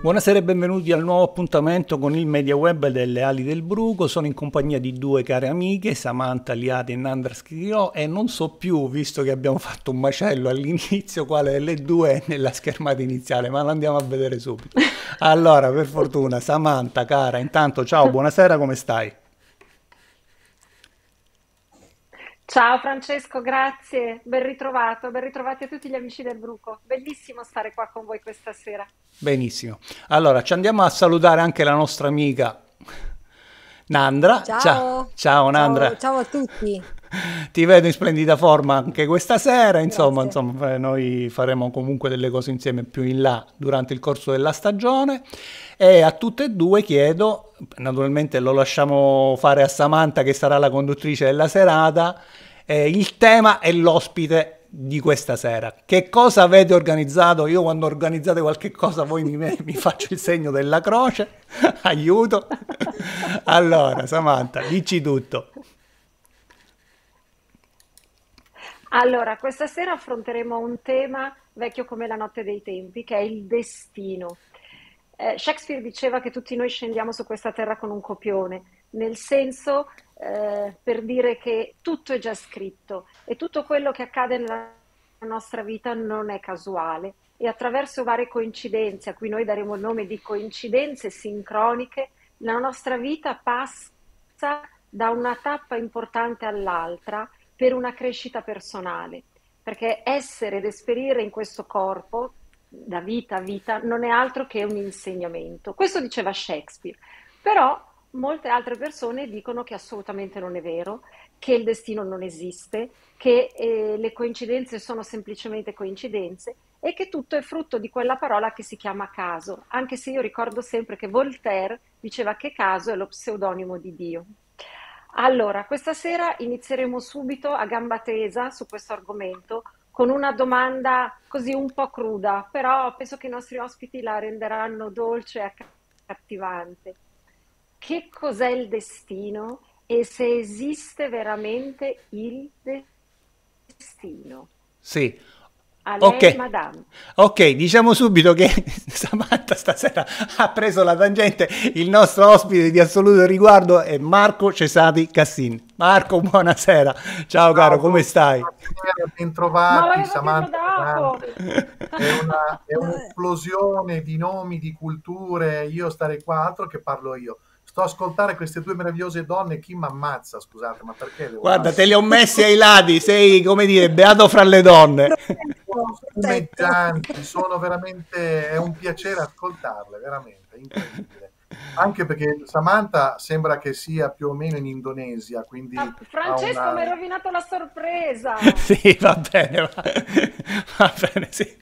Buonasera e benvenuti al nuovo appuntamento con il Media Web delle Ali del Bruco. Sono in compagnia di due care amiche, Samantha Liati e Nandra Schirio, e non so più, visto che abbiamo fatto un macello all'inizio, quale delle due è nella schermata iniziale, ma lo andiamo a vedere subito. Allora, per fortuna, Samantha, cara, intanto ciao, buonasera, come stai? Ciao Francesco, grazie, ben ritrovati a tutti gli amici del Bruco. Bellissimo stare qua con voi questa sera. Benissimo. Allora, ci andiamo a salutare anche la nostra amica Nandra. Ciao, Ciao, ciao ciao, Nandra. ciao a tutti. Ti vedo in splendida forma anche questa sera, Grazie. noi faremo comunque delle cose insieme più in là durante il corso della stagione e a tutte e due chiedo, naturalmente lo lasciamo fare a Samantha che sarà la conduttrice della serata, il tema e l'ospite di questa sera. Che cosa avete organizzato? Io quando organizzate qualche cosa voi mi faccio il segno della croce, aiuto. Allora, Samantha, dici tutto. Allora, questa sera affronteremo un tema vecchio come la notte dei tempi, che è il destino. Shakespeare diceva che tutti noi scendiamo su questa terra con un copione, nel senso, per dire che tutto è già scritto e tutto quello che accade nella nostra vita non è casuale e attraverso varie coincidenze, a cui noi daremo il nome di coincidenze sincroniche, la nostra vita passa da una tappa importante all'altra per una crescita personale, perché essere ed esperire in questo corpo, da vita a vita, non è altro che un insegnamento. Questo diceva Shakespeare, però molte altre persone dicono che assolutamente non è vero, che il destino non esiste, che le coincidenze sono semplicemente coincidenze e che tutto è frutto di quella parola che si chiama caso, anche se io ricordo sempre che Voltaire diceva che caso è lo pseudonimo di Dio. Allora, questa sera inizieremo subito a gamba tesa su questo argomento con una domanda così un po' cruda, però penso che i nostri ospiti la renderanno dolce e accattivante. Che cos'è il destino e se esiste veramente il destino? Sì. A lei, Ok, madame. ok, diciamo subito che Samantha stasera ha preso la tangente. Il nostro ospite di assoluto riguardo è Marco Cesati Cassin. Marco, buonasera. Ciao caro, Ciao, come stai? buonasera, Ma bentrovati, l'avevo Samantha prenotato! Nandra. È No, un'esplosione di nomi, di culture. Io starei qua, altro che parlo io. Sto a ascoltare queste due meravigliose donne. Chi mi ammazza, scusate, ma perché devo Guarda, fare te li ho questo? messi ai lati, sei, come dire, beato fra le donne. Sono protetto, protetto. spumeggianti, sono veramente, è un piacere ascoltarle, veramente, è incredibile. Anche perché Samantha sembra che sia più o meno in Indonesia, quindi Ah, ha Francesco, mi hai una... rovinato la sorpresa! Sì, va bene, sì.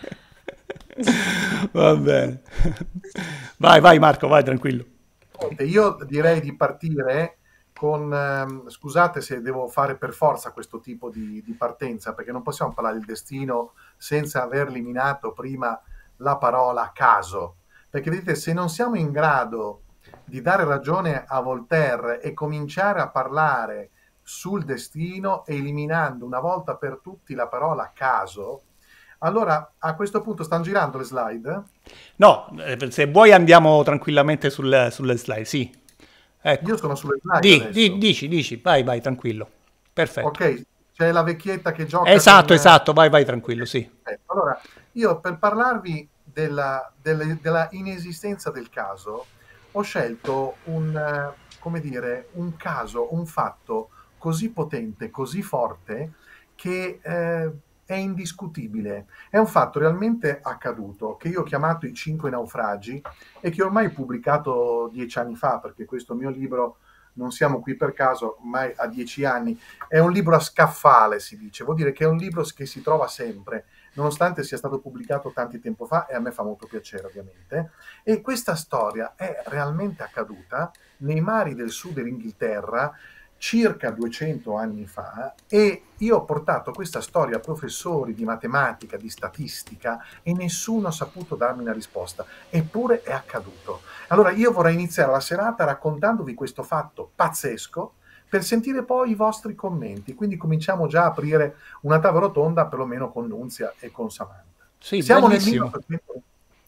Va bene. Vai, vai Marco, vai tranquillo. Niente, io direi di partire con, scusate se devo fare per forza questo tipo di partenza, perché non possiamo parlare del destino senza aver eliminato prima la parola caso. Perché vedete, se non siamo in grado di dare ragione a Voltaire e cominciare a parlare sul destino, eliminando una volta per tutti la parola caso, allora a questo punto stanno girando le slide? No, se vuoi andiamo tranquillamente sulle slide, sì. Io Ecco. sono sulle slide adesso. Dici, vai, vai, tranquillo. Perfetto. Ok, c'è la vecchietta che gioca con... Esatto, esatto, vai, vai, tranquillo, sì. Allora, io per parlarvi della inesistenza del caso, ho scelto come dire, un caso, un fatto così potente, così forte, che è indiscutibile. È un fatto realmente accaduto, che io ho chiamato I Cinque Naufragi e che ormai ho pubblicato 10 anni fa, perché questo mio libro, non siamo qui per caso, ormai ha 10 anni, è un libro a scaffale, si dice, vuol dire che è un libro che si trova sempre, nonostante sia stato pubblicato tanti tempo fa, e a me fa molto piacere ovviamente. E questa storia è realmente accaduta nei mari del sud dell'Inghilterra circa 200 anni fa, e io ho portato questa storia a professori di matematica, di statistica, e nessuno ha saputo darmi una risposta, eppure è accaduto. Allora io vorrei iniziare la serata raccontandovi questo fatto pazzesco per sentire poi i vostri commenti. Quindi cominciamo già a aprire una tavola rotonda, perlomeno con Nunzia e con Samantha. Sì, Siamo nel bellissimo. 1900,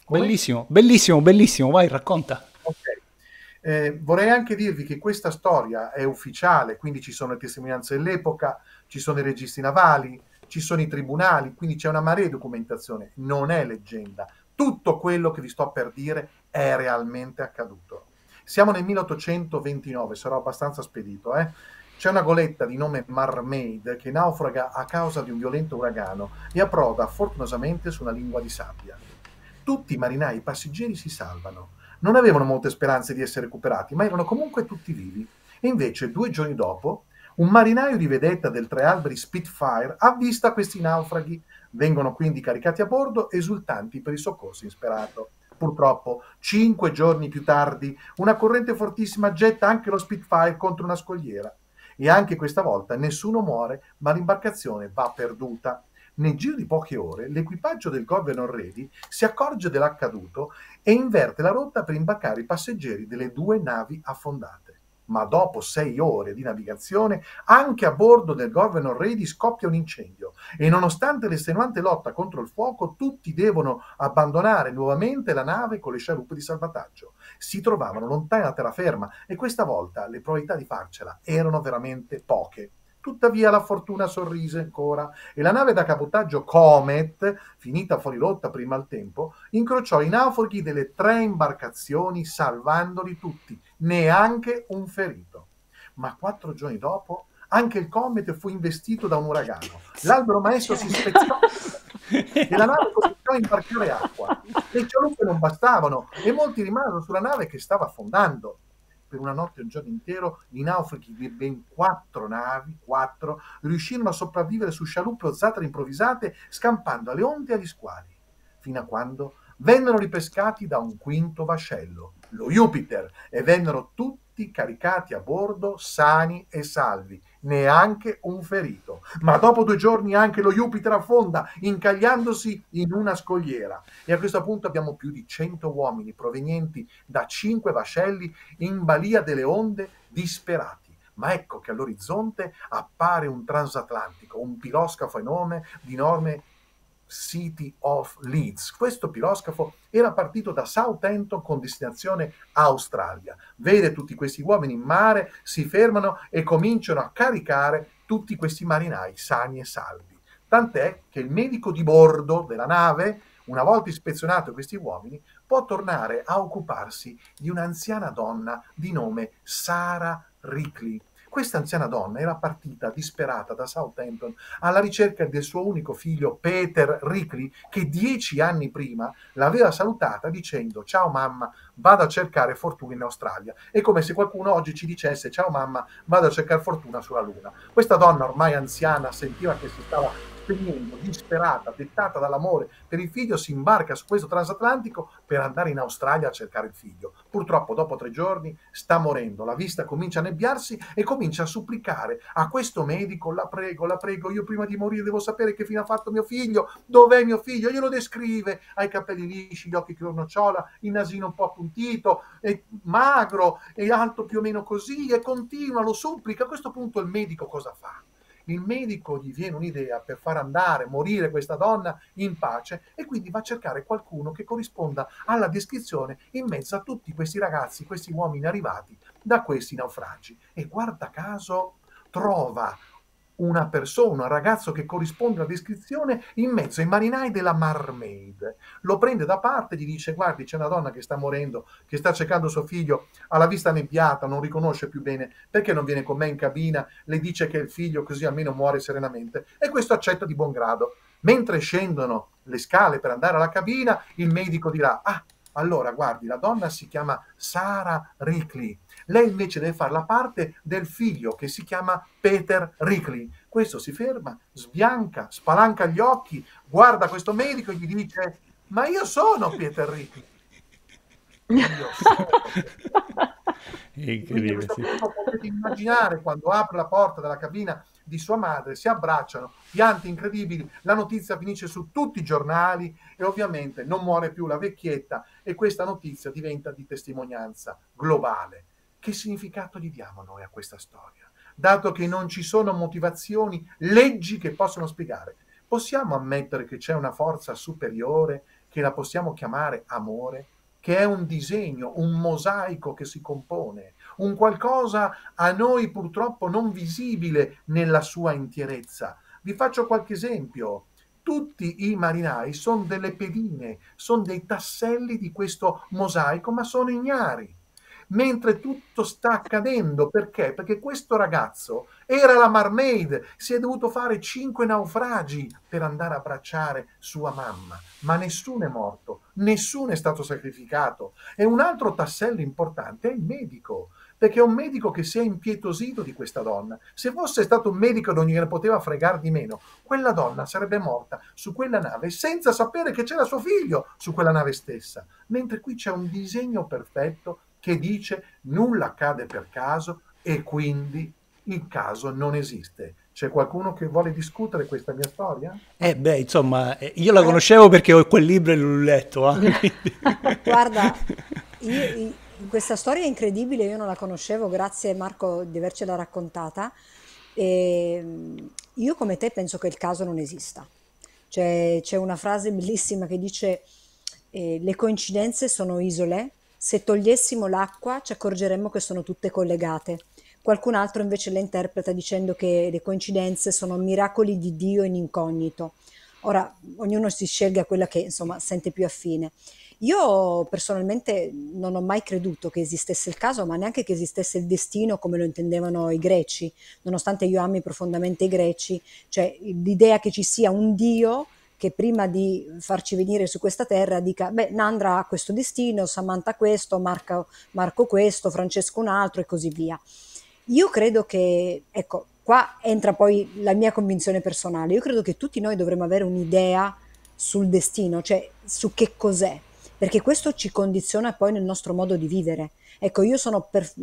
Come? Bellissimo, bellissimo, bellissimo, vai, racconta. Ok. Vorrei anche dirvi che questa storia è ufficiale, quindi ci sono le testimonianze dell'epoca, ci sono i registri navali, ci sono i tribunali, quindi c'è una marea di documentazione, non è leggenda. Tutto quello che vi sto per dire è realmente accaduto. Siamo nel 1829, sarò abbastanza spedito, eh? C'è una goletta di nome Mermaid che naufraga a causa di un violento uragano e approda fortunosamente su una lingua di sabbia. Tutti i marinai e i passeggeri si salvano. Non avevano molte speranze di essere recuperati, ma erano comunque tutti vivi. E invece, 2 giorni dopo, un marinaio di vedetta del Tre Alberi Spitfire avvista questi naufraghi. Vengono quindi caricati a bordo, esultanti per il soccorso insperato. Purtroppo, 5 giorni più tardi, una corrente fortissima getta anche lo Spitfire contro una scogliera. E anche questa volta nessuno muore, ma l'imbarcazione va perduta. Nel giro di poche ore, l'equipaggio del Governor Ready si accorge dell'accaduto e inverte la rotta per imbarcare i passeggeri delle 2 navi affondate. Ma dopo 6 ore di navigazione, anche a bordo del Governor Ready scoppia un incendio e nonostante l'estenuante lotta contro il fuoco, tutti devono abbandonare nuovamente la nave con le scialuppe di salvataggio. Si trovavano lontani da terraferma e questa volta le probabilità di farcela erano veramente poche. Tuttavia la fortuna sorrise ancora e la nave da cabotaggio Comet, finita fuori rotta per il maltempo, incrociò i naufraghi delle 3 imbarcazioni salvandoli tutti, neanche un ferito. Ma 4 giorni dopo anche il Comet fu investito da un uragano. L'albero maestro si spezzò e la nave cominciò a imbarcare acqua. Le scialuppe non bastavano e molti rimasero sulla nave che stava affondando. Per una notte e un giorno intero i naufraghi di ben 4 navi, riuscirono a sopravvivere su scialuppe o zattere improvvisate, scampando alle onde e agli squali, fino a quando vennero ripescati da un quinto vascello, lo Jupiter, e vennero tutti caricati a bordo sani e salvi, neanche un ferito. Ma dopo 2 giorni anche lo Jupiter affonda, incagliandosi in una scogliera. E a questo punto abbiamo più di 100 uomini provenienti da 5 vascelli in balia delle onde, disperati. Ma ecco che all'orizzonte appare un transatlantico, un piroscafo enorme di nome City of Leeds. Questo piroscafo era partito da Southampton con destinazione Australia. Vede tutti questi uomini in mare, si fermano e cominciano a caricare tutti questi marinai sani e salvi. Tant'è che il medico di bordo della nave, una volta ispezionato questi uomini, può tornare a occuparsi di un'anziana donna di nome Sarah Rickley. Questa anziana donna era partita disperata da Southampton alla ricerca del suo unico figlio Peter Rickley, che 10 anni prima l'aveva salutata dicendo: ciao mamma, vado a cercare fortuna in Australia. È come se qualcuno oggi ci dicesse: ciao mamma, vado a cercare fortuna sulla Luna. Questa donna ormai anziana sentiva che si stava spegnendo, disperata, dettata dall'amore per il figlio, si imbarca su questo transatlantico per andare in Australia a cercare il figlio. Purtroppo dopo 3 giorni sta morendo, la vista comincia a nebbiarsi e comincia a supplicare a questo medico: la prego, io prima di morire devo sapere che fine ha fatto mio figlio, dov'è mio figlio? Glielo descrive: ha i capelli lisci, gli occhi color nocciola, il nasino un po' appuntito, è magro, è alto più o meno così, e continua, lo supplica. A questo punto il medico cosa fa? Il medico gli viene un'idea per far morire questa donna in pace, e quindi va a cercare qualcuno che corrisponda alla descrizione in mezzo a tutti questi ragazzi, questi uomini arrivati da questi naufragi. E guarda caso trova una persona, un ragazzo che corrisponde alla descrizione in mezzo ai marinai della Mermaid. Lo prende da parte e gli dice: guardi, c'è una donna che sta morendo, che sta cercando suo figlio, ha la vista nebbiata, non riconosce più bene, perché non viene con me in cabina? Le dice che è il figlio, così almeno muore serenamente. E questo accetta di buon grado. Mentre scendono le scale per andare alla cabina, il medico dirà: ah, allora guardi, la donna si chiama Sarah Rickley, lei invece deve fare la parte del figlio che si chiama Peter Rickley. Questo si ferma, sbianca, spalanca gli occhi, guarda questo medico e gli dice: ma io sono Peter Rickley. Io sono. Quindi a questo punto potete immaginare, quando apre la porta della cabina di sua madre, si abbracciano, pianti incredibili, la notizia finisce su tutti i giornali e ovviamente non muore più la vecchietta, e questa notizia diventa di testimonianza globale. Che significato gli diamo noi a questa storia? Dato che non ci sono motivazioni, leggi che possono spiegare, possiamo ammettere che c'è una forza superiore che la possiamo chiamare amore, che è un disegno, un mosaico che si compone, un qualcosa a noi purtroppo non visibile nella sua intierezza. Vi faccio qualche esempio. Tutti i marinai sono delle pedine, sono dei tasselli di questo mosaico, ma sono ignari. Mentre tutto sta accadendo, perché? Perché questo ragazzo era la Mermaid, si è dovuto fare 5 naufragi per andare a abbracciare sua mamma, ma nessuno è morto, nessuno è stato sacrificato. E un altro tassello importante è il medico, perché è un medico che si è impietosito di questa donna. Se fosse stato un medico non gliene poteva fregare di meno, quella donna sarebbe morta su quella nave senza sapere che c'era suo figlio su quella nave stessa. Mentre qui c'è un disegno perfetto che dice nulla accade per caso e quindi il caso non esiste. C'è qualcuno che vuole discutere questa mia storia? Beh, insomma, io la Eh, conoscevo perché ho quel libro e l'ho letto, quindi. Guarda, questa storia è incredibile, io non la conoscevo, grazie Marco di avercela raccontata. E, io come te penso che il caso non esista. C'è una frase bellissima che dice le coincidenze sono isole, se togliessimo l'acqua ci accorgeremmo che sono tutte collegate. Qualcun altro invece la interpreta dicendo che le coincidenze sono miracoli di Dio in incognito. Ora, ognuno si scelga quella che insomma sente più affine. Io personalmente non ho mai creduto che esistesse il caso, ma neanche che esistesse il destino come lo intendevano i greci, nonostante io ami profondamente i greci, cioè l'idea che ci sia un Dio che prima di farci venire su questa terra dica, beh, Nandra ha questo destino, Samantha questo, Marco questo, Francesco un altro e così via. Io credo che, ecco, qua entra poi la mia convinzione personale, io credo che tutti noi dovremmo avere un'idea sul destino, cioè su che cos'è, perché questo ci condiziona poi nel nostro modo di vivere. Ecco, io sono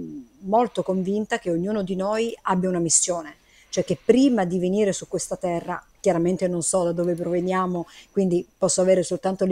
molto convinta che ognuno di noi abbia una missione, cioè che prima di venire su questa terra, chiaramente non so da dove proveniamo, quindi posso avere soltanto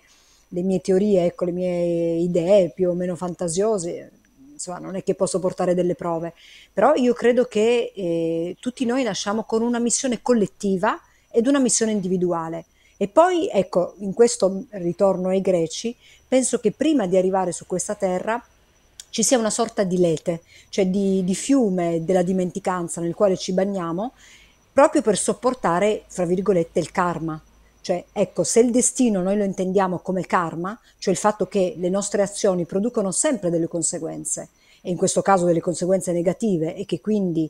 le mie teorie, ecco, le mie idee più o meno fantasiose, insomma, non è che posso portare delle prove, però io credo che tutti noi nasciamo con una missione collettiva ed una missione individuale. E poi, ecco, in questo ritorno ai greci, penso che prima di arrivare su questa terra ci sia una sorta di lete, cioè di fiume della dimenticanza nel quale ci bagniamo, proprio per sopportare, fra virgolette, il karma. Cioè, ecco, se il destino noi lo intendiamo come karma, cioè il fatto che le nostre azioni producono sempre delle conseguenze, e in questo caso delle conseguenze negative, e che quindi,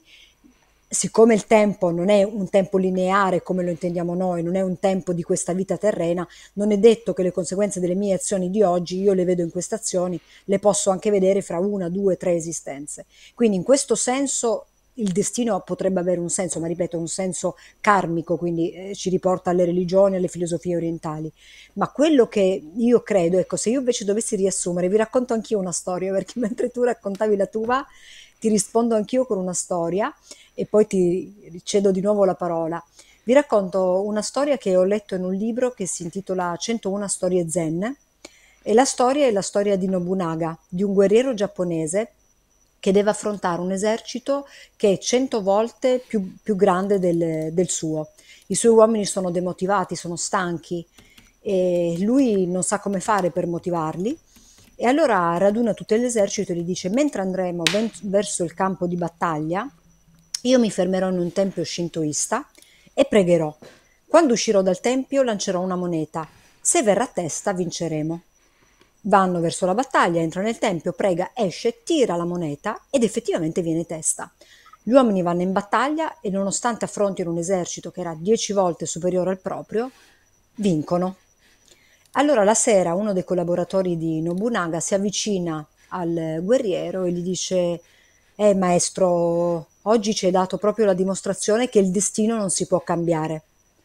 siccome il tempo non è un tempo lineare come lo intendiamo noi, non è un tempo di questa vita terrena, non è detto che le conseguenze delle mie azioni di oggi, io le vedo in queste azioni, le posso anche vedere fra una, due, tre esistenze. Quindi in questo senso il destino potrebbe avere un senso, ma ripeto, un senso karmico, quindi ci riporta alle religioni, alle filosofie orientali. Ma quello che io credo, ecco, se io invece dovessi riassumere, vi racconto anch'io una storia, perché mentre tu raccontavi la tua, ti rispondo anch'io con una storia e poi ti cedo di nuovo la parola. Vi racconto una storia che ho letto in un libro che si intitola 101 storie zen, e la storia è la storia di Nobunaga, di un guerriero giapponese che deve affrontare un esercito che è 100 volte più grande del suo. I suoi uomini sono demotivati, sono stanchi e lui non sa come fare per motivarli, e allora raduna tutto l'esercito e gli dice: mentre andremo verso il campo di battaglia, io mi fermerò in un tempio shintoista e pregherò. Quando uscirò dal tempio lancerò una moneta. Se verrà a testa vinceremo. Vanno verso la battaglia, entra nel tempio, prega, esce, tira la moneta ed effettivamente viene testa. Gli uomini vanno in battaglia e nonostante affrontino un esercito che era 10 volte superiore al proprio, vincono. Allora la sera uno dei collaboratori di Nobunaga si avvicina al guerriero e gli dice: maestro, oggi ci hai dato proprio la dimostrazione che il destino non si può cambiare,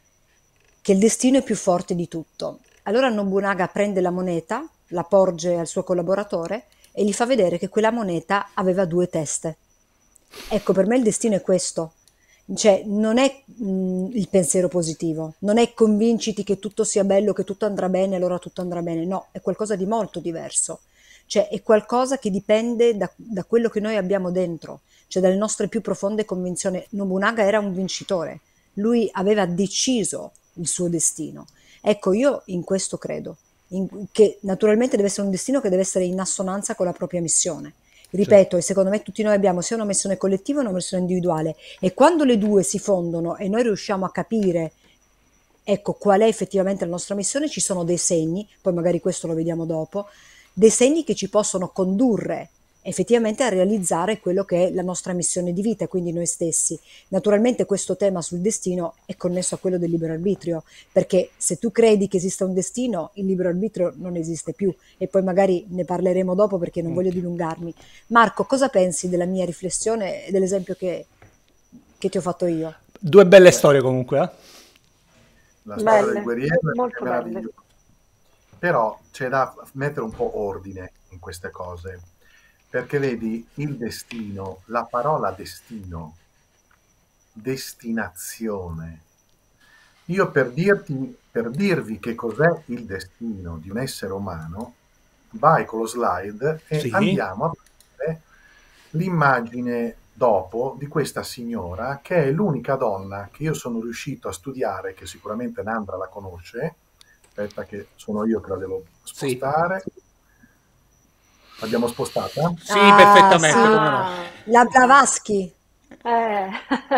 che il destino è più forte di tutto. Allora Nobunaga prende la moneta, la porge al suo collaboratore e gli fa vedere che quella moneta aveva due teste. Ecco, per me il destino è questo. Cioè, non è il pensiero positivo, non è convinciti che tutto sia bello, che tutto andrà bene, allora tutto andrà bene. No, è qualcosa di molto diverso. Cioè, è qualcosa che dipende da quello che noi abbiamo dentro, cioè dalle nostre più profonde convinzioni. Nobunaga era un vincitore, lui aveva deciso il suo destino. Ecco, io in questo credo. che naturalmente deve essere un destino che deve essere in assonanza con la propria missione. Certo. Ripeto, e secondo me tutti noi abbiamo sia una missione collettiva che una missione individuale, e quando le due si fondono e noi riusciamo a capire, ecco, qual è effettivamente la nostra missione, ci sono dei segni, poi magari questo lo vediamo dopo, dei segni che ci possono condurre effettivamente a realizzare quello che è la nostra missione di vita, quindi noi stessi. Naturalmente questo tema sul destino è connesso a quello del libero arbitrio, perché se tu credi che esista un destino, il libero arbitrio non esiste più, e poi magari ne parleremo dopo perché non voglio dilungarmi. Marco, cosa pensi della mia riflessione e dell'esempio che ti ho fatto io? Due belle Beh, storie comunque, eh? la storia del Belle, guerriero è molto belle. meravigliosa, però c'è da mettere un po' ordine in queste cose, perché vedi, il destino, la parola destino, destinazione. Io per dirvi che cos'è il destino di un essere umano, vai con lo slide e Sì. andiamo a vedere l'immagine dopo di questa signora, che è l'unica donna che io sono riuscito a studiare, che sicuramente Nandra la conosce. Aspetta che sono io che la devo Sì. spostare. L'abbiamo spostata? Sì, Ah, sì, perfettamente, come no. la Blavatsky. Eh.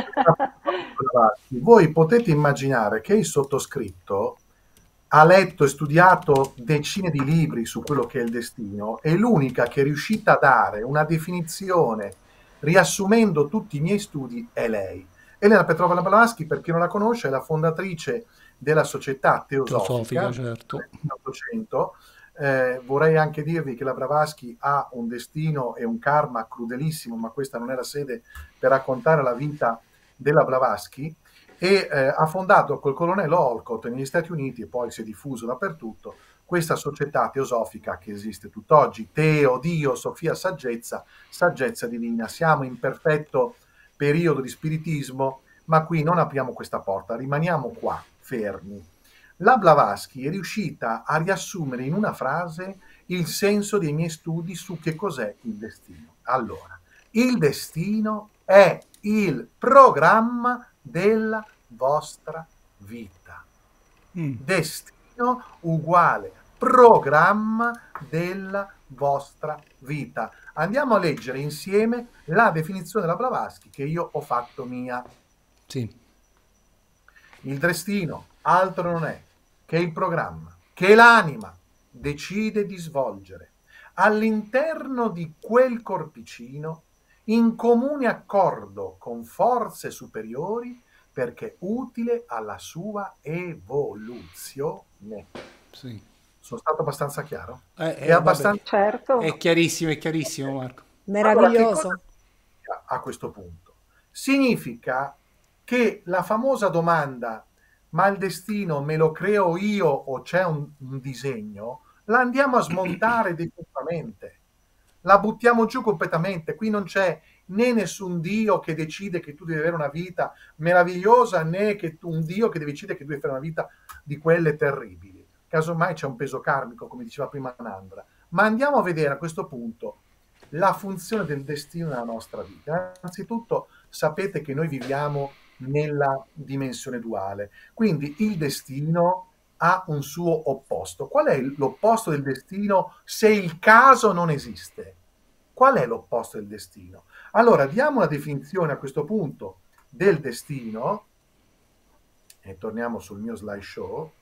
Voi potete immaginare che il sottoscritto ha letto e studiato decine di libri su quello che è il destino, e l'unica che è riuscita a dare una definizione riassumendo tutti i miei studi è lei. Elena Petrovna Blavatsky, per chi non la conosce, è la fondatrice della Società Teosofica Teosofica, del certo. 1800. Vorrei anche dirvi che la Blavatsky ha un destino e un karma crudelissimo, ma questa non è la sede per raccontare la vita della Blavatsky, e ha fondato col colonnello Olcott negli Stati Uniti, e poi si è diffuso dappertutto, questa società teosofica che esiste tutt'oggi: Teo, Dio, Sofia, saggezza, saggezza divina. Siamo in perfetto periodo di spiritismo, ma qui non apriamo questa porta, rimaniamo qua, fermi. La Blavatsky è riuscita a riassumere in una frase il senso dei miei studi su che cos'è il destino. Allora, il destino è il programma della vostra vita. Destino uguale programma della vostra vita. Andiamo a leggere insieme la definizione della Blavatsky che io ho fatto mia. Sì. Il destino altro non è che il programma che l'anima decide di svolgere all'interno di quel corpicino, in comune accordo con forze superiori, perché è utile alla sua evoluzione. Sì. Sono stato abbastanza chiaro? È Vabbè. abbastanza... Certo. È chiarissimo, Marco. Allora, che cosa Meraviglioso. significa a questo punto? Significa che la famosa domanda, ma il destino me lo creo io o c'è un disegno, la andiamo a smontare definitivamente. La buttiamo giù completamente. Qui non c'è né nessun Dio che decide che tu devi avere una vita meravigliosa, né che un Dio che decide che tu devi fare una vita di quelle terribili. Casomai c'è un peso karmico, come diceva prima Nandra. Ma andiamo a vedere a questo punto la funzione del destino nella nostra vita. Innanzitutto sapete che noi viviamo nella dimensione duale, quindi il destino ha un suo opposto. Qual è l'opposto del destino se il caso non esiste? Qual è l'opposto del destino? Allora, diamo una definizione a questo punto del destino, e torniamo sul mio slideshow.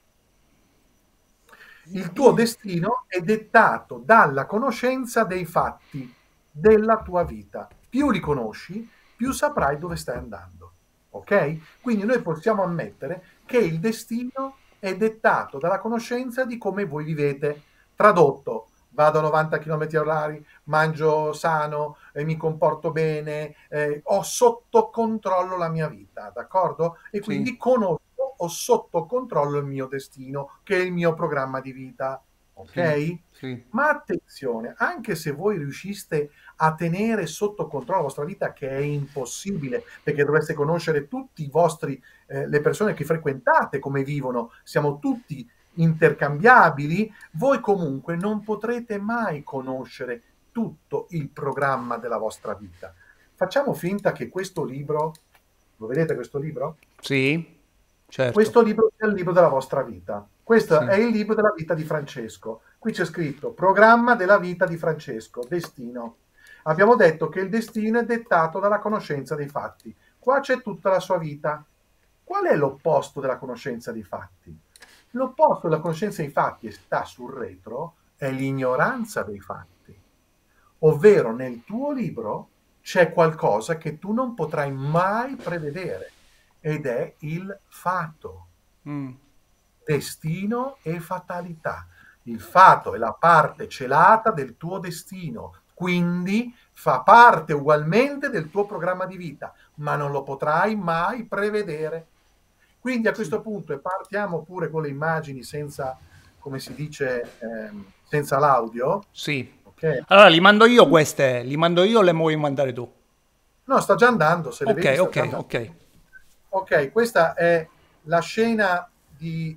Il tuo destino è dettato dalla conoscenza dei fatti della tua vita. Più li conosci, più saprai dove stai andando. Ok? Quindi noi possiamo ammettere che il destino è dettato dalla conoscenza di come voi vivete. Tradotto, vado a 90 km/h, mangio sano, mi comporto bene, ho sotto controllo la mia vita, d'accordo? E quindi Sì. conosco, ho sotto controllo il mio destino, che è il mio programma di vita, ok? Sì. Sì. Ma attenzione, anche se voi riusciste a tenere sotto controllo la vostra vita, che è impossibile, perché dovreste conoscere tutti i vostri, le persone che frequentate, come vivono, siamo tutti intercambiabili, voi comunque non potrete mai conoscere tutto il programma della vostra vita. Facciamo finta che questo libro, lo vedete questo libro? Sì. certo, Questo libro è il libro della vostra vita. Questo è sì. il libro della vita di Francesco. Qui c'è scritto programma della vita di Francesco, destino. Abbiamo detto che il destino è dettato dalla conoscenza dei fatti. Qua c'è tutta la sua vita. Qual è l'opposto della conoscenza dei fatti? L'opposto della conoscenza dei fatti, e sta sul retro, è l'ignoranza dei fatti. Ovvero nel tuo libro c'è qualcosa che tu non potrai mai prevedere ed è il fato, Mm, destino e fatalità. Il fato è la parte celata del tuo destino, quindi fa parte ugualmente del tuo programma di vita, ma non lo potrai mai prevedere. Quindi a sì. questo punto, e partiamo pure con le immagini senza, come si dice, senza l'audio, Sì. ok? Allora, li mando io queste, li mando io o le vuoi mandare tu? No, sta già andando, se le Ok, vedi sta ok, già andando. ok. Ok, questa è la scena di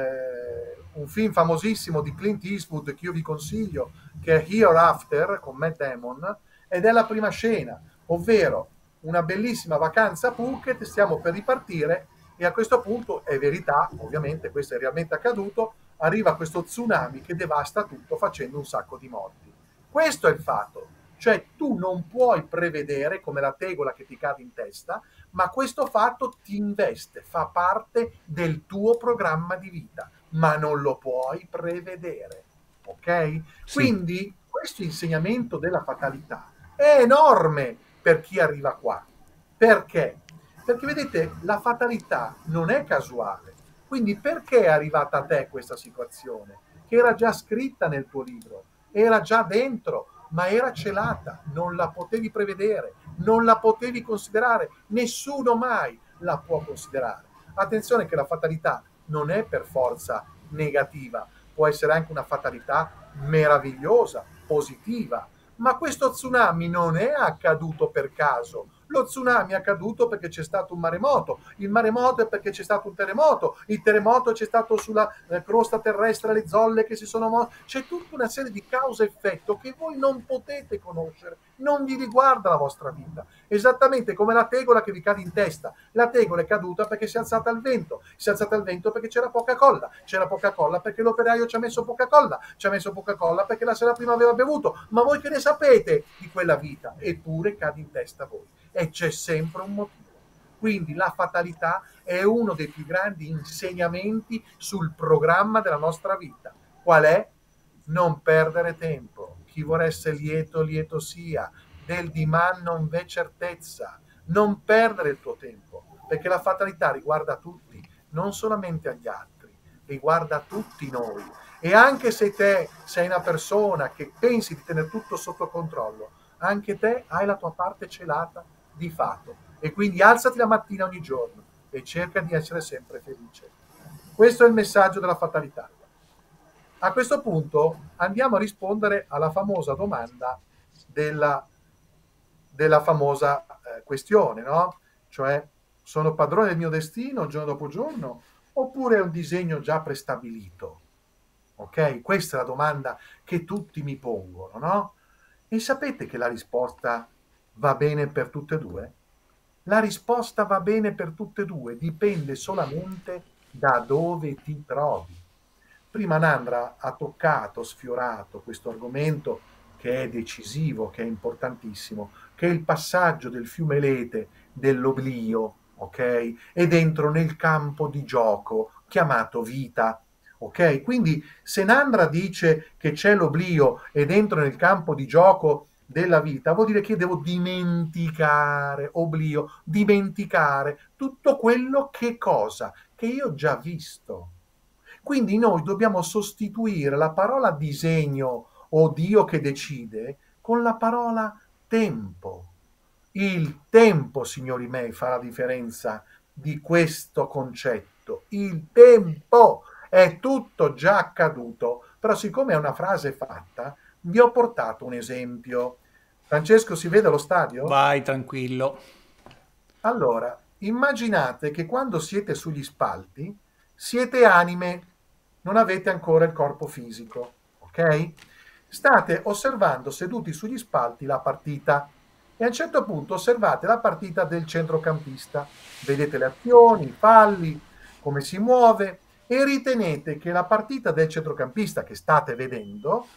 un film famosissimo di Clint Eastwood che io vi consiglio, che è Hereafter con Matt Damon, ed è la prima scena, ovvero una bellissima vacanza a Phuket, stiamo per ripartire e a questo punto è verità, ovviamente questo è realmente accaduto, arriva questo tsunami che devasta tutto facendo un sacco di morti. Questo è il fatto, cioè tu non puoi prevedere come la tegola che ti cade in testa, ma questo fatto ti investe, fa parte del tuo programma di vita, ma non lo puoi prevedere. Ok? Sì, Quindi questo insegnamento della fatalità è enorme per chi arriva qua. Perché? Perché vedete, la fatalità non è casuale. Quindi perché è arrivata a te questa situazione? Che era già scritta nel tuo libro, era già dentro, ma era celata, non la potevi prevedere, non la potevi considerare, nessuno mai la può considerare. Attenzione che la fatalità non è per forza negativa, può essere anche una fatalità meravigliosa, positiva, ma questo tsunami non è accaduto per caso. Lo tsunami è accaduto perché c'è stato un maremoto, il maremoto è perché c'è stato un terremoto, il terremoto c'è stato sulla crosta terrestre le zolle che si sono mosse, c'è tutta una serie di causa-effetto che voi non potete conoscere, non vi riguarda la vostra vita, esattamente come la tegola che vi cade in testa, la tegola è caduta perché si è alzata al vento, si è alzata al vento perché c'era poca colla perché l'operaio ci ha messo poca colla perché la sera prima aveva bevuto, ma voi che ne sapete di quella vita? Eppure cade in testa a voi e c'è sempre un motivo. Quindi la fatalità è uno dei più grandi insegnamenti sul programma della nostra vita. Qual è? Non perdere tempo. Chi vuole essere lieto, lieto sia. Del dimani non v'è certezza. Non perdere il tuo tempo, perché la fatalità riguarda tutti, non solamente agli altri, riguarda tutti noi. E anche se te sei una persona che pensi di tenere tutto sotto controllo, anche te hai la tua parte celata di fatto. E quindi alzati la mattina ogni giorno e cerca di essere sempre felice. Questo è il messaggio della fatalità. A questo punto andiamo a rispondere alla famosa domanda della famosa questione, no? Cioè, sono padrone del mio destino giorno dopo giorno oppure è un disegno già prestabilito? Ok? Questa è la domanda che tutti mi pongono, no? E sapete che la risposta va bene per tutte e due? La risposta va bene per tutte e due, dipende solamente da dove ti trovi. Prima Nandra ha toccato, sfiorato questo argomento che è decisivo, che è importantissimo, che è il passaggio del fiume Lete, dell'oblio, ok? Ed entro nel campo di gioco chiamato vita. Ok? Quindi se Nandra dice che c'è l'oblio ed entro nel campo di gioco della vita, vuol dire che io devo dimenticare, oblio, dimenticare tutto quello che cosa? Che io ho già visto. Quindi noi dobbiamo sostituire la parola disegno o Dio che decide con la parola tempo. Il tempo, signori miei, fa la differenza di questo concetto. Il tempo è tutto già accaduto, però siccome è una frase fatta, vi ho portato un esempio. Francesco, si vede lo stadio? vai tranquillo. Allora, immaginate che quando siete sugli spalti siete anime, non avete ancora il corpo fisico, ok? State osservando seduti sugli spalti la partita e a un certo punto osservate la partita del centrocampista. Vedete le azioni, i falli, come si muove, e ritenete che la partita del centrocampista che state vedendo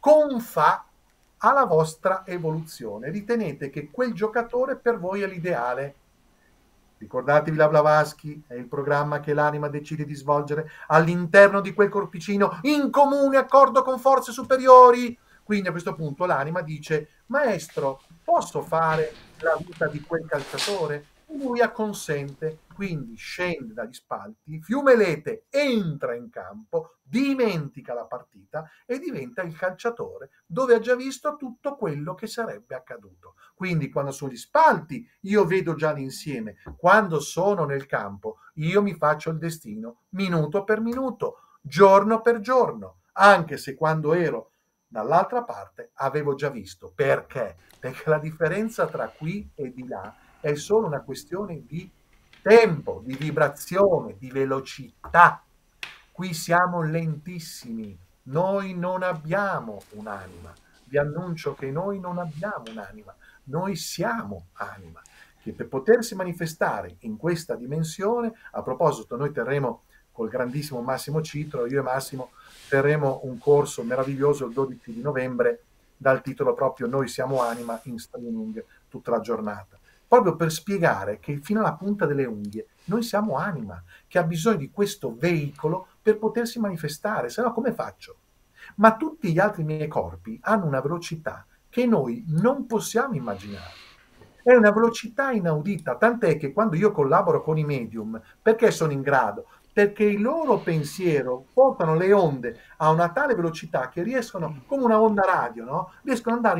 confà alla vostra evoluzione. Ritenete che quel giocatore per voi è l'ideale. Ricordatevi la Blavatsky, è il programma che l'anima decide di svolgere all'interno di quel corpicino in comune accordo con forze superiori. Quindi a questo punto l'anima dice: maestro, posso fare la vita di quel calciatore? E lui acconsente, quindi scende dagli spalti, Fiumelete entra in campo, dimentica la partita e diventa il calciatore dove ha già visto tutto quello che sarebbe accaduto. Quindi quando sono gli spalti io vedo già l'insieme, quando sono nel campo io mi faccio il destino minuto per minuto, giorno per giorno, anche se quando ero dall'altra parte avevo già visto. Perché? Perché la differenza tra qui e di là è solo una questione di tempo, di vibrazione, di velocità. Qui siamo lentissimi, noi non abbiamo un'anima. Vi annuncio che noi non abbiamo un'anima, noi siamo anima, che per potersi manifestare in questa dimensione, a proposito, noi terremo col grandissimo Massimo Citro, io e Massimo terremo un corso meraviglioso il 12 di novembre dal titolo proprio Noi siamo anima, in streaming tutta la giornata, proprio per spiegare che fino alla punta delle unghie noi siamo anima, che ha bisogno di questo veicolo per potersi manifestare, se no come faccio? Ma tutti gli altri miei corpi hanno una velocità che noi non possiamo immaginare. È una velocità inaudita, tant'è che quando io collaboro con i medium, perché sono in grado? Perché il loro pensiero portano le onde a una tale velocità che riescono, come una onda radio, no? Riescono ad andare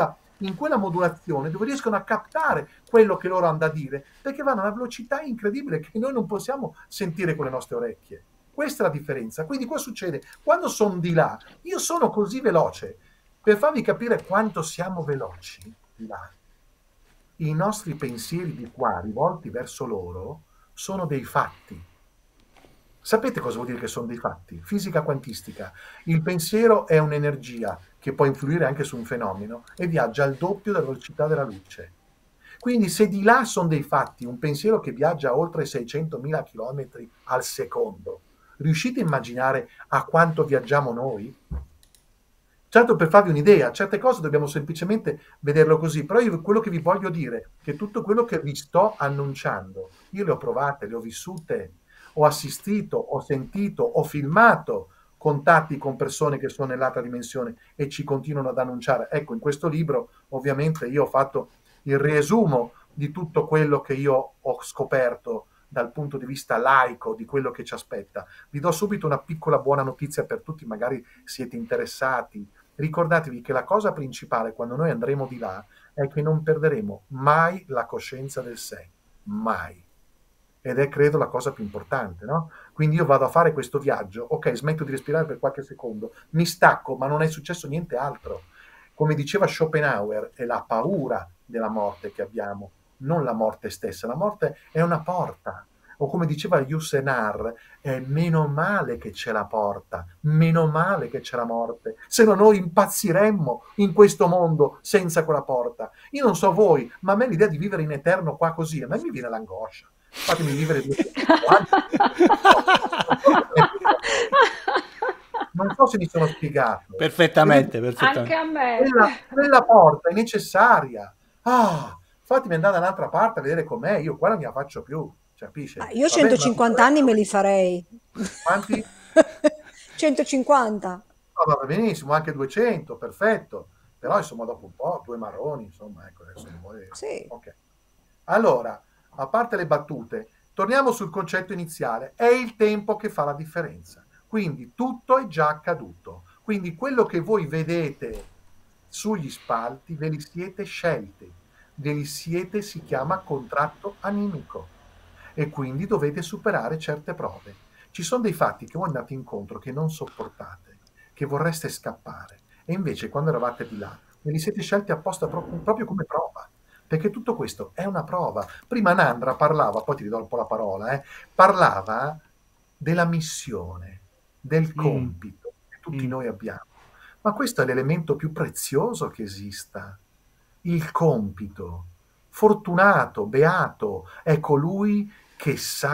in quella modulazione dove riescono a captare quello che loro hanno da dire, perché vanno a una velocità incredibile che noi non possiamo sentire con le nostre orecchie. Questa è la differenza. Quindi cosa succede? Quando sono di là, io sono così veloce, per farvi capire quanto siamo veloci di là. I nostri pensieri di qua, rivolti verso loro, sono dei fatti. Sapete cosa vuol dire che sono dei fatti? Fisica quantistica. Il pensiero è un'energia che può influire anche su un fenomeno e viaggia al doppio della velocità della luce. Quindi se di là sono dei fatti, un pensiero che viaggia a oltre 600.000 km al secondo, riuscite a immaginare a quanto viaggiamo noi? Certo, per farvi un'idea, certe cose dobbiamo semplicemente vederlo così, però io quello che vi voglio dire è che tutto quello che vi sto annunciando, io le ho provate, le ho vissute, ho assistito, ho sentito, ho filmato contatti con persone che sono nell'altra dimensione e ci continuano ad annunciare. Ecco, in questo libro ovviamente io ho fatto il riesumo di tutto quello che io ho scoperto dal punto di vista laico di quello che ci aspetta. Vi do subito una piccola buona notizia per tutti, magari siete interessati. Ricordatevi che la cosa principale quando noi andremo di là è che non perderemo mai la coscienza del sé, mai. Ed è credo la cosa più importante, no? Quindi io vado a fare questo viaggio, ok, smetto di respirare per qualche secondo, mi stacco, ma non è successo niente altro. Come diceva Schopenhauer, è la paura della morte che abbiamo, non la morte stessa. La morte è una porta. O come diceva Yusenar, è meno male che c'è la porta, meno male che c'è la morte, se no noi impazziremmo in questo mondo senza quella porta. Io non so voi, ma a me l'idea di vivere in eterno qua così, a me mi viene l'angoscia. Fatemi vivere 200 anni. Non so se mi sono spiegato. Perfettamente, Anche perfettamente. a me. Quella porta è necessaria. Fatemi andare da un'altra parte a vedere com'è. Io qua non me la faccio più. Capisci? Io 150 anni me li farei. Quanti? 150. No, va benissimo, anche 200, perfetto. Però insomma dopo un po', 2 marroni, insomma, ecco, adesso Sì. Ok. Allora, a parte le battute, torniamo sul concetto iniziale. È il tempo che fa la differenza. Quindi tutto è già accaduto. Quindi quello che voi vedete sugli spalti ve li siete scelti. Ve li siete, si chiama contratto animico. E quindi dovete superare certe prove. Ci sono dei fatti che voi andate incontro che non sopportate, che vorreste scappare. E invece quando eravate di là, ve li siete scelti apposta proprio come prova. Perché tutto questo è una prova. Prima Nandra parlava, poi ti ridò un po' la parola, parlava della missione, del compito che tutti noi abbiamo. Ma questo è l'elemento più prezioso che esista. Il compito. Fortunato, beato, è colui che sa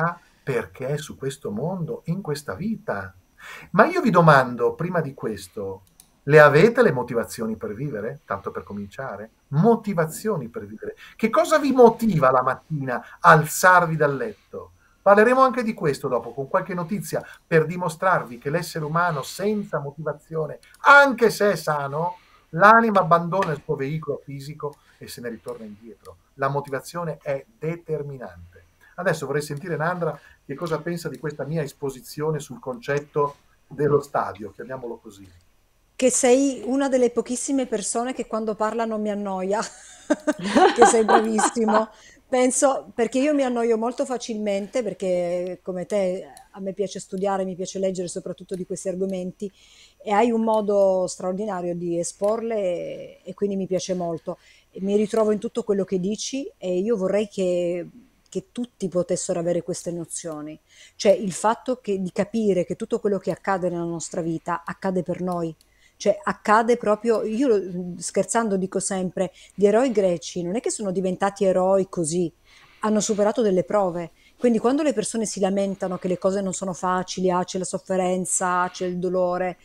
perché su questo mondo, in questa vita. Ma io vi domando, prima di questo, le avete le motivazioni per vivere? Tanto per cominciare. Motivazioni per vivere. Che cosa vi motiva la mattina a alzarvi dal letto? Parleremo anche di questo dopo, con qualche notizia, per dimostrarvi che l'essere umano senza motivazione, anche se è sano, l'anima abbandona il suo veicolo fisico e se ne ritorna indietro. La motivazione è determinante. Adesso vorrei sentire Nandra che cosa pensa di questa mia esposizione sul concetto dello stadio, chiamiamolo così. Che sei una delle pochissime persone che quando parla non mi annoia, che sei bravissimo. Penso, perché io mi annoio molto facilmente, perché come te a me piace studiare, mi piace leggere soprattutto di questi argomenti e hai un modo straordinario di esporle e quindi mi piace molto. E mi ritrovo in tutto quello che dici e io vorrei che tutti potessero avere queste nozioni, cioè il fatto di capire che tutto quello che accade nella nostra vita accade per noi. Cioè accade proprio, io scherzando dico sempre, gli eroi greci non è che sono diventati eroi così, hanno superato delle prove. Quindi quando le persone si lamentano che le cose non sono facili, ah, c'è la sofferenza, c'è il dolore,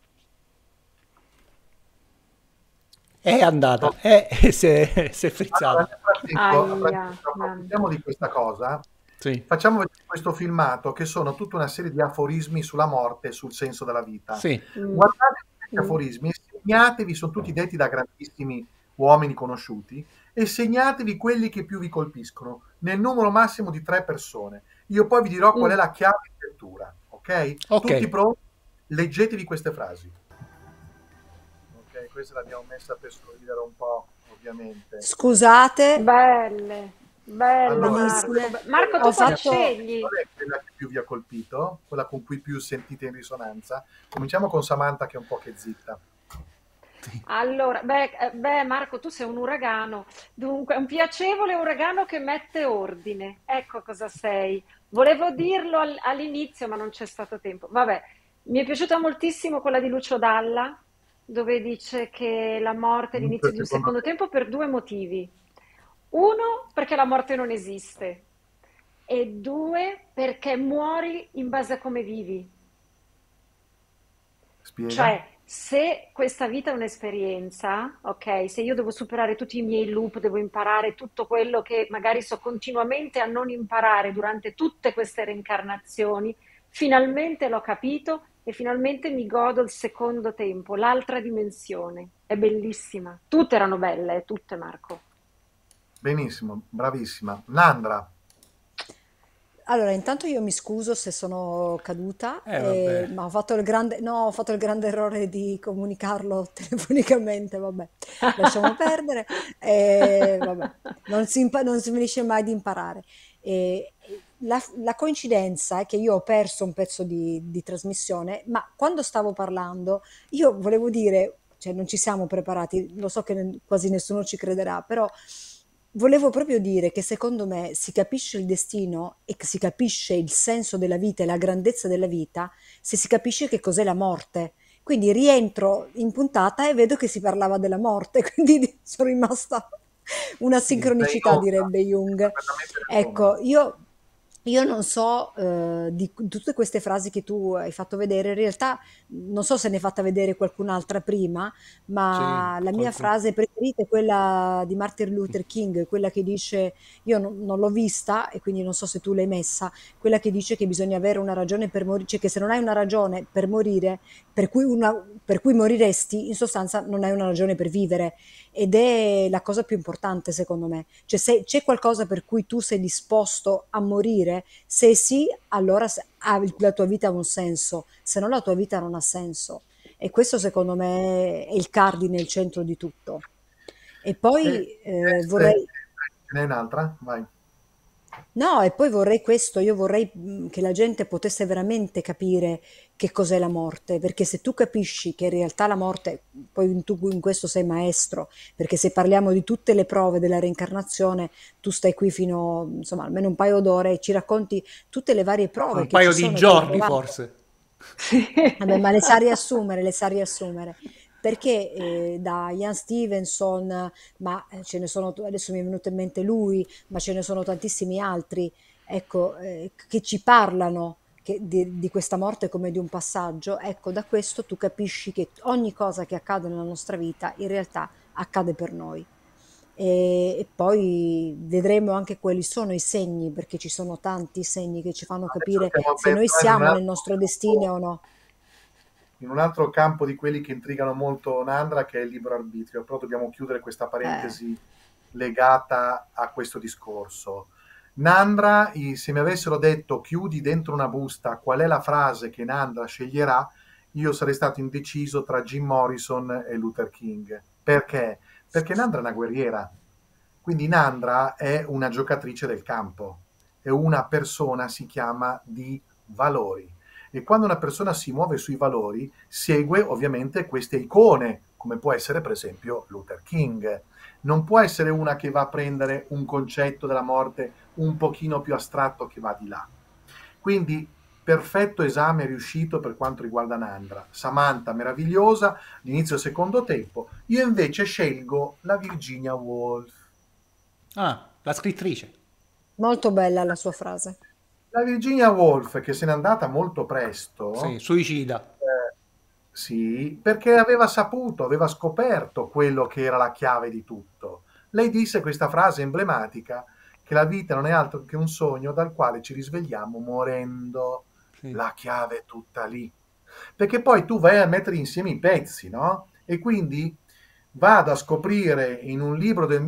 È andata, si è Allora, frizzata. nel frattempo, Aia, mamma. approfittiamo di questa cosa, Sì, facciamo vedere questo filmato che sono tutta una serie di aforismi sulla morte e sul senso della vita. sì. Mm, Guardate questi mm. aforismi e segnatevi, sono tutti detti da grandissimi uomini conosciuti, e segnatevi quelli che più vi colpiscono, nel numero massimo di 3 persone. Io poi vi dirò qual è Mm. la chiave di lettura, ok? Ok. Tutti pronti? Leggetevi queste frasi. Ok, questa l'abbiamo messa per sorridere un po', ovviamente. scusate, Belle, belle Allora, Marco. bellissime. Marco, tu Ho poi fatto, scegli. qual è quella che più vi ha colpito? Quella con cui più sentite in risonanza? Cominciamo con Samantha che è un po' che zitta. Allora, beh, Marco, tu sei un uragano, dunque un piacevole uragano che mette ordine. Ecco cosa sei. Volevo dirlo all'inizio, ma non c'è stato tempo. Vabbè, mi è piaciuta moltissimo quella di Lucio Dalla, dove dice che la morte è Inizio l'inizio di un secondo secondo te. tempo per due motivi. Uno, perché la morte non esiste, e due, perché muori in base a come vivi. Spiega? Cioè, se questa vita è un'esperienza, ok, se io devo superare tutti i miei loop, devo imparare tutto quello che magari so continuamente a non imparare durante tutte queste reincarnazioni, finalmente l'ho capito e finalmente mi godo il secondo tempo, l'altra dimensione. È bellissima. Tutte erano belle, tutte, Marco. Benissimo, bravissima. Nandra, allora, intanto io mi scuso se sono caduta, Vabbè. ma ho fatto il grande, no, ho fatto il grande errore di comunicarlo telefonicamente, vabbè, lasciamo perdere, vabbè, non si finisce mai di imparare. La coincidenza è che io ho perso un pezzo di trasmissione, ma quando stavo parlando, io volevo dire, cioè non ci siamo preparati, lo so che quasi nessuno ci crederà, però volevo proprio dire che secondo me si capisce il destino e che si capisce il senso della vita e la grandezza della vita se si capisce che cos'è la morte. Quindi rientro in puntata e vedo che si parlava della morte, quindi sono rimasta una sì, sei sincronicità, in onda, direbbe sei Jung. completamente nell'onda. Ecco, io non so di tutte queste frasi che tu hai fatto vedere, in realtà non so se ne hai fatta vedere qualcun'altra prima, Sì, ma la mia qualcuno. frase preferita è quella di Martin Luther King, quella che dice, io non l'ho vista e quindi non so se tu l'hai messa, quella che dice che bisogna avere una ragione per morire, cioè che se non hai una ragione per morire, per cui moriresti, in sostanza non hai una ragione per vivere ed è la cosa più importante secondo me. Cioè se c'è qualcosa per cui tu sei disposto a morire, se sì, allora la tua vita ha un senso, se no la tua vita non ha senso. E questo secondo me è il cardine, il centro di tutto. E E poi vorrei, ce n'è un'altra? Vai. no, e poi vorrei questo, io vorrei che la gente potesse veramente capire che cos'è la morte, perché se tu capisci che in realtà la morte, poi tu in questo sei maestro, perché se parliamo di tutte le prove della reincarnazione, tu stai qui fino, insomma, almeno un paio d'ore e ci racconti tutte le varie Un prove che ci paio di sono, che hai giorni provato. forse. Sì. Vabbè, ma le sa riassumere, le sa riassumere. Perché da Ian Stevenson, ma ce ne sono, adesso mi è venuto in mente lui, ma ce ne sono tantissimi altri. ecco, che ci parlano di questa morte come di un passaggio, ecco, da questo tu capisci che ogni cosa che accade nella nostra vita in realtà accade per noi. E poi vedremo anche quali sono i segni, perché ci sono tanti segni che ci fanno Adesso capire stiamo se noi entrando siamo nel nostro destino o no. in un altro campo di quelli che intrigano molto Nandra, che è il libero arbitrio, però dobbiamo chiudere questa Eh, parentesi legata a questo discorso. Nandra, se mi avessero detto chiudi dentro una busta qual è la frase che Nandra sceglierà, io sarei stato indeciso tra Jim Morrison e Luther King. Perché? Perché Nandra è una guerriera, quindi Nandra è una giocatrice del campo, è una persona, si chiama, di valori. E quando una persona si muove sui valori, segue ovviamente queste icone, come può essere per esempio Luther King. Non può essere una che va a prendere un concetto della morte un pochino più astratto che va di là. Quindi perfetto esame riuscito per quanto riguarda Nandra. Samantha meravigliosa, l'inizio del secondo tempo. Io invece scelgo la Virginia Woolf. Ah, la scrittrice. molto bella la sua frase. La Virginia Woolf, che se n'è andata molto Sì, presto, suicida. sì, perché aveva saputo, aveva scoperto quello che era la chiave di tutto. Lei disse questa frase emblematica, che la vita non è altro che un sogno dal quale ci risvegliamo morendo. Sì. La chiave è tutta lì. Perché poi tu vai a mettere insieme i pezzi, no? E quindi vado a scoprire in un libro del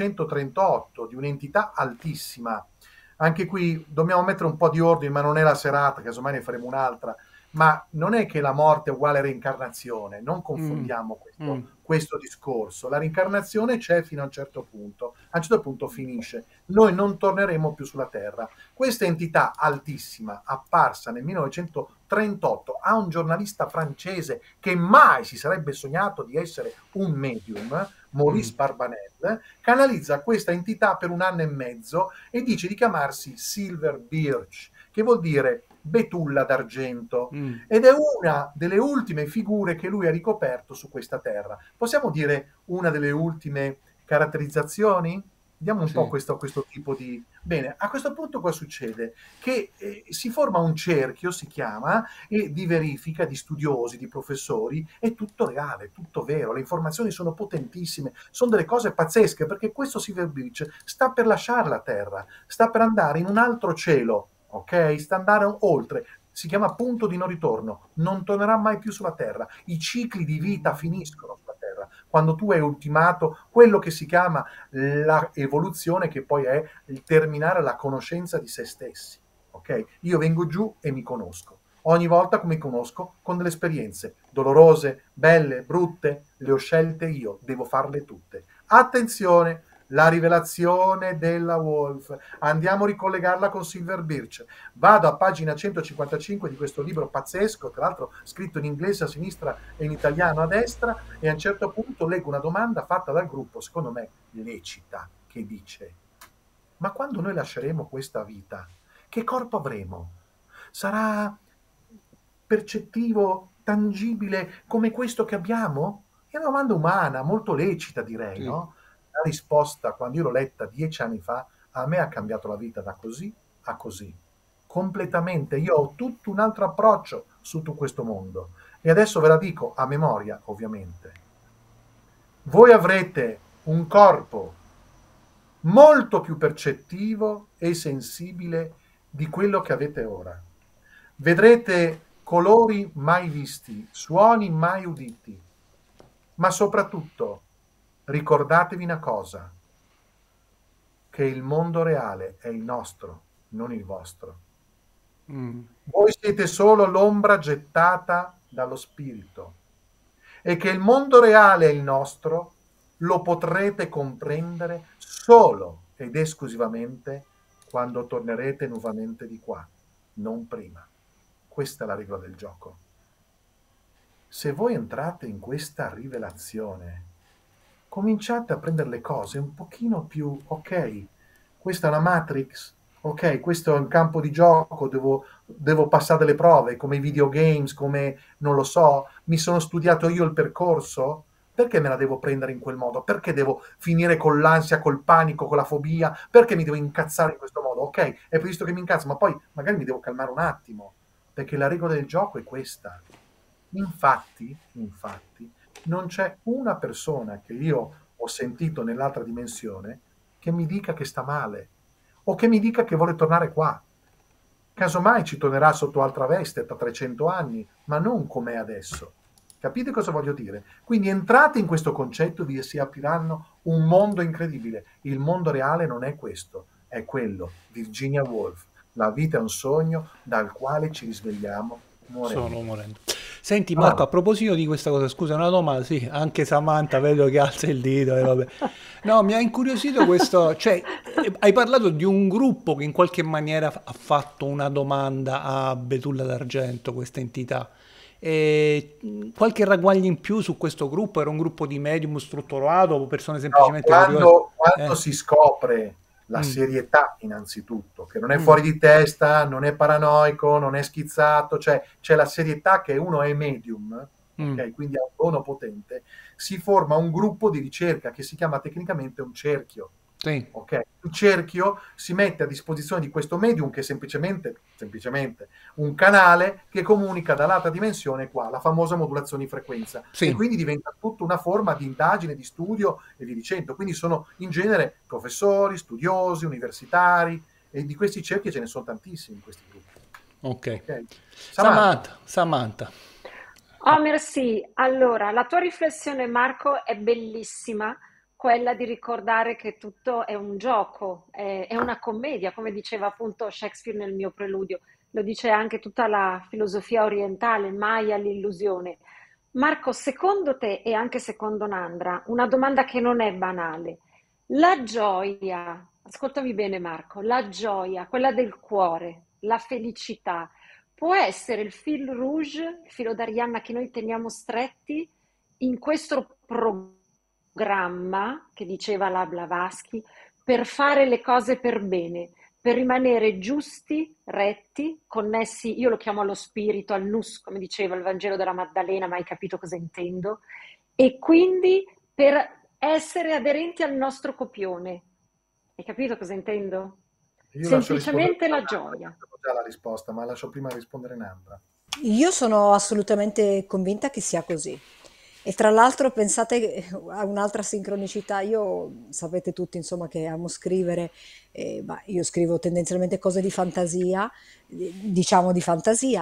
1938 di un'entità altissima. Anche qui dobbiamo mettere un po' di ordine, ma non è la serata, casomai ne faremo un'altra. Ma non è che la morte è uguale reincarnazione, non Mm, confondiamo questo, mm. questo discorso. La reincarnazione c'è fino a un certo punto, a un certo punto finisce. Noi non torneremo più sulla Terra. Questa entità altissima, apparsa nel 1938 a un giornalista francese che mai si sarebbe sognato di essere un medium, Mm. Maurice Barbanel, canalizza questa entità per 1 anno e mezzo e dice di chiamarsi Silver Birch, che vuol dire betulla d'argento, Mm. ed è una delle ultime figure che lui ha ricoperto su questa terra. Possiamo dire una delle ultime caratterizzazioni? Diamo un po' Sì. questo tipo di... Bene, a questo punto cosa succede? Che si forma un cerchio, si chiama, e di verifica di studiosi, di professori, è tutto reale, tutto vero, le informazioni sono potentissime, sono delle cose pazzesche, perché questo Silver Beach sta per lasciare la Terra, sta per andare in un altro cielo, ok? Sta andando oltre, si chiama punto di non ritorno, non tornerà mai più sulla Terra, i cicli di vita finiscono sulla Terra, quando tu hai ultimato quello che si chiama la evoluzione, che poi è il terminare la conoscenza di se stessi, ok? Io vengo giù e mi conosco. Ogni volta come conosco con delle esperienze dolorose, belle, brutte, le ho scelte io, devo farle tutte. Attenzione, la rivelazione della Wolf. Andiamo a ricollegarla con Silver Birch. Vado a pagina 155 di questo libro pazzesco, tra l'altro scritto in inglese a sinistra e in italiano a destra, e a un certo punto leggo una domanda fatta dal gruppo, secondo me lecita, che dice: ma quando noi lasceremo questa vita, che corpo avremo? Sarà percettivo, tangibile come questo che abbiamo? È una domanda umana, molto lecita, direi, Sì. no? La risposta, quando io l'ho letta 10 anni fa, a me ha cambiato la vita da così a così. Completamente. Io ho tutto un altro approccio su tutto questo mondo. E adesso ve la dico a memoria, ovviamente. Voi avrete un corpo molto più percettivo e sensibile di quello che avete ora. Vedrete colori mai visti, suoni mai uditi, ma soprattutto ricordatevi una cosa, che il mondo reale è il nostro, non il vostro. Mm. Voi siete solo l'ombra gettata dallo spirito, e che il mondo reale è il nostro lo potrete comprendere solo ed esclusivamente quando tornerete nuovamente di qua, non prima. Questa è la regola del gioco. Se voi entrate in questa rivelazione, cominciate a prendere le cose un pochino più, ok, questa è una Matrix, ok, questo è un campo di gioco, devo passare delle prove, come i videogames, come, non lo so, mi sono studiato io il percorso, perché me la devo prendere in quel modo? Perché devo finire con l'ansia, col panico, con la fobia? Perché mi devo incazzare in questo modo? modo, ok, è previsto che mi incazzo, ma poi magari mi devo calmare un attimo, perché la regola del gioco è questa. Infatti, non c'è una persona che io ho sentito nell'altra dimensione che mi dica che sta male o che mi dica che vuole tornare qua. Casomai ci tornerà sotto altra veste tra 300 anni, ma non com'è adesso. Capite cosa voglio dire? Quindi entrate in questo concetto, vi si apriranno un mondo incredibile. Il mondo reale non è questo, è quello. Virginia Woolf. La vita è un sogno dal quale ci risvegliamo Sono morendo. morendo. Senti Marco, a Allora, proposito di questa cosa, scusa, una domanda, sì, anche Samantha vedo che alza il dito e vabbè. No, mi ha incuriosito questo, cioè, hai parlato di un gruppo che in qualche maniera ha fatto una domanda a Betulla d'Argento, questa entità. E, qualche ragguaglio in più su questo gruppo? Era un gruppo di medium strutturato o persone no, semplicemente curiose? quando Eh, si scopre la mm, serietà, innanzitutto, che non è mm, fuori di testa, non è paranoico, non è schizzato, cioè c'è la serietà che uno è medium, mm, ok? Quindi ha un dono potente, si forma un gruppo di ricerca che si chiama tecnicamente un cerchio. sì, Ok, il cerchio si mette a disposizione di questo medium che è semplicemente un canale che comunica dall'altra dimensione qua, la famosa modulazione di frequenza, e sì. quindi diventa tutta una forma di indagine, di studio e via dicendo. Quindi sono in genere professori, studiosi, universitari, e di questi cerchi ce ne sono tantissimi in questi gruppi. Ok. Ok? Samantha, Samantha, Samantha. Oh, merci. Allora, la tua riflessione, Marco, è bellissima, quella di ricordare che tutto è un gioco, è una commedia, come diceva appunto Shakespeare nel mio preludio. Lo dice anche tutta la filosofia orientale, mai all'illusione. Marco, secondo te e anche secondo Nandra, una domanda che non è banale. La gioia, ascoltami bene Marco, la gioia, quella del cuore, la felicità, può essere il fil rouge, il filo d'Arianna che noi teniamo stretti in questo programma che diceva la Blavatsky per fare le cose per bene, per rimanere giusti, retti, connessi, io lo chiamo allo spirito, al nus, come diceva il Vangelo della Maddalena, ma hai capito cosa intendo, e quindi per essere aderenti al nostro copione. Hai capito cosa intendo? io lascio rispondere Semplicemente a la Nandra, io gioia. ho già la risposta, ma lascio prima rispondere Nandra. Io sono assolutamente convinta che sia così. E tra l'altro pensate a un'altra sincronicità, io sapete tutti insomma che amo scrivere, ma io scrivo tendenzialmente cose di fantasia, diciamo di fantasia.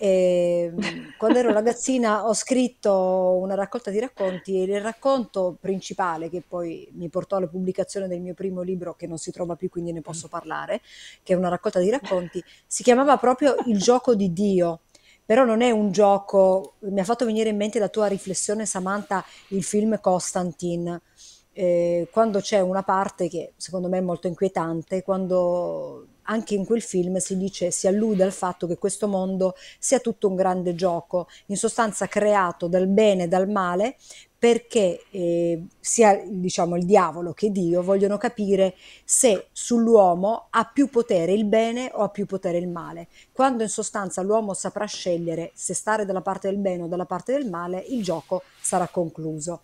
E, quando ero ragazzina ho scritto una raccolta di racconti e il racconto principale che poi mi portò alla pubblicazione del mio primo libro, che non si trova più quindi ne posso parlare, che è una raccolta di racconti, si chiamava proprio Il gioco di Dio. Però non è un gioco, mi ha fatto venire in mente la tua riflessione, Samantha, il film Constantine, quando c'è una parte che secondo me è molto inquietante, quando anche in quel film si dice, si allude al fatto che questo mondo sia tutto un grande gioco, in sostanza creato dal bene e dal male, perché sia diciamo, il diavolo che Dio vogliono capire se sull'uomo ha più potere il bene o ha più potere il male. Quando in sostanza l'uomo saprà scegliere se stare dalla parte del bene o dalla parte del male, il gioco sarà concluso.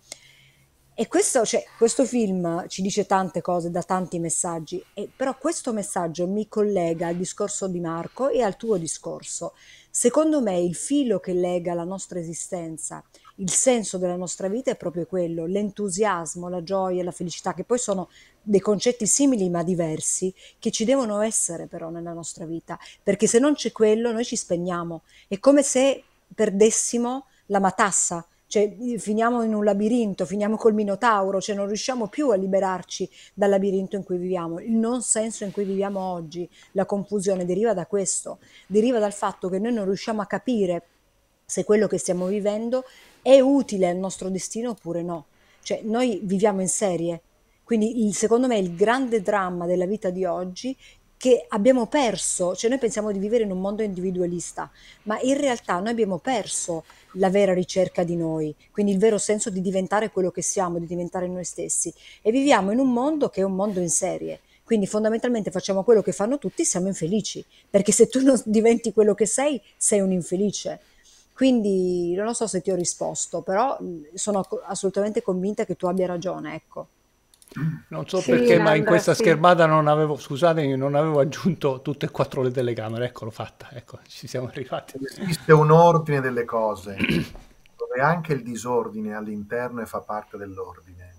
E questo, cioè, questo film ci dice tante cose, dà tanti messaggi, però questo messaggio mi collega al discorso di Marco e al tuo discorso. Secondo me il filo che lega la nostra esistenza, il senso della nostra vita è proprio quello, l'entusiasmo, la gioia, la felicità, che poi sono dei concetti simili ma diversi, che ci devono essere però nella nostra vita, perché se non c'è quello noi ci spegniamo. È come se perdessimo la matassa, cioè finiamo in un labirinto, finiamo col Minotauro, cioè non riusciamo più a liberarci dal labirinto in cui viviamo. Il non senso in cui viviamo oggi, la confusione deriva da questo, deriva dal fatto che noi non riusciamo a capire se quello che stiamo vivendo è utile al nostro destino oppure no. Cioè noi viviamo in serie, quindi secondo me il grande dramma della vita di oggi che abbiamo perso, cioè noi pensiamo di vivere in un mondo individualista, ma in realtà noi abbiamo perso la vera ricerca di noi, quindi il vero senso di diventare quello che siamo, di diventare noi stessi. E viviamo in un mondo che è un mondo in serie. Quindi fondamentalmente facciamo quello che fanno tutti, siamo infelici, perché se tu non diventi quello che sei un infelice. Quindi non lo so se ti ho risposto, però sono assolutamente convinta che tu abbia ragione, ecco. Non so Sì, perché, ma in Nandra, questa sì. schermata non avevo, scusatemi, non avevo aggiunto tutte e quattro le telecamere. Eccolo fatta, ecco, ci siamo arrivati. Esiste un ordine delle cose, dove anche il disordine all'interno e fa parte dell'ordine.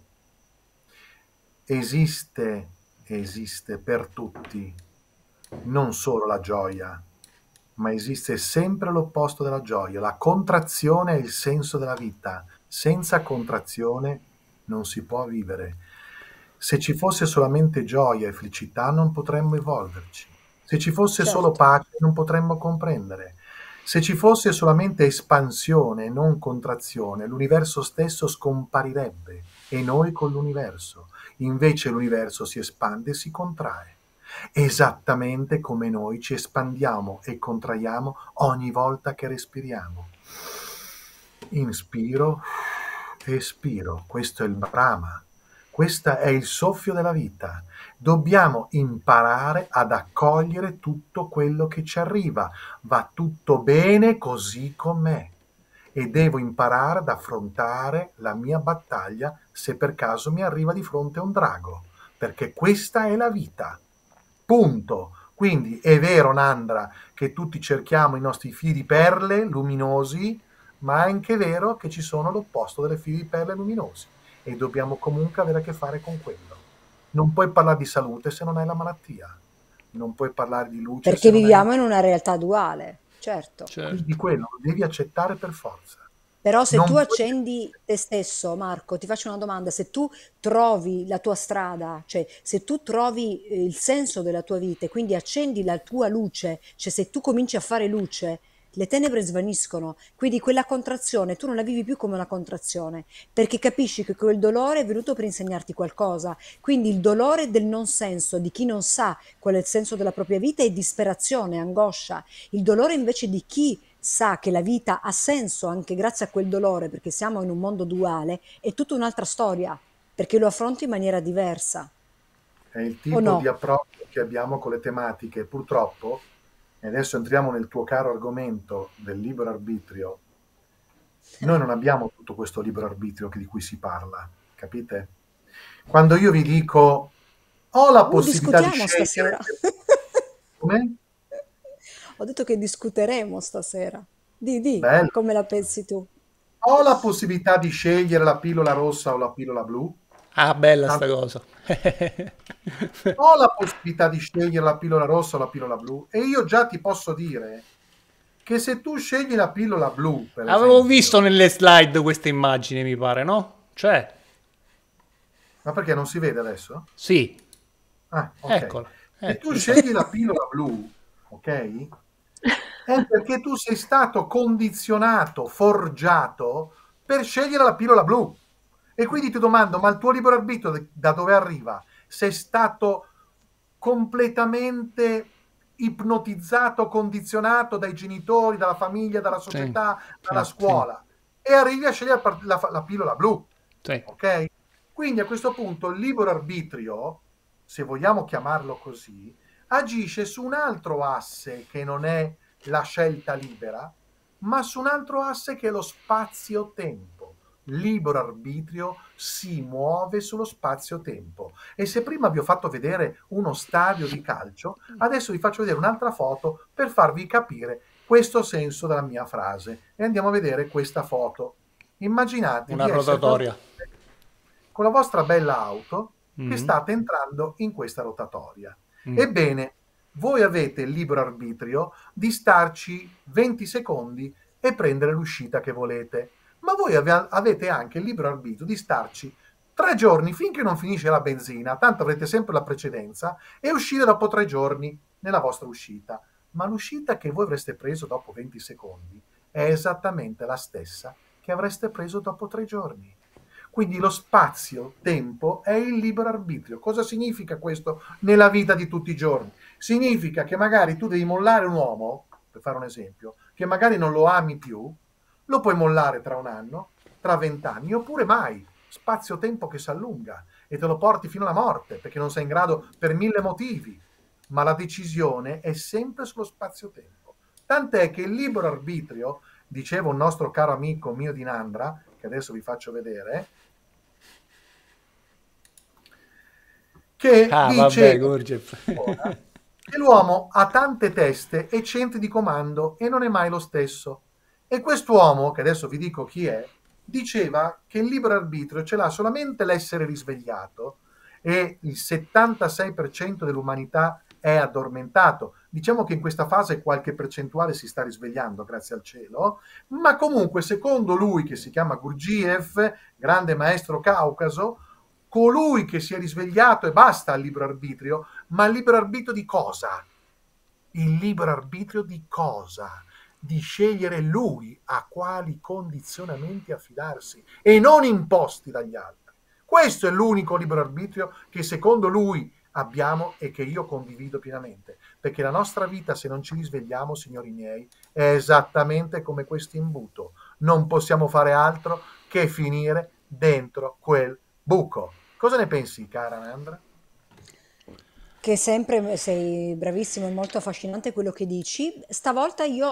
Esiste, esiste per tutti, non solo la gioia, ma esiste sempre l'opposto della gioia. La contrazione è il senso della vita. Senza contrazione non si può vivere. Se ci fosse solamente gioia e felicità non potremmo evolverci. Se ci fosse solo Certo. pace non potremmo comprendere. Se ci fosse solamente espansione e non contrazione, l'universo stesso scomparirebbe e noi con l'universo. Invece l'universo si espande e si contrae, esattamente come noi ci espandiamo e contraiamo ogni volta che respiriamo. Inspiro, espiro, questo è il Brahma, questo è il soffio della vita. Dobbiamo imparare ad accogliere tutto quello che ci arriva. Va tutto bene così com'è. E devo imparare ad affrontare la mia battaglia se per caso mi arriva di fronte un drago, perché questa è la vita. Punto. Quindi è vero, Nandra, che tutti cerchiamo i nostri fili di perle luminosi, ma è anche vero che ci sono l'opposto delle fili di perle luminosi e dobbiamo comunque avere a che fare con quello. Non puoi parlare di salute se non hai la malattia, non puoi parlare di luce Perché se non hai viviamo la... in una realtà duale, certo. Quindi Certo. quello lo devi accettare per forza. Però se tu Non puoi... accendi te stesso, Marco, ti faccio una domanda, se tu trovi la tua strada, cioè se tu trovi il senso della tua vita e quindi accendi la tua luce, cioè se tu cominci a fare luce, le tenebre svaniscono, quindi quella contrazione tu non la vivi più come una contrazione, perché capisci che quel dolore è venuto per insegnarti qualcosa, quindi il dolore del non senso, di chi non sa qual è il senso della propria vita è disperazione, angoscia, il dolore invece di chi sa che la vita ha senso anche grazie a quel dolore, perché siamo in un mondo duale, è tutta un'altra storia, perché lo affronti in maniera diversa, È il o tipo di no? approccio che abbiamo con le tematiche. Purtroppo, e adesso entriamo nel tuo caro argomento del libero arbitrio, noi non abbiamo tutto questo libero arbitrio di cui si parla, capite? Quando io vi dico ho la possibilità di Discutiamo scegliere, stasera. come? Ho detto che discuteremo stasera. Di, Bello. come la pensi tu? Ho la possibilità di scegliere la pillola rossa o la pillola blu? Ah, bella sta Tanto cosa. ho la possibilità di scegliere la pillola rossa o la pillola blu e io già ti posso dire che se tu scegli la pillola blu, per Avevo esempio, visto nelle slide queste immagini, mi pare, no? Cioè, ma perché non si vede adesso? sì, Ah, ok. eccola. Se tu Mi sa. scegli la pillola blu, ok? È perché tu sei stato condizionato, forgiato per scegliere la pillola blu. E quindi ti domando, ma il tuo libero arbitrio da dove arriva? Sei stato completamente ipnotizzato, condizionato dai genitori, dalla famiglia, dalla Sì, società, dalla sì, sì, scuola e arrivi a scegliere la pillola blu, sì. ok? Quindi a questo punto il libero arbitrio, se vogliamo chiamarlo così, agisce su un altro asse che non è la scelta libera, ma su un altro asse che è lo spazio-tempo. Libero arbitrio si muove sullo spazio-tempo. E se prima vi ho fatto vedere uno stadio di calcio, adesso vi faccio vedere un'altra foto per farvi capire questo senso della mia frase. E andiamo a vedere questa foto. Immaginate Una di essere rotatoria. con la vostra bella auto che Mhm. state entrando in questa rotatoria. Mm. Ebbene, voi avete il libero arbitrio di starci 20 secondi e prendere l'uscita che volete, ma voi avete anche il libero arbitrio di starci 3 giorni finché non finisce la benzina, tanto avrete sempre la precedenza, e uscire dopo 3 giorni nella vostra uscita. Ma l'uscita che voi avreste preso dopo 20 secondi è esattamente la stessa che avreste preso dopo 3 giorni. Quindi lo spazio-tempo è il libero arbitrio. Cosa significa questo nella vita di tutti i giorni? Significa che magari tu devi mollare un uomo, per fare un esempio, che magari non lo ami più, lo puoi mollare tra un anno, tra 20 anni, oppure mai. Spazio-tempo che si allunga e te lo porti fino alla morte, perché non sei in grado per 1000 motivi. Ma la decisione è sempre sullo spazio-tempo. Tant'è che il libero arbitrio, diceva un nostro caro amico mio di Nandra, che adesso vi faccio vedere, che Ah, vabbè, dice Gurdjieff. che l'uomo ha tante teste e centri di comando e non è mai lo stesso. E quest'uomo, che adesso vi dico chi è, diceva che il libero arbitrio ce l'ha solamente l'essere risvegliato e il 76% dell'umanità è addormentato. Diciamo che in questa fase qualche percentuale si sta risvegliando, grazie al cielo, ma comunque secondo lui, che si chiama Gurdjieff, grande maestro caucaso, colui che si è risvegliato e basta al libero arbitrio, ma il libero arbitrio di cosa? Il libero arbitrio di cosa? Di scegliere lui a quali condizionamenti affidarsi e non imposti dagli altri. Questo è l'unico libero arbitrio che secondo lui abbiamo e che io condivido pienamente, perché la nostra vita, se non ci risvegliamo, signori miei, è esattamente come questo imbuto. Non possiamo fare altro che finire dentro quel buco. Cosa ne pensi, cara Andra? Che sempre sei bravissimo, è molto affascinante quello che dici. Stavolta io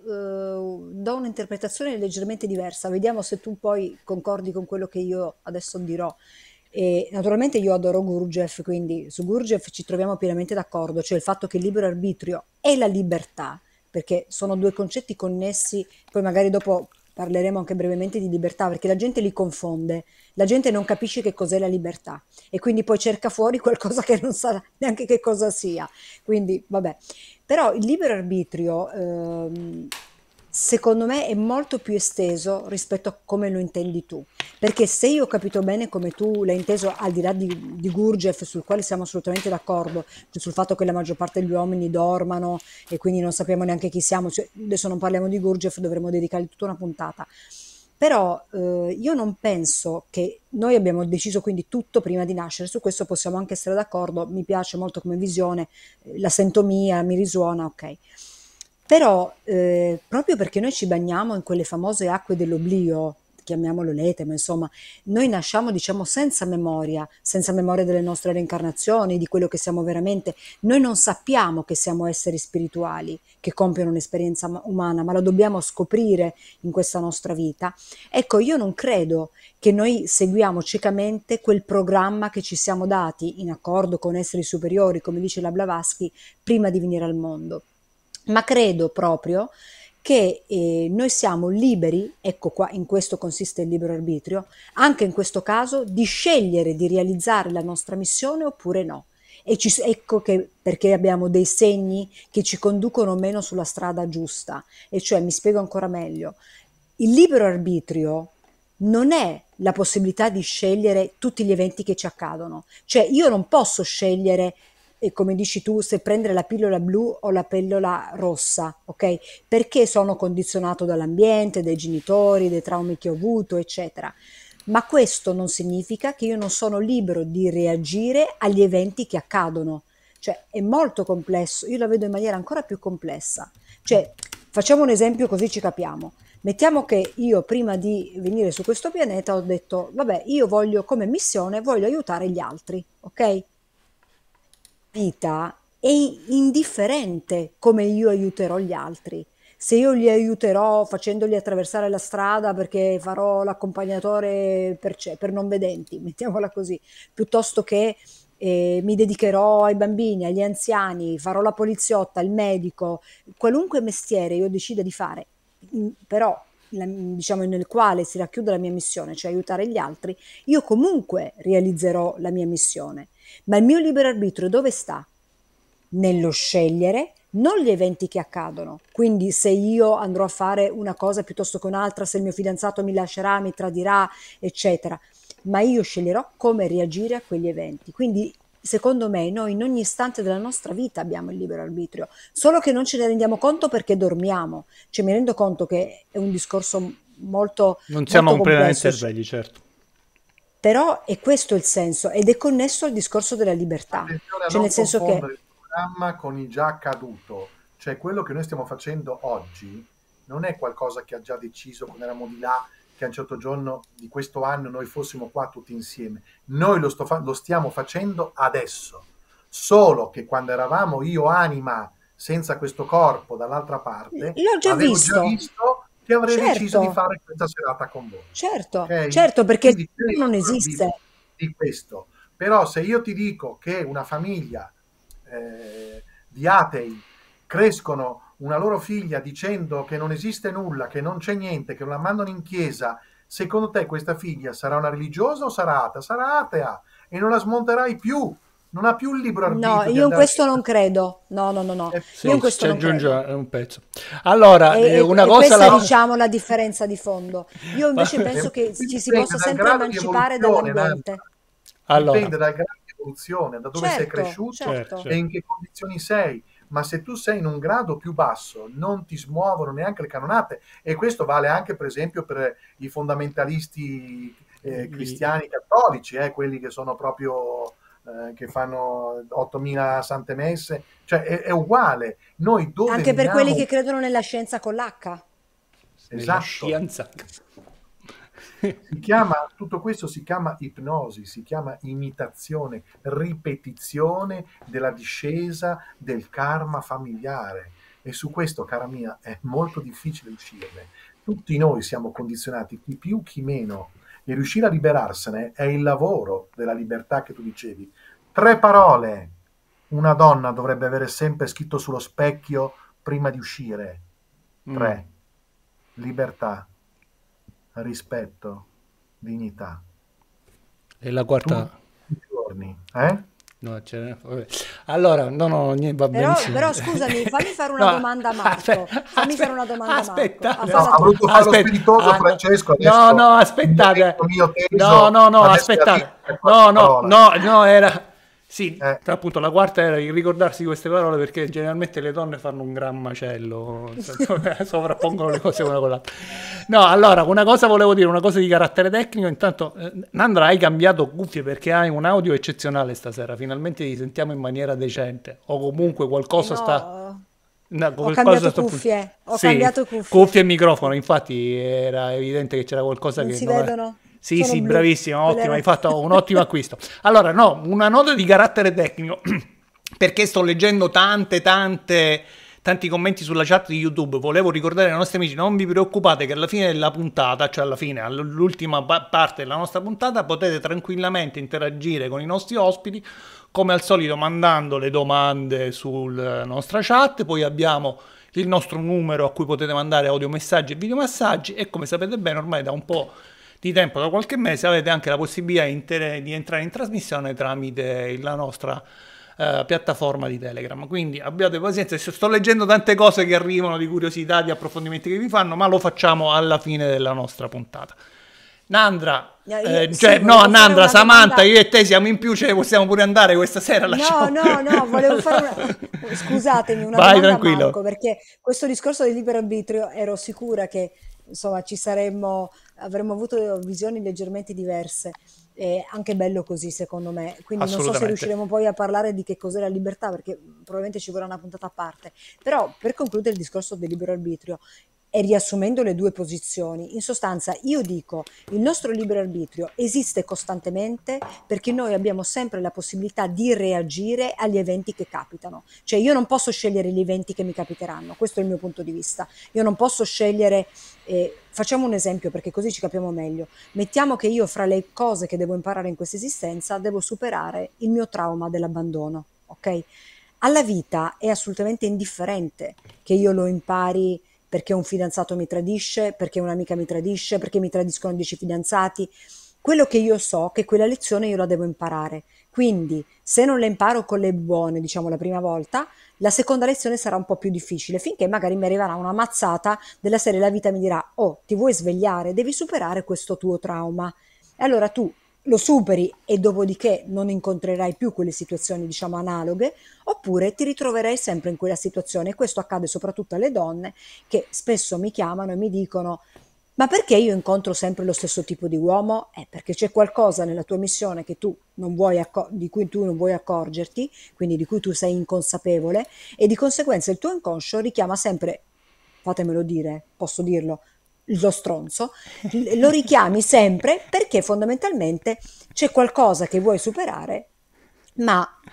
do un'interpretazione leggermente diversa, vediamo se tu poi concordi con quello che io adesso dirò. E naturalmente io adoro Gurdjieff, quindi su Gurdjieff ci troviamo pienamente d'accordo, cioè il fatto che il libero arbitrio e la libertà, perché sono due concetti connessi, poi magari dopo parleremo anche brevemente di libertà, perché la gente li confonde, la gente non capisce che cos'è la libertà e quindi poi cerca fuori qualcosa che non sa neanche che cosa sia. Quindi, vabbè. Però il libero arbitrio, secondo me, è molto più esteso rispetto a come lo intendi tu. Perché se io ho capito bene come tu l'hai inteso, al di là di Gurdjieff, sul quale siamo assolutamente d'accordo, cioè sul fatto che la maggior parte degli uomini dormano e quindi non sappiamo neanche chi siamo, cioè, adesso non parliamo di Gurdjieff, dovremmo dedicargli tutta una puntata. Però io non penso che noi abbiamo deciso quindi tutto prima di nascere, su questo possiamo anche essere d'accordo, mi piace molto come visione, la sento mia, mi risuona, ok. Però proprio perché noi ci bagniamo in quelle famose acque dell'oblio, chiamiamolo l'ete, ma insomma, noi nasciamo diciamo senza memoria delle nostre reincarnazioni, di quello che siamo veramente. Noi non sappiamo che siamo esseri spirituali che compiono un'esperienza umana, ma lo dobbiamo scoprire in questa nostra vita. Ecco, io non credo che noi seguiamo ciecamente quel programma che ci siamo dati in accordo con esseri superiori, come dice la Blavatsky, prima di venire al mondo. Ma credo proprio che noi siamo liberi, ecco qua, in questo consiste il libero arbitrio, anche in questo caso, di scegliere di realizzare la nostra missione oppure no. E ecco che perché abbiamo dei segni che ci conducono o meno sulla strada giusta. E cioè, mi spiego ancora meglio, il libero arbitrio non è la possibilità di scegliere tutti gli eventi che ci accadono. Cioè, io non posso scegliere, come dici tu, se prendere la pillola blu o la pillola rossa, ok? Perché sono condizionato dall'ambiente, dai genitori, dai traumi che ho avuto, eccetera. Ma questo non significa che io non sono libero di reagire agli eventi che accadono. Cioè, è molto complesso, io la vedo in maniera ancora più complessa. Cioè, facciamo un esempio così ci capiamo. Mettiamo che io prima di venire su questo pianeta ho detto, vabbè, io voglio come missione, voglio aiutare gli altri, ok? Vita è indifferente come io aiuterò gli altri. Se io li aiuterò facendoli attraversare la strada perché farò l'accompagnatore per non vedenti, mettiamola così, piuttosto che mi dedicherò ai bambini, agli anziani, farò la poliziotta, il medico, qualunque mestiere io decida di fare, però diciamo nel quale si racchiude la mia missione, cioè aiutare gli altri, io comunque realizzerò la mia missione. Ma il mio libero arbitrio dove sta? Nello scegliere non gli eventi che accadono. Quindi se io andrò a fare una cosa piuttosto che un'altra, se il mio fidanzato mi lascerà, mi tradirà, eccetera. Ma io sceglierò come reagire a quegli eventi. Quindi secondo me noi in ogni istante della nostra vita abbiamo il libero arbitrio, solo che non ce ne rendiamo conto perché dormiamo. Cioè mi rendo conto che è un discorso molto, Non siamo molto completamente complesso. svegli, certo. Però è questo il senso ed è connesso al discorso della libertà, Attenzione a cioè nel non senso che confondere il programma con il già accaduto, cioè quello che noi stiamo facendo oggi non è qualcosa che ha già deciso quando eravamo di là, che a un certo giorno di questo anno noi fossimo qua tutti insieme. Noi lo stiamo facendo adesso, solo che quando eravamo io anima senza questo corpo dall'altra parte, l'ho già avevo già visto, visto che avrei deciso di certo, fare questa serata con voi. certo, Ok? certo, perché Quindi se no non esiste. di questo. Però se io ti dico che una famiglia di atei crescono una loro figlia dicendo che non esiste nulla, che non c'è niente, che non la mandano in chiesa, secondo te questa figlia sarà una religiosa o sarà atea? Sarà atea e non la smonterai più, non ha più il libero No, arbitrio di io in andare. questo non credo. No, no, no, no. È Io in Sì, questo ci non aggiunge credo. un pezzo. Allora, una E cosa questa è, la... diciamo, la differenza di fondo. Io invece Vabbè. penso che Qui ci si dipende possa dal sempre grado di emancipare evoluzione, Nanda. dall'ambiente. Allora, Dipende dal grado di evoluzione, da dove sei Certo, cresciuto certo, certo. e certo. in che condizioni sei. Ma se tu sei in un grado più basso, non ti smuovono neanche le canonate. E questo vale anche, per esempio, per i fondamentalisti I- cristiani cattolici, quelli che sono proprio che fanno 8000 sante messe. Cioè, è uguale. Noi dove Anche per quelli veniamo? che credono nella scienza con l'H. nella Esatto. scienza. Tutto questo si chiama ipnosi, si chiama imitazione, ripetizione della discesa del karma familiare. E su questo, cara mia, è molto difficile uscirne. Tutti noi siamo condizionati, chi più, chi meno. E riuscire a liberarsene è il lavoro della libertà che tu dicevi. 3 parole una donna dovrebbe avere sempre scritto sullo specchio prima di uscire. Mm. 3. Libertà, rispetto, dignità. E la quarta... Tutti i giorni, No, vabbè. Allora, no, niente, va benissimo. Però scusami, fammi fare una No, domanda a Marco. Fammi fare una domanda a Marco. aspettate. No, Falla ha tu. voluto fare lo Aspetta, spiritoso no, Francesco, no, adesso il aspettate. momento mio No, teso, adesso la aspettate. dico la quarta parola. No, era... Sì, Eh, appunto la quarta era il ricordarsi di queste parole perché generalmente le donne fanno un gran macello, sovrappongono le cose una con l'altra. No, allora, una cosa volevo dire, una cosa di carattere tecnico, intanto Nandra hai cambiato cuffie perché hai un audio eccezionale stasera, finalmente ti sentiamo in maniera decente o comunque qualcosa sta... No, No, ho qualcosa cambiato sta... cuffie. Ho Sì, cambiato cuffie. cuffie e microfono, infatti era evidente che c'era qualcosa Non che si non è... vedono? Sì, Sono sì, blu. bravissima, Quelle ottima, hai erano... fatto un ottimo acquisto. Allora, no, una nota di carattere tecnico, perché sto leggendo tanti commenti sulla chat di YouTube. Volevo ricordare ai nostri amici, non vi preoccupate che alla fine della puntata, cioè alla fine, all'ultima parte della nostra puntata, potete tranquillamente interagire con i nostri ospiti, come al solito mandando le domande sulla nostra chat, poi abbiamo il nostro numero a cui potete mandare audiomessaggi e videomessaggi e come sapete bene ormai da un po' di tempo, da qualche mese, avete anche la possibilità di entrare in trasmissione tramite la nostra piattaforma di Telegram. Quindi abbiate pazienza, sto leggendo tante cose che arrivano di curiosità, di approfondimenti che vi fanno, ma lo facciamo alla fine della nostra puntata. Nandra, Sì, volevo fare Nandra, una Samantha, domanda. io e te siamo in più, ce ne possiamo pure andare questa sera, lasciamo... No, volevo fare scusatemi, una Vai, domanda a tranquillo. Marco, perché questo discorso del libero arbitrio ero sicura che insomma avremmo avuto visioni leggermente diverse. È anche bello così, secondo me. Quindi non so se Assolutamente. riusciremo poi a parlare di che cos'è la libertà, perché probabilmente ci vorrà una puntata a parte. Però per concludere il discorso del libero arbitrio e riassumendo le due posizioni, in sostanza io dico il nostro libero arbitrio esiste costantemente perché noi abbiamo sempre la possibilità di reagire agli eventi che capitano. Cioè io non posso scegliere gli eventi che mi capiteranno, questo è il mio punto di vista. Io non posso scegliere, facciamo un esempio perché così ci capiamo meglio. Mettiamo che io fra le cose che devo imparare in questa esistenza devo superare il mio trauma dell'abbandono, ok? Alla vita è assolutamente indifferente che io lo impari perché un fidanzato mi tradisce, perché un'amica mi tradisce, perché mi tradiscono 10 fidanzati. Quello che io so è che quella lezione io la devo imparare. Quindi, se non la imparo con le buone, diciamo la prima volta, la seconda lezione sarà un po' più difficile, finché magari mi arriverà una mazzata della serie la vita mi dirà: "Oh, ti vuoi svegliare, devi superare questo tuo trauma". E allora tu lo superi e dopodiché non incontrerai più quelle situazioni, diciamo, analoghe, oppure ti ritroverai sempre in quella situazione. E questo accade soprattutto alle donne che spesso mi chiamano e mi dicono: ma perché io incontro sempre lo stesso tipo di uomo? Perché c'è qualcosa nella tua missione che tu non vuoi di cui tu non vuoi accorgerti, quindi di cui tu sei inconsapevole, e di conseguenza il tuo inconscio richiama sempre, fatemelo dire, posso dirlo, lo stronzo, lo richiami sempre perché fondamentalmente c'è qualcosa che vuoi superare, ma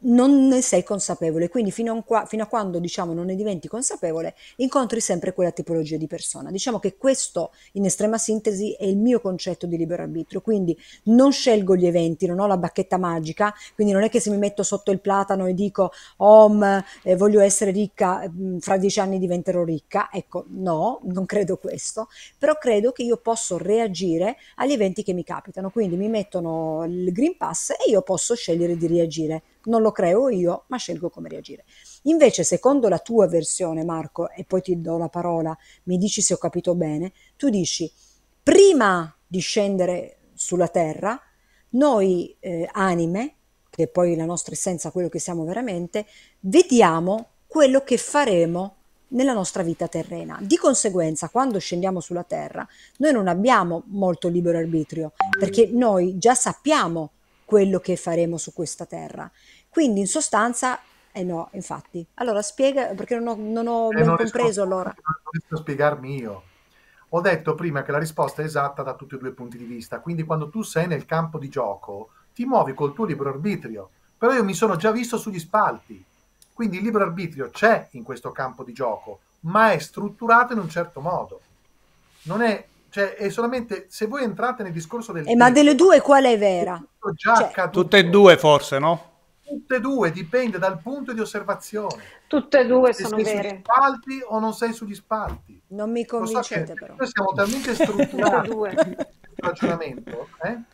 non ne sei consapevole, quindi fino a quando diciamo non ne diventi consapevole, incontri sempre quella tipologia di persona. Diciamo che questo, in estrema sintesi, è il mio concetto di libero arbitrio, quindi non scelgo gli eventi, non ho la bacchetta magica, quindi non è che se mi metto sotto il platano e dico voglio essere ricca, fra 10 anni diventerò ricca, ecco, no, non credo questo, però credo che io posso reagire agli eventi che mi capitano, quindi mi mettono il Green Pass e io posso scegliere di reagire. Non lo creo io, ma scelgo come reagire. Invece, secondo la tua versione, Marco, e poi ti do la parola, mi dici se ho capito bene, tu dici, prima di scendere sulla Terra, noi anime, che è poi la nostra essenza, quello che siamo veramente, vediamo quello che faremo nella nostra vita terrena. Di conseguenza, quando scendiamo sulla Terra, noi non abbiamo molto libero arbitrio, perché noi già sappiamo quello che faremo su questa Terra. Quindi in sostanza, eh no, infatti. Allora spiega, perché non ho ben Non riesco, compreso allora. non riesco a spiegarmi io. Ho detto prima che la risposta è esatta da tutti e due i punti di vista, quindi quando tu sei nel campo di gioco ti muovi col tuo libero arbitrio, però io mi sono già visto sugli spalti, quindi il libero arbitrio c'è in questo campo di gioco, ma è strutturato in un certo modo. Non è, cioè, è solamente se voi entrate nel discorso del Ma delle tempo, due qual è è vera? tutto già Cioè, Tutte e accaduto. due forse, no? Tutte e due, dipende dal punto di osservazione. Tutte e due Se sono sei sugli vere, spalti o non sei sugli spalti. non mi Lo so che convincete però. noi siamo talmente tutte e strutturati due. in questo ragionamento,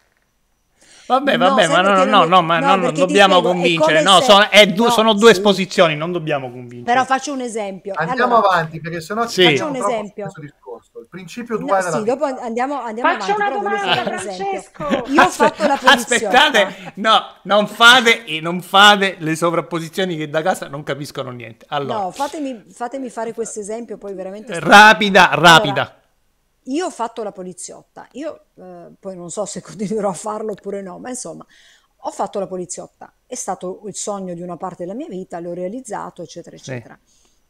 Vabbè, No, vabbè, sai ma perché non mi... ma No, non perché ti dobbiamo spiego, è convincere, come no, se... No, sono due sì, esposizioni, non dobbiamo però convincere. faccio un esempio. Andiamo Allora, avanti perché sennò ci Sì. faccio perdiamo un troppo su esempio. questo discorso. Il principio No, duale della sì, dopo vita. andiamo Faccio avanti, una però voglio fare domanda, un esempio. Francesco. Io ho fatto la poliziotta. Aspettate, no, non fate le sovrapposizioni che da casa non capiscono niente. Allora, No, fatemi fare questo esempio, poi veramente sto finendo. rapida, Allora, rapida. io ho fatto la poliziotta, io poi non so se continuerò a farlo oppure no, ma insomma, ho fatto la poliziotta, è stato il sogno di una parte della mia vita, l'ho realizzato, eccetera, Sì, eccetera.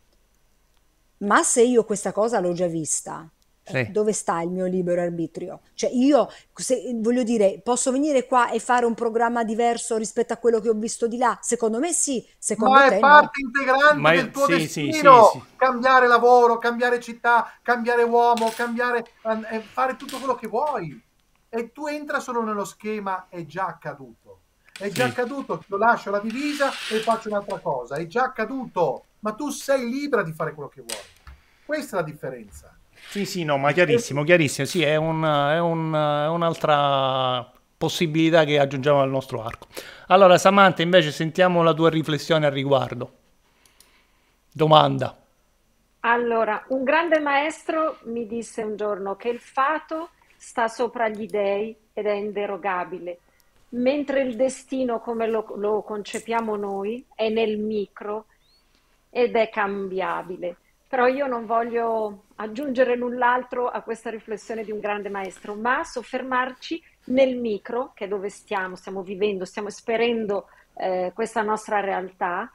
Ma se io questa cosa l'ho già vista, sì. dove sta il mio libero arbitrio? Cioè io, voglio dire, posso venire qua e fare un programma diverso rispetto a quello che ho visto di là? Secondo me sì, secondo Ma è te no. parte integrante del tuo Sì, sì, sì, destino. sì. Cambiare lavoro, cambiare città, cambiare uomo, fare tutto quello che vuoi. E tu entra solo nello schema, è già accaduto. È già Sì. accaduto, io lascio la divisa e faccio un'altra cosa. È già accaduto, ma tu sei libera di fare quello che vuoi. Questa è la differenza. Sì, sì, no, ma chiarissimo, chiarissimo. Sì, è un'altra possibilità che aggiungiamo al nostro arco. Allora, Samantha, invece, sentiamo la tua riflessione al riguardo. Domanda. Allora, un grande maestro mi disse un giorno che il fato sta sopra gli dei ed è inderogabile, mentre il destino, come lo concepiamo noi, è nel micro ed è cambiabile. Però io non voglio aggiungere null'altro a questa riflessione di un grande maestro, ma soffermarci nel micro, che è dove stiamo vivendo, stiamo esperendo questa nostra realtà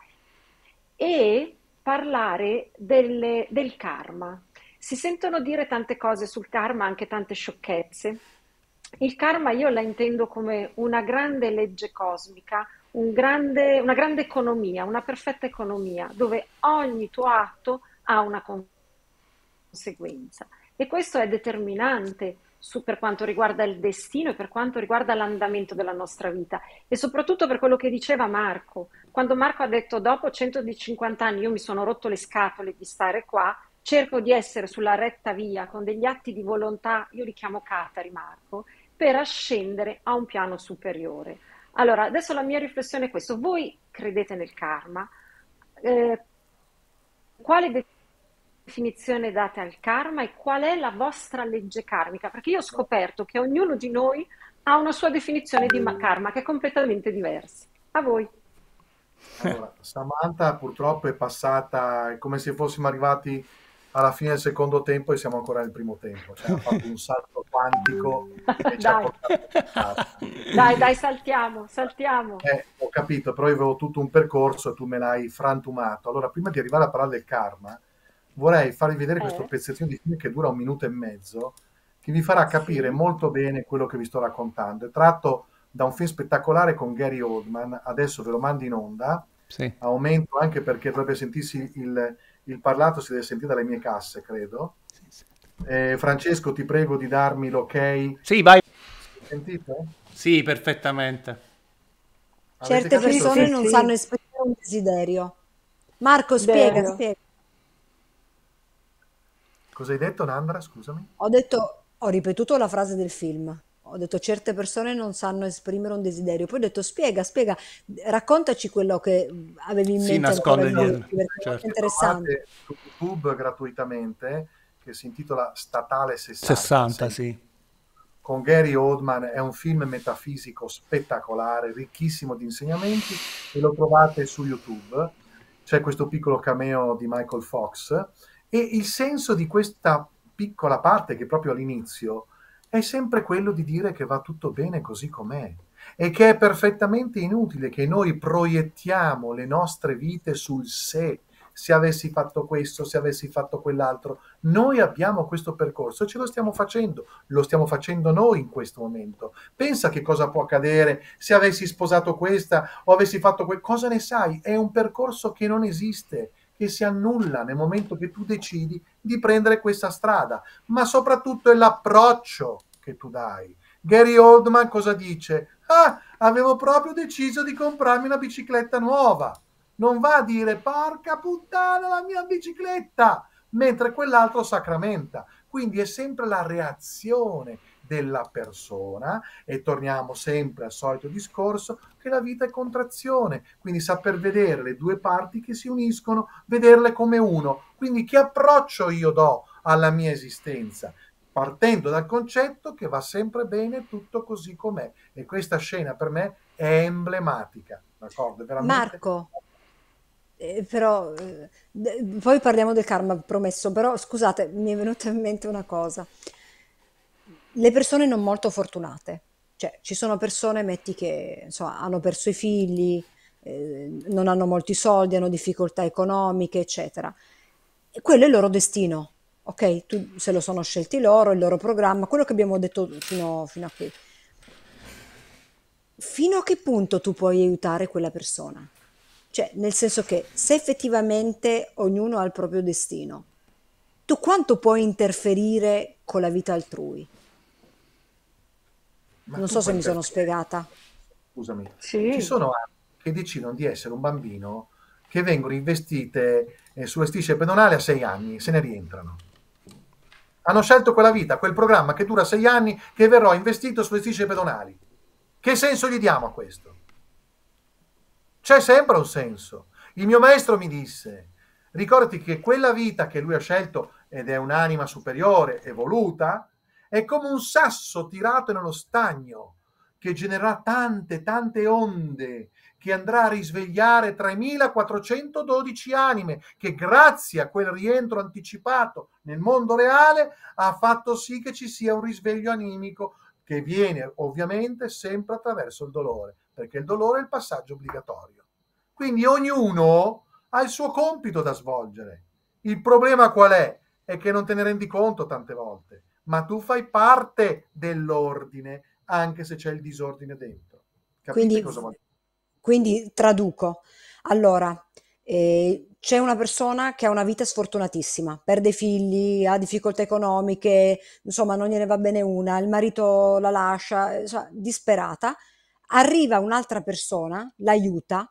e parlare del karma. Si sentono dire tante cose sul karma, anche tante sciocchezze. Il karma io la intendo come una grande legge cosmica, una grande economia, una perfetta economia, dove ogni tuo atto ha una conseguenza. E questo è determinante per quanto riguarda il destino e per quanto riguarda l'andamento della nostra vita. E soprattutto per quello che diceva Marco. Quando Marco ha detto dopo 150 anni io mi sono rotto le scatole di stare qua, cerco di essere sulla retta via con degli atti di volontà, io li chiamo catari, Marco, per ascendere a un piano superiore. Allora, adesso la mia riflessione è questa. Voi credete nel karma? Eh, quale definizione date al karma e qual è la vostra legge karmica? Perché io ho scoperto che ognuno di noi ha una sua definizione di karma che è completamente diversa. A voi. Allora, Samantha purtroppo è passata, è come se fossimo arrivati alla fine del secondo tempo e siamo ancora nel primo tempo, cioè ha fatto un salto quantico e ci ha Dai, portato in casa. dai, saltiamo, saltiamo. Ho capito, però io avevo tutto un percorso e tu me l'hai frantumato. Allora, prima di arrivare a parlare del karma, vorrei farvi vedere questo Eh? pezzettino di film che dura 1 minuto e mezzo, che vi farà capire Sì? molto bene quello che vi sto raccontando. È tratto da un film spettacolare con Gary Oldman, adesso ve lo mando in onda, Sì. aumento anche perché dovrebbe sentirsi il parlato, si deve sentire dalle mie casse, credo. Francesco, ti prego di darmi l'ok. Sì, vai. Sentite? Sì, perfettamente. Avete Certe capito? persone Sì, non sì, sanno esprimere un desiderio. Marco, spiega, vero. spiega. Cosa hai detto, Nandra? Scusami. Ho ripetuto la frase del film. Ho detto certe persone non sanno esprimere un desiderio. Poi ho detto spiega, spiega, raccontaci quello che avevi in Si mente ancora nasconde di più, dietro, perché è molto certo. interessante. Trovate su YouTube gratuitamente, che si intitola Statale 60, 60, sì. con Gary Oldman. È un film metafisico spettacolare, ricchissimo di insegnamenti, e lo trovate su YouTube. C'è questo piccolo cameo di Michael Fox, e il senso di questa piccola parte, che proprio all'inizio, è sempre quello di dire che va tutto bene così com'è, e che è perfettamente inutile che noi proiettiamo le nostre vite sul se avessi fatto questo, se avessi fatto quell'altro. Noi abbiamo questo percorso e ce lo stiamo facendo noi in questo momento. Pensa che cosa può accadere se avessi sposato questa o avessi fatto cosa ne sai? È un percorso che non esiste, che si annulla nel momento che tu decidi di prendere questa strada, ma soprattutto è l'approccio che tu dai. Gary Oldman cosa dice? Ah, avevo proprio deciso di comprarmi una bicicletta nuova. Non va a dire porca puttana la mia bicicletta, mentre quell'altro sacramenta. Quindi è sempre la reazione della persona, e torniamo sempre al solito discorso che la vita è contrazione, quindi saper vedere le due parti che si uniscono, vederle come uno. Quindi che approccio io do alla mia esistenza? Partendo dal concetto che va sempre bene tutto così com'è, e questa scena per me è emblematica, d'accordo? È veramente. Marco, però, poi parliamo del karma, promesso, però scusate, mi è venuta in mente una cosa. Le persone non molto fortunate, cioè ci sono persone, metti che insomma, hanno perso i figli, non hanno molti soldi, hanno difficoltà economiche, eccetera. E quello è il loro destino, ok? Se lo sono scelti loro, il loro programma, quello che abbiamo detto fino a qui. Fino a che punto tu puoi aiutare quella persona? Cioè, nel senso che se effettivamente ognuno ha il proprio destino, tu quanto puoi interferire con la vita altrui? Ma Non tu so se puoi mi sono interferire. spiegata. Scusami, ci Sì, sono anni che decidono di essere un bambino, che vengono investite sulle strisce pedonali a 6 anni, se ne rientrano. Hanno scelto quella vita, quel programma che dura 6 anni, che verrò investito sulle strisce pedonali. Che senso gli diamo a questo? C'è sempre un senso. Il mio maestro mi disse: ricordati che quella vita che lui ha scelto, ed è un'anima superiore, evoluta, è come un sasso tirato nello stagno, che genererà tante, tante onde, che andrà a risvegliare 3412 anime, che grazie a quel rientro anticipato nel mondo reale ha fatto sì che ci sia un risveglio animico, che viene ovviamente sempre attraverso il dolore, perché il dolore è il passaggio obbligatorio. Quindi ognuno ha il suo compito da svolgere. Il problema qual è? È che non te ne rendi conto tante volte, ma tu fai parte dell'ordine, anche se c'è il disordine dentro. Capite Quindi, cosa vuol dire? quindi traduco. Allora, c'è una persona che ha una vita sfortunatissima, perde i figli, ha difficoltà economiche, insomma, non gliene va bene una, il marito la lascia, insomma, disperata. Arriva un'altra persona, l'aiuta,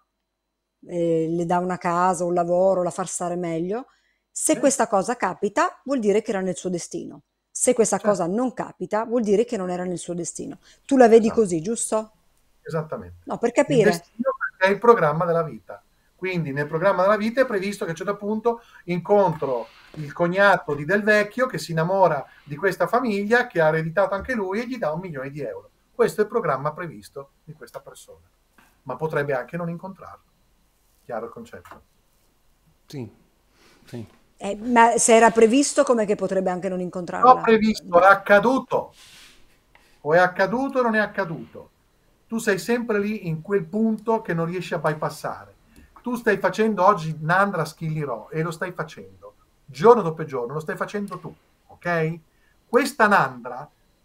le dà una casa, un lavoro, la fa stare meglio. Se Sì, questa cosa capita, vuol dire che era nel suo destino. Se questa certo, cosa non capita, vuol dire che non era nel suo destino. Tu la vedi esatto. così, giusto? Esattamente. No, per Il capire. destino è il programma della vita. Quindi nel programma della vita è previsto che a un certo punto incontro il cognato di Del Vecchio, che si innamora di questa famiglia, che ha ereditato anche lui, e gli dà 1 milione di euro. Questo è il programma previsto di questa persona. Ma potrebbe anche non incontrarlo. Chiaro il concetto? Sì, sì. Ma se era previsto, com'è che potrebbe anche non L'ho incontrarla? previsto, è accaduto. O è accaduto o non è accaduto. Tu sei sempre lì in quel punto che non riesci a bypassare. Tu stai facendo oggi Nandra Schillirò, e lo stai facendo giorno dopo giorno, lo stai facendo tu, ok? Questa Nandra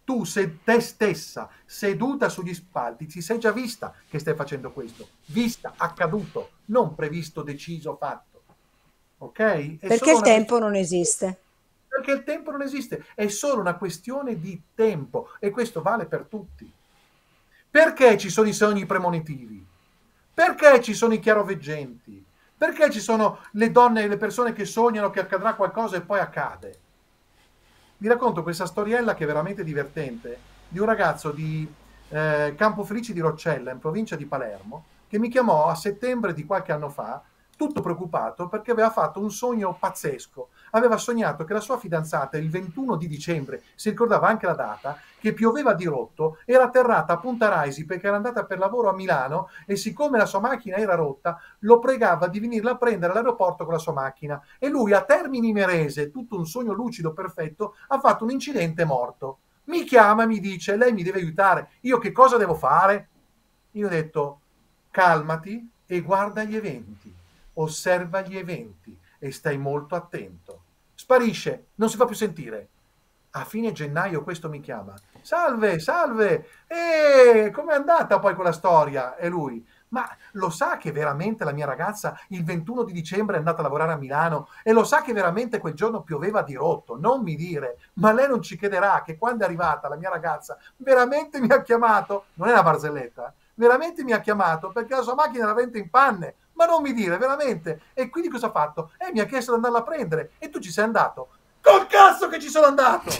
Tu sei te stessa, seduta sugli spalti, ti sei già vista che stai facendo questo. Vista, accaduto, non previsto, deciso, fatto. Ok? È Perché solo il una tempo questione non di esiste. tempo. Perché il tempo non esiste, è solo una questione di tempo e questo vale per tutti. Perché ci sono i sogni premonitivi? Perché ci sono i chiaroveggenti? Perché ci sono le donne e le persone che sognano che accadrà qualcosa e poi accade? Vi racconto questa storiella che è veramente divertente di un ragazzo di Campofelice di Roccella, in provincia di Palermo, che mi chiamò a settembre di qualche anno fa, tutto preoccupato perché aveva fatto un sogno pazzesco. Aveva sognato che la sua fidanzata il 21 di dicembre, si ricordava anche la data, che pioveva di rotto, era atterrata a Punta Raisi perché era andata per lavoro a Milano e siccome la sua macchina era rotta, lo pregava di venirla a prendere all'aeroporto con la sua macchina. E lui a Termini Imerese, tutto un sogno lucido perfetto, ha fatto un incidente e è morto. Mi chiama e mi dice, lei mi deve aiutare, io che cosa devo fare? Io ho detto, calmati e guarda gli eventi, osserva gli eventi e stai molto attento. Sparisce, non si fa più sentire. A fine gennaio questo mi chiama. Salve, salve! Com'è andata poi quella storia? E lui, ma lo sa che veramente la mia ragazza il 21 di dicembre è andata a lavorare a Milano e lo sa che veramente quel giorno pioveva di rotto? Non mi dire, ma lei non ci crederà che quando è arrivata la mia ragazza veramente mi ha chiamato, non è una barzelletta, veramente mi ha chiamato perché la sua macchina era veramente in panne, ma non mi dire, veramente. E quindi cosa ha fatto? Mi ha chiesto di andarla a prendere e tu ci sei andato. Col cazzo che ci sono andato!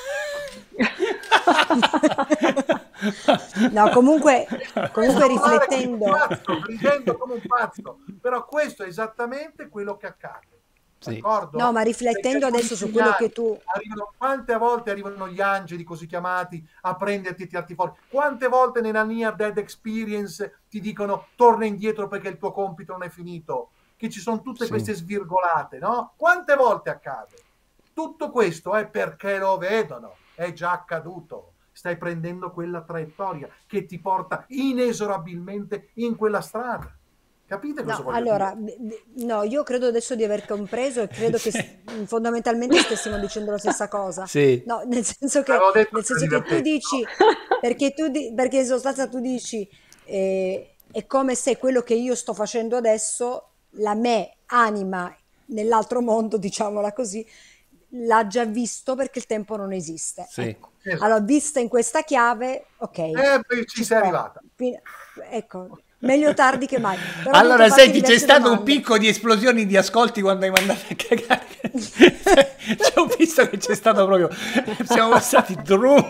No, comunque Riflettendo, riflettendo, ridendo come un pazzo, però questo è esattamente quello che accade, Sì. no, d'accordo? ma Perché riflettendo sono i adesso su quello che segnali. tu... Quante volte arrivano gli angeli così chiamati a prenderti e tirarti fuori? Quante volte nella Near Dead Experience ti dicono torna indietro perché il tuo compito non è finito? Che ci sono tutte Sì. queste svirgolate, no? Quante volte accade? Tutto questo è perché lo vedono, è già accaduto. Stai prendendo quella traiettoria che ti porta inesorabilmente in quella strada. Capite cosa No, voglio allora, dire? no, io credo adesso di aver compreso e credo che fondamentalmente stessimo dicendo la stessa cosa. Sì. No, nel senso Avevo detto nel che era senso che tu divertente, dici, perché in sostanza tu dici, è come se quello che io sto facendo adesso, la me anima nell'altro mondo, diciamola così, l'ha già visto perché il tempo non esiste. Sì. Ecco. no? Allora, Esatto. vista in questa chiave, ok, Beh, ci ci sei sto. arrivata. Ecco, meglio tardi che mai. Però ho voluto Allora, farti senti, c'è diverse stato un domande. picco di esplosioni di ascolti quando hai mandato a cagare. Ci ho visto che c'è stato proprio. Siamo passati drum.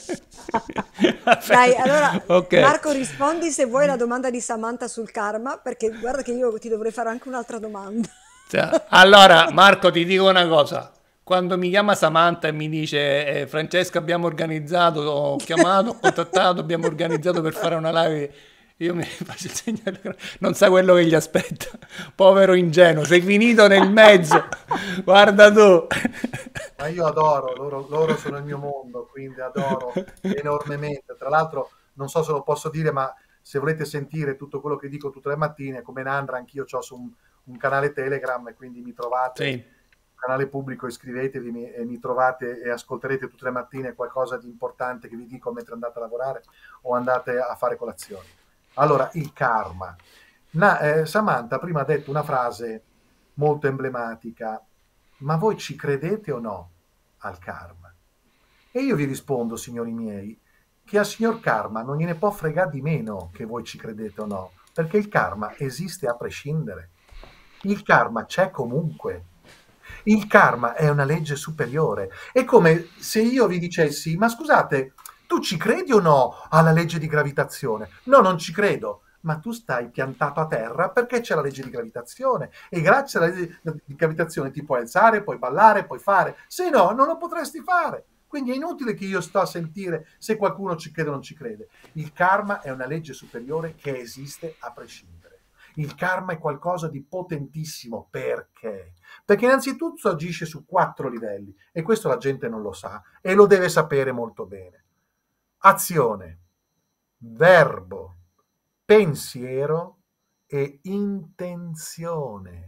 Dai, allora Ok. Marco, rispondi se vuoi la domanda di Samantha sul karma, perché guarda che io ti dovrei fare anche un'altra domanda. Allora, Marco, ti dico una cosa. Quando mi chiama Samantha e mi dice Francesca, abbiamo organizzato, ho chiamato, ho contattato, abbiamo organizzato per fare una live, io mi faccio il segno non sa quello che gli aspetta. Povero ingenuo, sei finito nel mezzo. Guarda tu. Ma io adoro, loro sono il mio mondo, quindi adoro enormemente. Tra l'altro, non so se lo posso dire, ma se volete sentire tutto quello che dico tutte le mattine, come Nandra, anch'io ho su un canale Telegram e quindi mi trovate, Sì, canale pubblico, iscrivetevi e mi trovate e ascolterete tutte le mattine qualcosa di importante che vi dico mentre andate a lavorare o andate a fare colazione. Allora, il karma. Samantha prima ha detto una frase molto emblematica, ma voi ci credete o no al karma? E io vi rispondo, signori miei, che al signor karma non gliene può fregare di meno che voi ci credete o no, perché il karma esiste a prescindere. Il karma c'è comunque. Il karma è una legge superiore. È come se io vi dicessi, ma scusate, tu ci credi o no alla legge di gravitazione? No, non ci credo. Ma tu stai piantato a terra perché c'è la legge di gravitazione e grazie alla legge di gravitazione ti puoi alzare, puoi ballare, puoi fare. Se no, non lo potresti fare. Quindi è inutile che io sto a sentire se qualcuno ci crede o non ci crede. Il karma è una legge superiore che esiste a prescindere. Il karma è qualcosa di potentissimo. Perché? Perché innanzitutto agisce su 4 livelli e questo la gente non lo sa e lo deve sapere molto bene. Azione, verbo, pensiero e intenzione.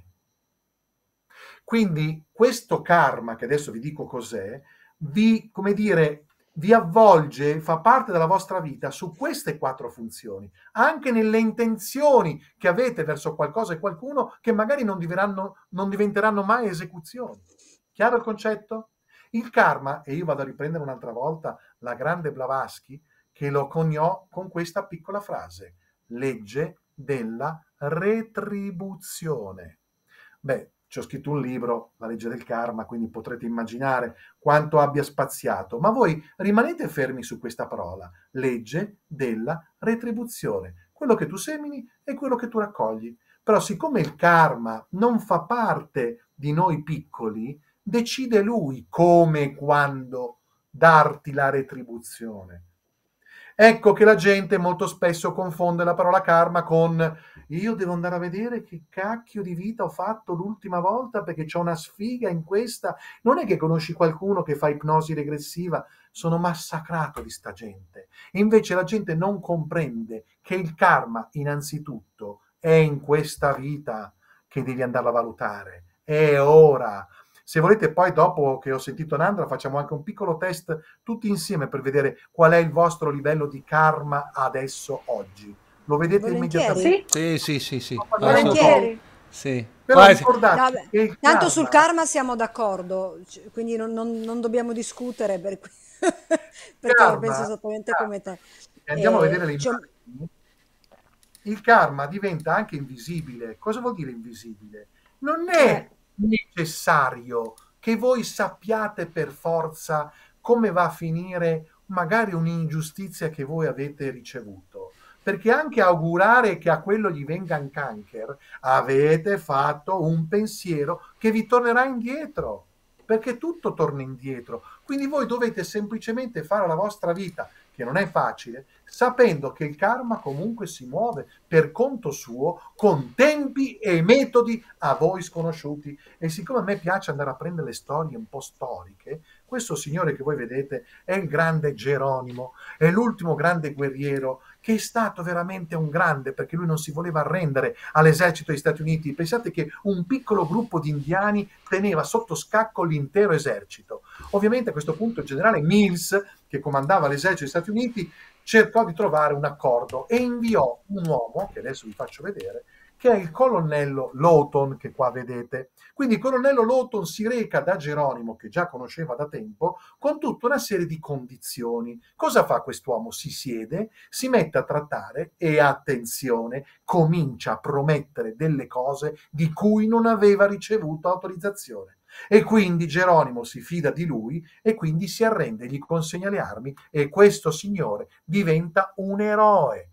Quindi questo karma, che adesso vi dico cos'è, vi, come dire, vi avvolge, fa parte della vostra vita su queste 4 funzioni, anche nelle intenzioni che avete verso qualcosa e qualcuno che magari non diventeranno mai esecuzioni. Chiaro il concetto? Il karma, e io vado a riprendere un'altra volta la grande Blavatsky, che lo coniò con questa piccola frase: legge della retribuzione. Beh, ci ho scritto un libro, La legge del karma, quindi potrete immaginare quanto abbia spaziato, ma voi rimanete fermi su questa parola, legge della retribuzione. Quello che tu semini è quello che tu raccogli. Però siccome il karma non fa parte di noi piccoli, decide lui come e quando darti la retribuzione. Ecco che la gente molto spesso confonde la parola karma con io devo andare a vedere che cacchio di vita ho fatto l'ultima volta perché c'ho una sfiga in questa. Non è che conosci qualcuno che fa ipnosi regressiva? Sono massacrato di sta gente. Invece la gente non comprende che il karma innanzitutto è in questa vita che devi andarla a valutare. È ora. Se volete poi dopo che ho sentito Nandra facciamo anche un piccolo test tutti insieme per vedere qual è il vostro livello di karma adesso oggi. Lo vedete immediatamente? Sì, Sì. volentieri. Sì. Però Quasi. ricordate che il Tanto karma, sul karma siamo d'accordo, quindi non dobbiamo discutere perché la penso esattamente come te. andiamo a vedere le Cioè, immagini, il karma diventa anche invisibile. Cosa vuol dire invisibile? Non è necessario che voi sappiate per forza come va a finire magari un'ingiustizia che voi avete ricevuto, perché anche augurare che a quello gli venga un cancer avete fatto un pensiero che vi tornerà indietro, perché tutto torna indietro. Quindi voi dovete semplicemente fare la vostra vita, che non è facile, sapendo che il karma comunque si muove per conto suo, con tempi e metodi a voi sconosciuti. E siccome a me piace andare a prendere le storie un po' storiche, questo signore che voi vedete è il grande Geronimo, è l'ultimo grande guerriero che è stato veramente un grande, perché lui non si voleva arrendere all'esercito degli Stati Uniti. Pensate che un piccolo gruppo di indiani teneva sotto scacco l'intero esercito. Ovviamente a questo punto il generale Mills, che comandava l'esercito degli Stati Uniti, cercò di trovare un accordo e inviò un uomo, che adesso vi faccio vedere, che è il colonnello Lawton, che qua vedete. Quindi il colonnello Lawton si reca da Geronimo, che già conosceva da tempo, con tutta una serie di condizioni. Cosa fa quest'uomo? Si siede, si mette a trattare e, attenzione, comincia a promettere delle cose di cui non aveva ricevuto autorizzazione. E quindi Geronimo si fida di lui e quindi si arrende, gli consegna le armi e questo signore diventa un eroe.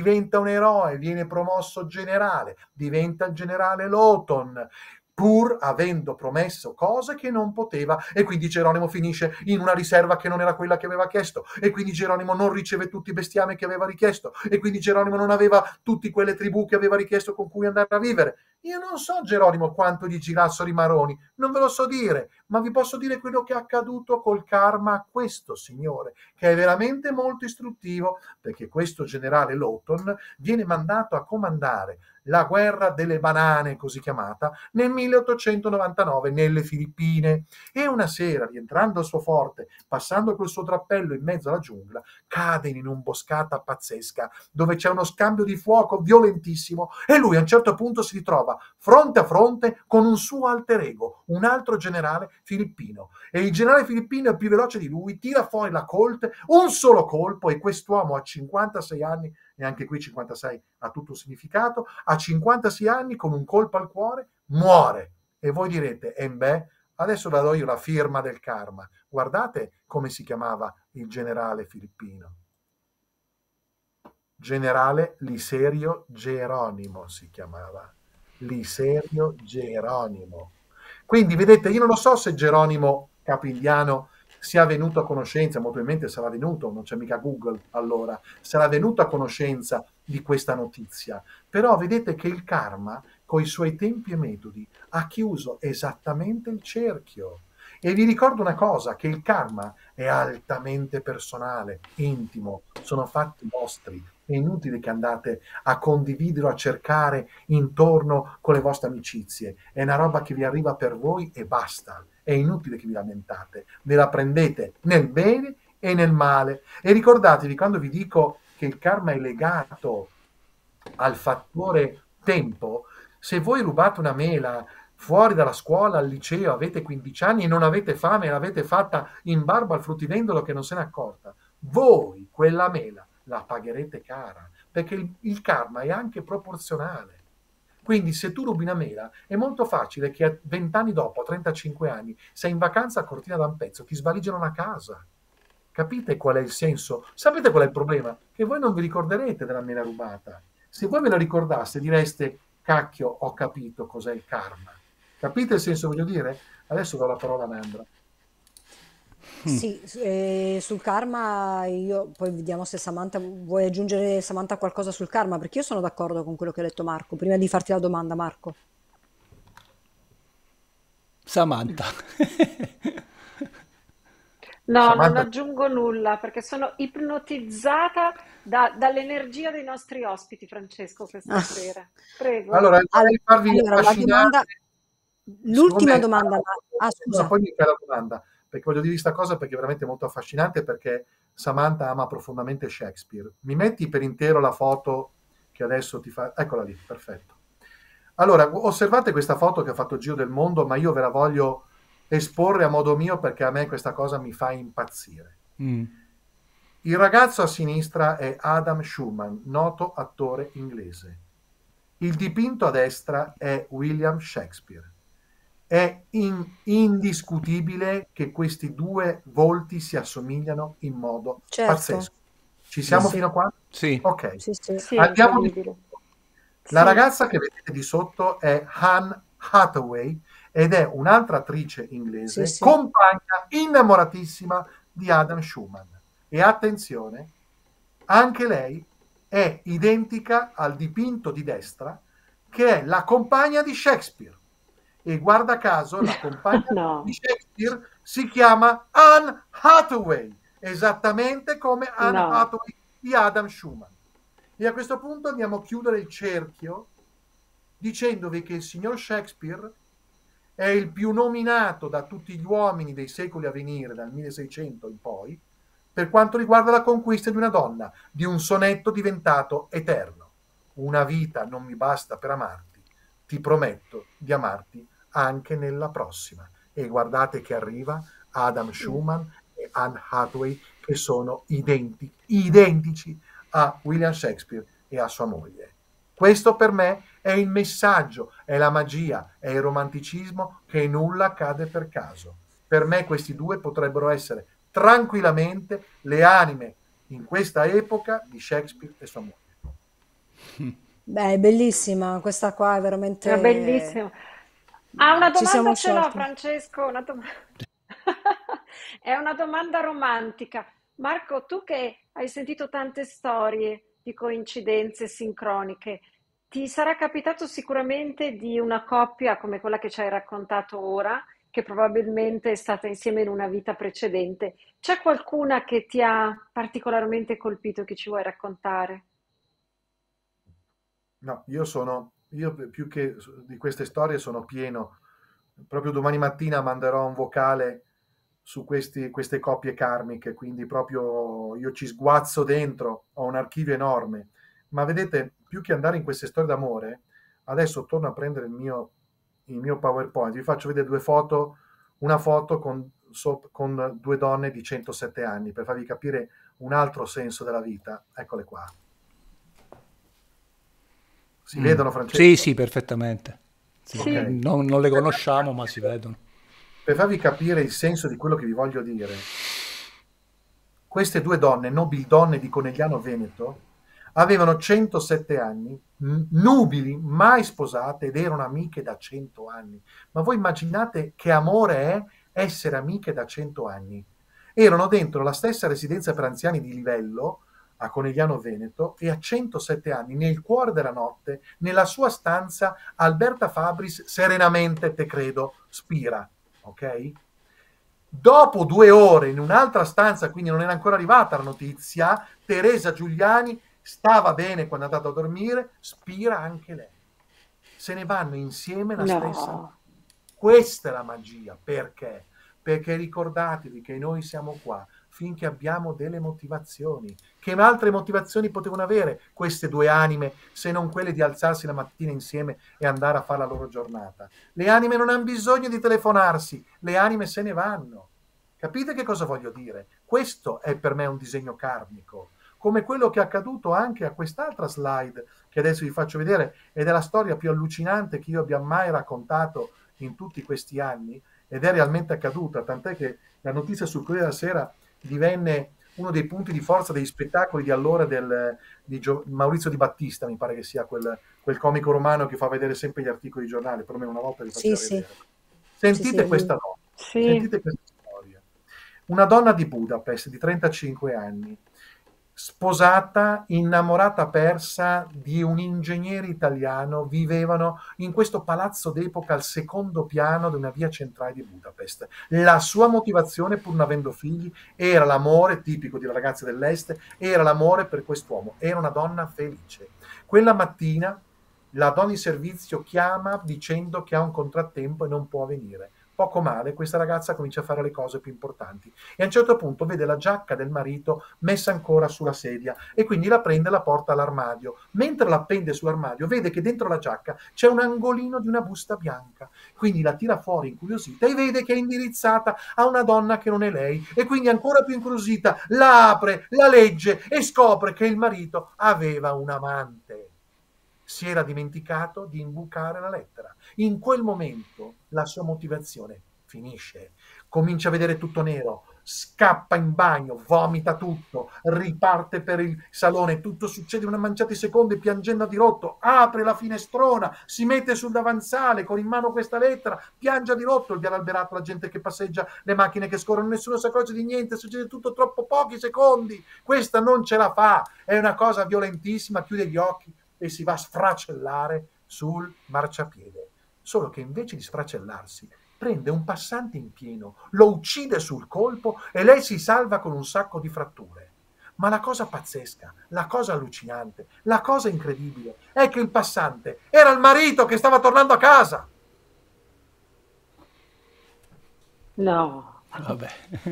Viene promosso generale, diventa il generale Lawton, pur avendo promesso cose che non poteva, e quindi Geronimo finisce in una riserva che non era quella che aveva chiesto, e quindi Geronimo non riceve tutti i bestiame che aveva richiesto, e quindi Geronimo non aveva tutte quelle tribù che aveva richiesto con cui andare a vivere. Io non so Geronimo quanto gli girassero i maroni, non ve lo so dire, ma vi posso dire quello che è accaduto col karma a questo signore, che è veramente molto istruttivo, perché questo generale Lawton viene mandato a comandare la guerra delle banane, così chiamata, nel 1899 nelle Filippine. E una sera, rientrando al suo forte, passando col suo drappello in mezzo alla giungla, cade in un'imboscata pazzesca, dove c'è uno scambio di fuoco violentissimo, e lui a un certo punto si ritrova fronte a fronte con un suo alter ego, un altro generale filippino. E il generale filippino è più veloce di lui, tira fuori la Colt, un solo colpo, e quest'uomo a 56 anni, e anche qui 56 ha tutto un significato, a 56 anni con un colpo al cuore muore. E voi direte, beh, adesso vado io la firma del karma. Guardate come si chiamava il generale filippino. Generale Liserio Geronimo si chiamava. Liserio Geronimo. Quindi vedete, io non lo so se Geronimo Capigliano sia venuto a conoscenza, molto probabilmente sarà venuto, non c'è mica Google allora, sarà venuto a conoscenza di questa notizia. Però vedete che il karma, coi suoi tempi e metodi, ha chiuso esattamente il cerchio. E vi ricordo una cosa, che il karma è altamente personale, intimo, sono fatti vostri. È inutile che andate a condividere o a cercare intorno con le vostre amicizie. È una roba che vi arriva per voi e basta. È inutile che vi lamentate. Ve la prendete nel bene e nel male. E ricordatevi, quando vi dico che il karma è legato al fattore tempo, se voi rubate una mela fuori dalla scuola, al liceo, avete 15 anni e non avete fame e l'avete fatta in barba al fruttivendolo che non se n'è accorta, voi quella mela la pagherete cara, perché il karma è anche proporzionale. Quindi se tu rubi una mela è molto facile che a 20 anni dopo, a 35 anni, sei in vacanza a Cortina d'Ampezzo, ti svaligiano una casa. Capite qual è il senso? Sapete qual è il problema? Che voi non vi ricorderete della mela rubata. Se voi ve la ricordaste direste, cacchio, ho capito cos'è il karma. Capite il senso, voglio dire? Adesso do la parola a Nandra. Sì, sul karma io poi vediamo se Samantha vuoi aggiungere Samantha qualcosa sul karma, perché io sono d'accordo con quello che ha detto Marco. Prima di farti la domanda, Marco. Samantha. No, non Samantha, aggiungo nulla perché sono ipnotizzata dall'energia dei nostri ospiti, Francesco, questa Ah. sera. Prego. allora Al- vorrei farvi Allora, la affascinare. domanda, l'ultima Siccome domanda, no, scusa. poi mi fai la domanda, perché voglio dire questa cosa perché è veramente molto affascinante, perché Samantha ama profondamente Shakespeare. Mi metti per intero la foto che adesso ti fa... Eccola lì, perfetto. Allora, osservate questa foto che ha fatto il giro del mondo, ma io ve la voglio esporre a modo mio perché a me questa cosa mi fa impazzire. Mm. Il ragazzo a sinistra è Adam Schumann, noto attore inglese. Il dipinto a destra è William Shakespeare. È indiscutibile che questi due volti si assomigliano in modo Certo, pazzesco. Ci sì, siamo sì, fino a qua? Sì. Ok. sì, sì. Sì, è Andiamo di incredibile. sotto. La Sì, ragazza che vedete di sotto è Anne Hathaway ed è un'altra attrice Sì, inglese, sì. compagna innamoratissima di Adam Schumann. E attenzione, anche lei è identica al dipinto di destra, che è la compagna di Shakespeare. E guarda caso, la compagna di no, Shakespeare si chiama Anne Hathaway, esattamente come Anne no. Hathaway di Adam Schumann. E a questo punto andiamo a chiudere il cerchio dicendovi che il signor Shakespeare è il più nominato da tutti gli uomini dei secoli a venire, dal 1600 in poi, per quanto riguarda la conquista di una donna, di un sonetto diventato eterno. Una vita non mi basta per amarti, ti prometto di amarti anche nella prossima. E guardate che arriva Adam Schumann e Anne Hathaway, che sono identici a William Shakespeare e a sua moglie. Questo per me è il messaggio, è la magia, è il romanticismo che nulla accade per caso. Per me questi due potrebbero essere tranquillamente le anime in questa epoca di Shakespeare e sua moglie. Beh, è bellissima, questa qua è È veramente... bellissimo. Ah, una Ci siamo domanda ce l'ho, sciolti. Francesco. È una domanda romantica. Marco, tu che hai sentito tante storie di coincidenze sincroniche, ti sarà capitato sicuramente di una coppia come quella che ci hai raccontato ora, che probabilmente è stata insieme in una vita precedente. C'è qualcuna che ti ha particolarmente colpito che ci vuoi raccontare? No, io più che di queste storie sono pieno. Proprio domani mattina manderò un vocale su queste coppie karmiche, quindi proprio io ci sguazzo dentro, ho un archivio enorme. Ma vedete, più che andare in queste storie d'amore, adesso torno a prendere il mio PowerPoint, vi faccio vedere due foto, una foto con due donne di 107 anni, per farvi capire un altro senso della vita. Eccole qua. Si Mm. vedono, Sì, Francesco? sì, perfettamente. Sì. Ok. Sì. Non le conosciamo, ma si vedono. Per farvi capire il senso di quello che vi voglio dire, queste due donne, nobildonne di Conegliano Veneto, avevano 107 anni, nubili, mai sposate ed erano amiche da 100 anni. Ma voi immaginate che amore è essere amiche da 100 anni? Erano dentro la stessa residenza per anziani di Livello, a Conegliano Veneto, e a 107 anni, nel cuore della notte, nella sua stanza, Alberta Fabris serenamente, te credo, spira. Ok? Dopo 2 ore in un'altra stanza, quindi non era ancora arrivata la notizia, Teresa Giuliani stava bene quando è andata a dormire, spira anche lei. Se ne vanno insieme la stessa notte. No. Questa è la magia. Perché? Perché ricordatevi che noi siamo qua finché abbiamo delle motivazioni. Che altre motivazioni potevano avere queste due anime se non quelle di alzarsi la mattina insieme e andare a fare la loro giornata? Le anime non hanno bisogno di telefonarsi, le anime se ne vanno. Capite che cosa voglio dire? Questo è per me un disegno karmico, come quello che è accaduto anche a quest'altra slide che adesso vi faccio vedere, ed è la storia più allucinante che io abbia mai raccontato in tutti questi anni, ed è realmente accaduta, tant'è che la notizia sul Corriere della Sera divenne uno dei punti di forza degli spettacoli di allora di Maurizio Di Battista, mi pare che sia quel comico romano che fa vedere sempre gli articoli di giornale, perlomeno una volta li faceva Sì, sì, vedere. sì, Sentite sì, questa donna, Sì. sentite questa storia. Una donna di Budapest di 35 anni, sposata, innamorata persa di un ingegnere italiano, vivevano in questo palazzo d'epoca al secondo piano di una via centrale di Budapest. La sua motivazione, pur non avendo figli, era l'amore, tipico di ragazze dell'est, era l'amore per quest'uomo. Era una donna felice. Quella mattina la donna di servizio chiama dicendo che ha un contrattempo e non può venire. Poco male, questa ragazza comincia a fare le cose più importanti e a un certo punto vede la giacca del marito messa ancora sulla sedia e quindi la prende e la porta all'armadio. Mentre la appende sull'armadio vede che dentro la giacca c'è un angolino di una busta bianca, quindi la tira fuori incuriosita e vede che è indirizzata a una donna che non è lei e quindi ancora più incuriosita la apre, la legge e scopre che il marito aveva un amante. Si era dimenticato di imbucare la lettera. In quel momento la sua motivazione finisce, comincia a vedere tutto nero, scappa in bagno, vomita tutto, riparte per il salone, tutto succede in una manciata di secondi, piangendo a dirotto, apre la finestrona, si mette sul davanzale con in mano questa lettera, piange a dirotto, il viale alberato, la gente che passeggia, le macchine che scorrono, nessuno si accorge di niente, succede tutto troppo pochi secondi, questa non ce la fa, è una cosa violentissima, chiude gli occhi e si va a sfracellare sul marciapiede. Solo che invece di sfracellarsi, prende un passante in pieno, lo uccide sul colpo e lei si salva con un sacco di fratture. Ma la cosa pazzesca, la cosa allucinante, la cosa incredibile è che il passante era il marito che stava tornando a casa. No, Vabbè.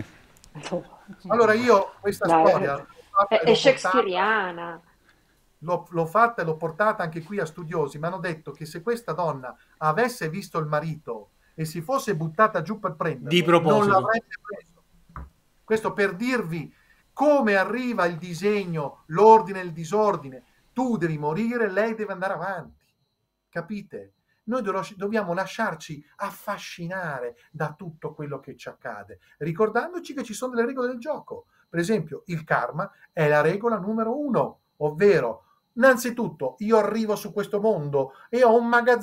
no. Allora io questa No, storia l'ho fatta e è l'ho portata. shakespeariana. L'ho fatta e l'ho portata anche qui a studiosi, mi hanno detto che se questa donna avesse visto il marito e si fosse buttata giù per Di prenderlo, non proposito. l'avrebbe preso. Questo per dirvi come arriva il disegno, l'ordine e il disordine. Tu devi morire, lei deve andare avanti. Capite? Noi dobbiamo lasciarci affascinare da tutto quello che ci accade, ricordandoci che ci sono delle regole del gioco. Per esempio, il karma è la regola numero 1, ovvero innanzitutto io arrivo su questo mondo e ho un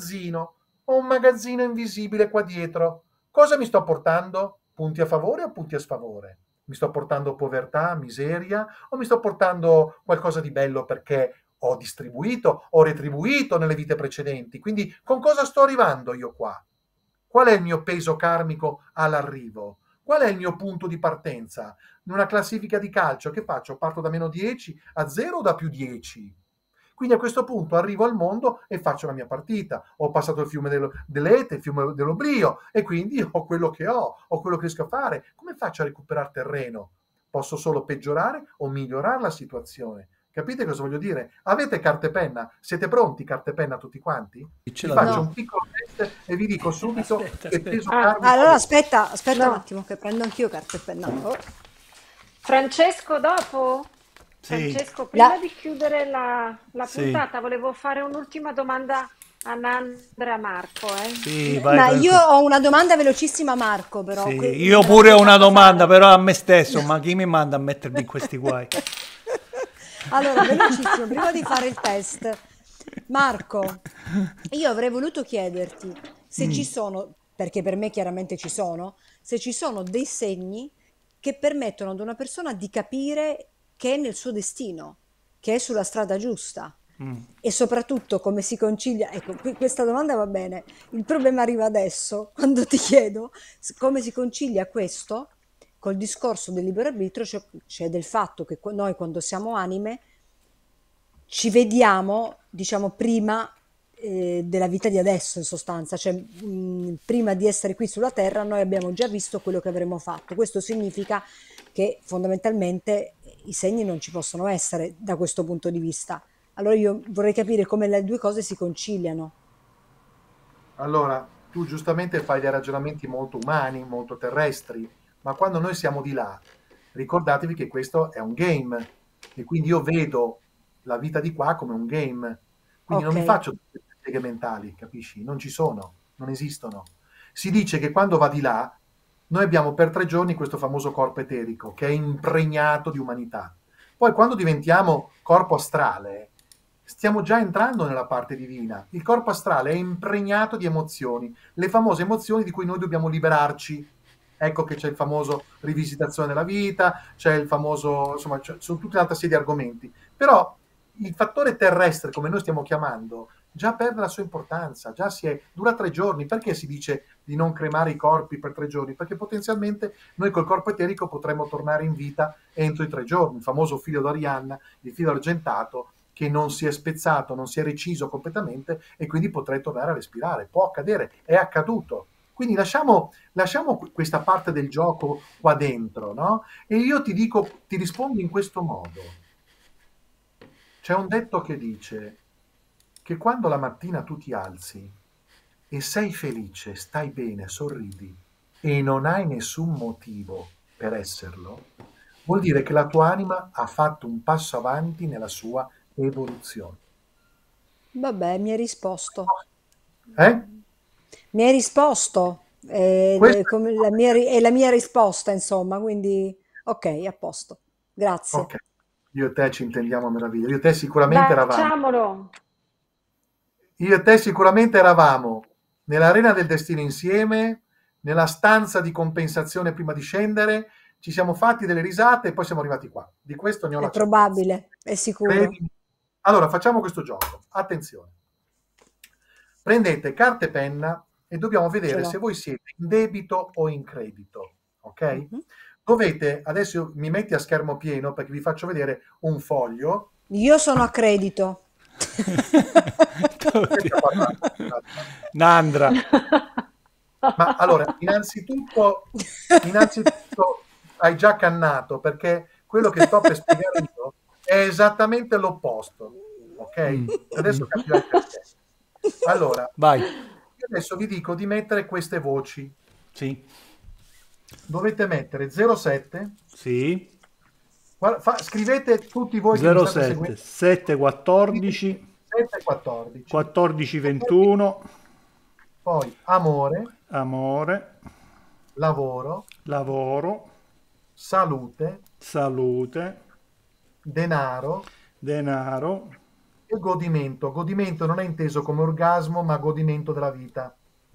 magazzino invisibile qua dietro. Cosa mi sto portando? Punti a favore o punti a sfavore? Mi sto portando povertà, miseria o mi sto portando qualcosa di bello perché ho distribuito, ho retribuito nelle vite precedenti? Quindi con cosa sto arrivando io qua? Qual è il mio peso karmico all'arrivo? Qual è il mio punto di partenza? In una classifica di calcio che faccio? Parto da meno 10 a 0 o da più 10? Quindi a questo punto arrivo al mondo e faccio la mia partita. Ho passato il fiume dell'Ete, il fiume dell'oblio e quindi ho quello che ho quello che riesco a fare. Come faccio a recuperare terreno? Posso solo peggiorare o migliorare la situazione. Capite cosa voglio dire? Avete carta e penna? Siete pronti carta e penna tutti quanti? Ce Vi l'abbiamo. faccio No. un piccolo test e vi dico subito Aspetta, che aspetta. peso Ah, karmico Allora avete. aspetta un no. attimo che prendo anch'io carta e penna. Oh. Francesco, dopo? Sì, Francesco, prima La- di chiudere la sì, puntata, volevo fare un'ultima domanda a Nandra e a Marco, sì, vai Ma io tranquillo. ho una domanda velocissima, Marco, però Sì, me io la pure devo ho una far domanda, passare. però a me stesso, ma chi mi manda a mettermi in questi guai? Allora, velocissimo, prima di fare il test, Marco, io avrei voluto chiederti se ci sono, perché per me chiaramente ci sono, se ci sono dei segni che permettono ad una persona di capire che è nel suo destino, che è sulla strada giusta. E soprattutto come si concilia, ecco, questa domanda va bene, il problema arriva adesso, quando ti chiedo come si concilia questo col discorso del libero arbitrio, cioè del fatto che noi quando siamo anime ci vediamo, diciamo, prima della vita di adesso, in sostanza, cioè prima di essere qui sulla Terra noi abbiamo già visto quello che avremmo fatto. Questo significa che fondamentalmente i segni non ci possono essere da questo punto di vista. Allora io vorrei capire come le due cose si conciliano. Allora, tu giustamente fai dei ragionamenti molto umani, molto terrestri, ma quando noi siamo di là, ricordatevi che questo è un game e quindi io vedo la vita di qua come un game. Quindi non Ok, mi faccio delle pieghe mentali, capisci? Non ci sono, non esistono. Si dice che quando va di là, noi abbiamo per 3 giorni questo famoso corpo eterico che è impregnato di umanità. Poi quando diventiamo corpo astrale, stiamo già entrando nella parte divina. Il corpo astrale è impregnato di emozioni, le famose emozioni di cui noi dobbiamo liberarci. Ecco che c'è il famoso rivisitazione della vita, c'è il famoso, insomma, sono tutta un'altra serie di argomenti. Però il fattore terrestre, come noi stiamo chiamando, già perde la sua importanza, già dura 3 giorni. Perché si dice di non cremare i corpi per 3 giorni? Perché potenzialmente noi col corpo eterico potremmo tornare in vita entro i 3 giorni. Il famoso filo d'Arianna, il filo argentato, che non si è spezzato, non si è reciso completamente e quindi potrei tornare a respirare. Può accadere, è accaduto. Quindi lasciamo questa parte del gioco qua dentro, no? E io ti dico, ti rispondo in questo modo. C'è un detto che dice che quando la mattina tu ti alzi e sei felice, stai bene, sorridi e non hai nessun motivo per esserlo, vuol dire che la tua anima ha fatto un passo avanti nella sua evoluzione. vabbè, mi hai risposto. Eh? Mi hai risposto, Questo è la mia risposta, insomma, quindi ok, a posto. Grazie. Ok, io e te ci intendiamo a meraviglia. Facciamolo. Io e te sicuramente eravamo nell'arena del destino insieme, nella stanza di compensazione prima di scendere, ci siamo fatti delle risate e poi siamo arrivati qua. Di questo ne ho È la certezza. probabile, è sicuro. Credimi. Allora, facciamo questo gioco. Attenzione. Prendete carta e penna e dobbiamo Ce vedere l'ho. se voi siete in debito o in credito. Ok? Mhm. Adesso mi metti a schermo pieno perché vi faccio vedere un foglio. Io sono a credito. Tutti. Senti a parlare. Nandra. Ma allora, innanzitutto hai già cannato perché quello che sto per spiegare io è esattamente l'opposto, ok? Adesso capirai perché. Allora, Vai. io adesso vi dico di mettere queste voci. Sì. Dovete mettere 07, Sì. scrivete tutti voi che mi state 07 seguendo. 714 7 14. 14 21 Poi amore, amore, lavoro, lavoro, salute, salute, denaro denaro. e godimento. Godimento non è inteso come orgasmo, ma godimento della vita.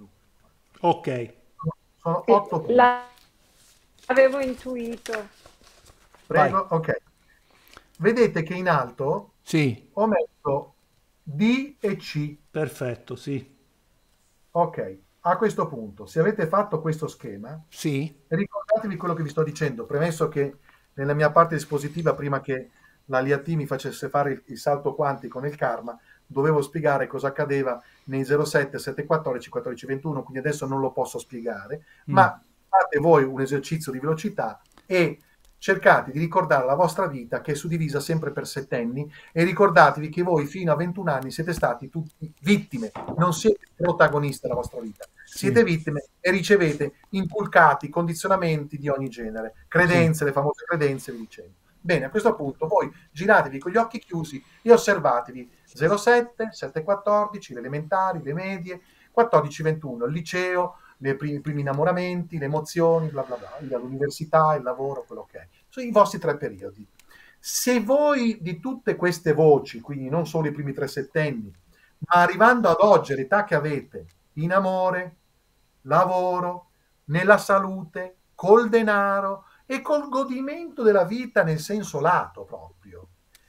Ok. Sono 8 punti. L'avevo intuito. Prego, ok. Vedete che in alto Sì, ho messo D e C. perfetto, sì. Ok, a questo punto, se avete fatto questo schema, Sì. ricordatevi quello che vi sto dicendo, premesso che nella mia parte dispositiva, prima che la LIAT mi facesse fare il salto quantico nel karma, dovevo spiegare cosa accadeva nei 07, 714, 1421, quindi adesso non lo posso spiegare, ma fate voi un esercizio di velocità e cercate di ricordare la vostra vita che è suddivisa sempre per settenni e ricordatevi che voi fino a 21 anni siete stati tutti vittime, non siete protagonisti della vostra vita, siete vittime e ricevete inculcati condizionamenti di ogni genere, credenze, le famose credenze, vi dicendo. Bene, a questo punto voi giratevi con gli occhi chiusi e osservatevi 07, 714, le elementari, le medie, 14-21, il liceo, i primi innamoramenti, le emozioni, bla bla bla, l'università, il lavoro, quello che è. Sono i vostri 3 periodi. Se voi di tutte queste voci, quindi non solo i primi 3 settenni, ma arrivando ad oggi, l'età che avete, in amore, lavoro, nella salute, col denaro e col godimento della vita nel senso lato proprio,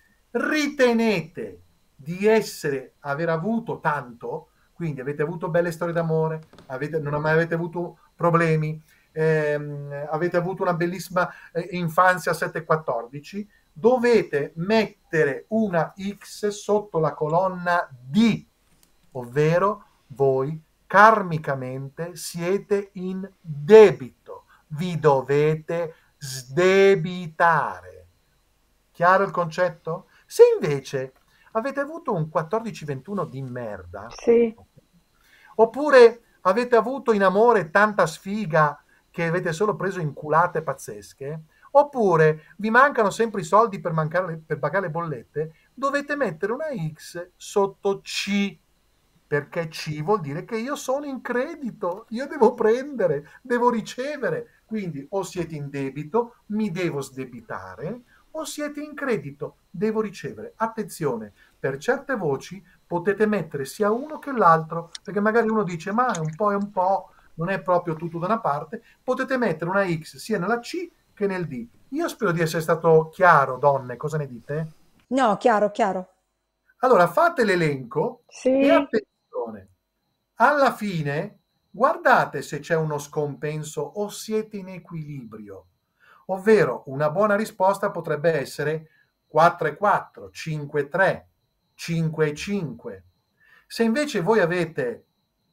ritenete di aver avuto tanto, quindi avete avuto belle storie d'amore, non mai avete avuto problemi, avete avuto una bellissima infanzia a 7-14, dovete mettere una X sotto la colonna D, ovvero voi karmicamente siete in debito, vi dovete sdebitare. Chiaro il concetto? Se invece avete avuto un 14-21 di merda, Sì. oppure avete avuto in amore tanta sfiga che avete solo preso inculate pazzesche, oppure vi mancano sempre i soldi per pagare le bollette, dovete mettere una X sotto C, perché C vuol dire che io sono in credito, io devo prendere, devo ricevere. Quindi o siete in debito, mi devo sdebitare, o siete in credito, devo ricevere. Attenzione, per certe voci potete mettere sia uno che l'altro, perché magari uno dice ma è un po', non è proprio tutto da una parte, potete mettere una X sia nella C che nel D. Io spero di essere stato chiaro, donne, cosa ne dite? No, chiaro, chiaro. Allora fate l'elenco e Sì. attenzione, alla fine guardate se c'è uno scompenso o siete in equilibrio, ovvero una buona risposta potrebbe essere 4 e 4, 5 e 3, 5 e 5. Se invece voi avete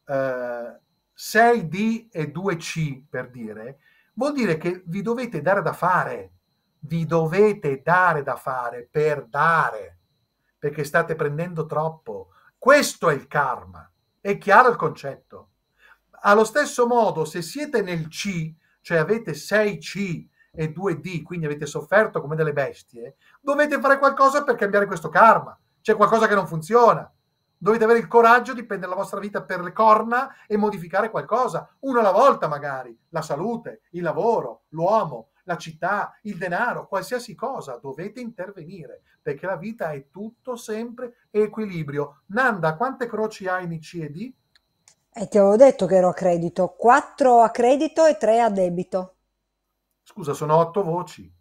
6D e 2C per dire, vuol dire che vi dovete dare da fare, vi dovete dare da fare per dare, perché state prendendo troppo. Questo è il karma. È chiaro il concetto? Allo stesso modo, se siete nel C, cioè avete 6C e 2D, quindi avete sofferto come delle bestie, dovete fare qualcosa per cambiare questo karma. C'è qualcosa che non funziona. Dovete avere il coraggio di prendere la vostra vita per le corna e modificare qualcosa, uno alla volta magari, la salute, il lavoro, l'uomo, la città, il denaro, qualsiasi cosa, dovete intervenire, perché la vita è tutto sempre equilibrio. Nanda, quante croci hai in C e D? E ti avevo detto che ero a credito. 4 a credito e 3 a debito. Scusa, sono 8 voci.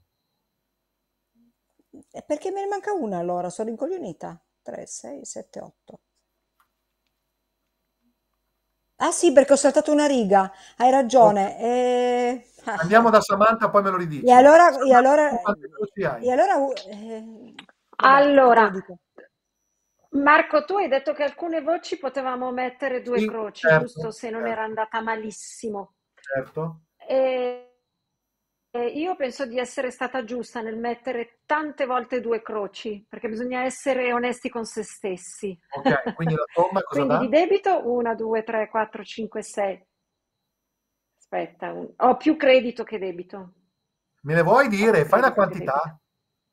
E perché me ne manca una allora? Sono incoglionita. 3, 6, 7, 8. Ah sì, perché ho saltato una riga. Hai Ok. ragione. Andiamo da Samantha, poi me lo E ridici. allora, e Samantha, allora, tu quante croci hai? e allora, vabbè, poi te lo Allora, dico. Marco, tu hai detto che alcune voci potevamo mettere due Sì, croci, giusto? certo, Se non era certo, andata malissimo. certo. E io penso di essere stata giusta nel mettere tante volte due croci, perché bisogna essere onesti con se stessi. Ok, quindi la somma cosa Quindi di dà? debito 1, 2, 3, 4, 5, 6. Aspetta, ho più credito che debito. Me ne vuoi Ho più dire? Fai la credito che debito. quantità.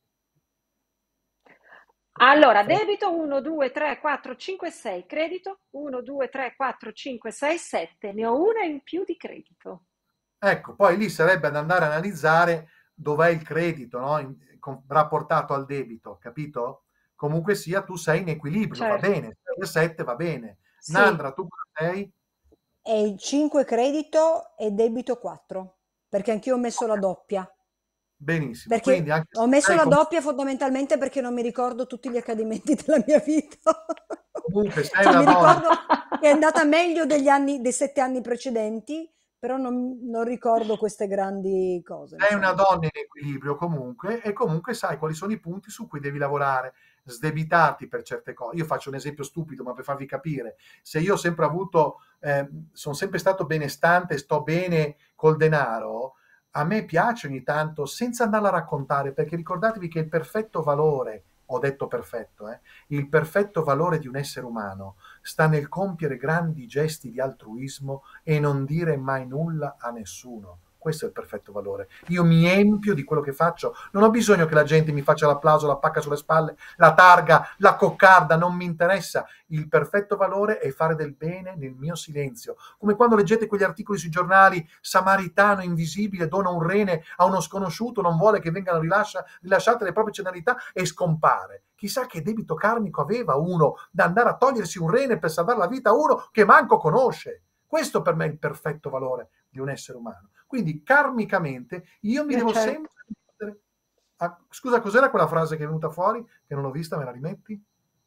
Allora, Fai- debito 1, 2, 3, 4, 5, 6. Credito 1, 2, 3, 4, 5, 6, 7. Ne ho una in più di credito. Ecco, poi lì sarebbe ad andare a analizzare dov'è il credito, no? Rapportato al debito, capito? Comunque sia, tu sei in equilibrio, va Certo. bene, 6 e 7 va bene. Sì, Nandra, tu cosa sei? e il 5 credito e debito 4, perché anch'io ho messo la Ok, doppia. benissimo, quindi Perché anche ho se messo sei la doppia fondamentalmente perché non mi ricordo tutti gli accadimenti della mia vita. comunque sei Cioè, una mi donna. ricordo che è andata meglio degli anni, dei 7 anni precedenti, però non ricordo queste grandi cose, Sei una insomma. donna in equilibrio comunque e comunque sai quali sono i punti su cui devi lavorare, sdebitarti per certe cose. Io faccio un esempio stupido, ma per farvi capire, se io ho sempre avuto, sono sempre stato benestante, sto bene col denaro, a me piace ogni tanto, senza andarla a raccontare, perché ricordatevi che il perfetto valore, ho detto perfetto, il perfetto valore di un essere umano sta nel compiere grandi gesti di altruismo e non dire mai nulla a nessuno. Questo è il perfetto valore. Io mi empio di quello che faccio, non ho bisogno che la gente mi faccia l'applauso, la pacca sulle spalle, la targa, la coccarda, non mi interessa. Il perfetto valore è fare del bene nel mio silenzio. Come quando leggete quegli articoli sui giornali, Samaritano invisibile dona un rene a uno sconosciuto, non vuole che vengano rilasciate le proprie cenalità e scompare. Chissà che debito karmico aveva uno da andare a togliersi un rene per salvare la vita a uno che manco conosce. Questo per me è il perfetto valore di un essere umano. Quindi karmicamente io mi devo Certo. sempre... Scusa, cos'era quella frase che è venuta fuori? Che non ho vista, me la rimetti?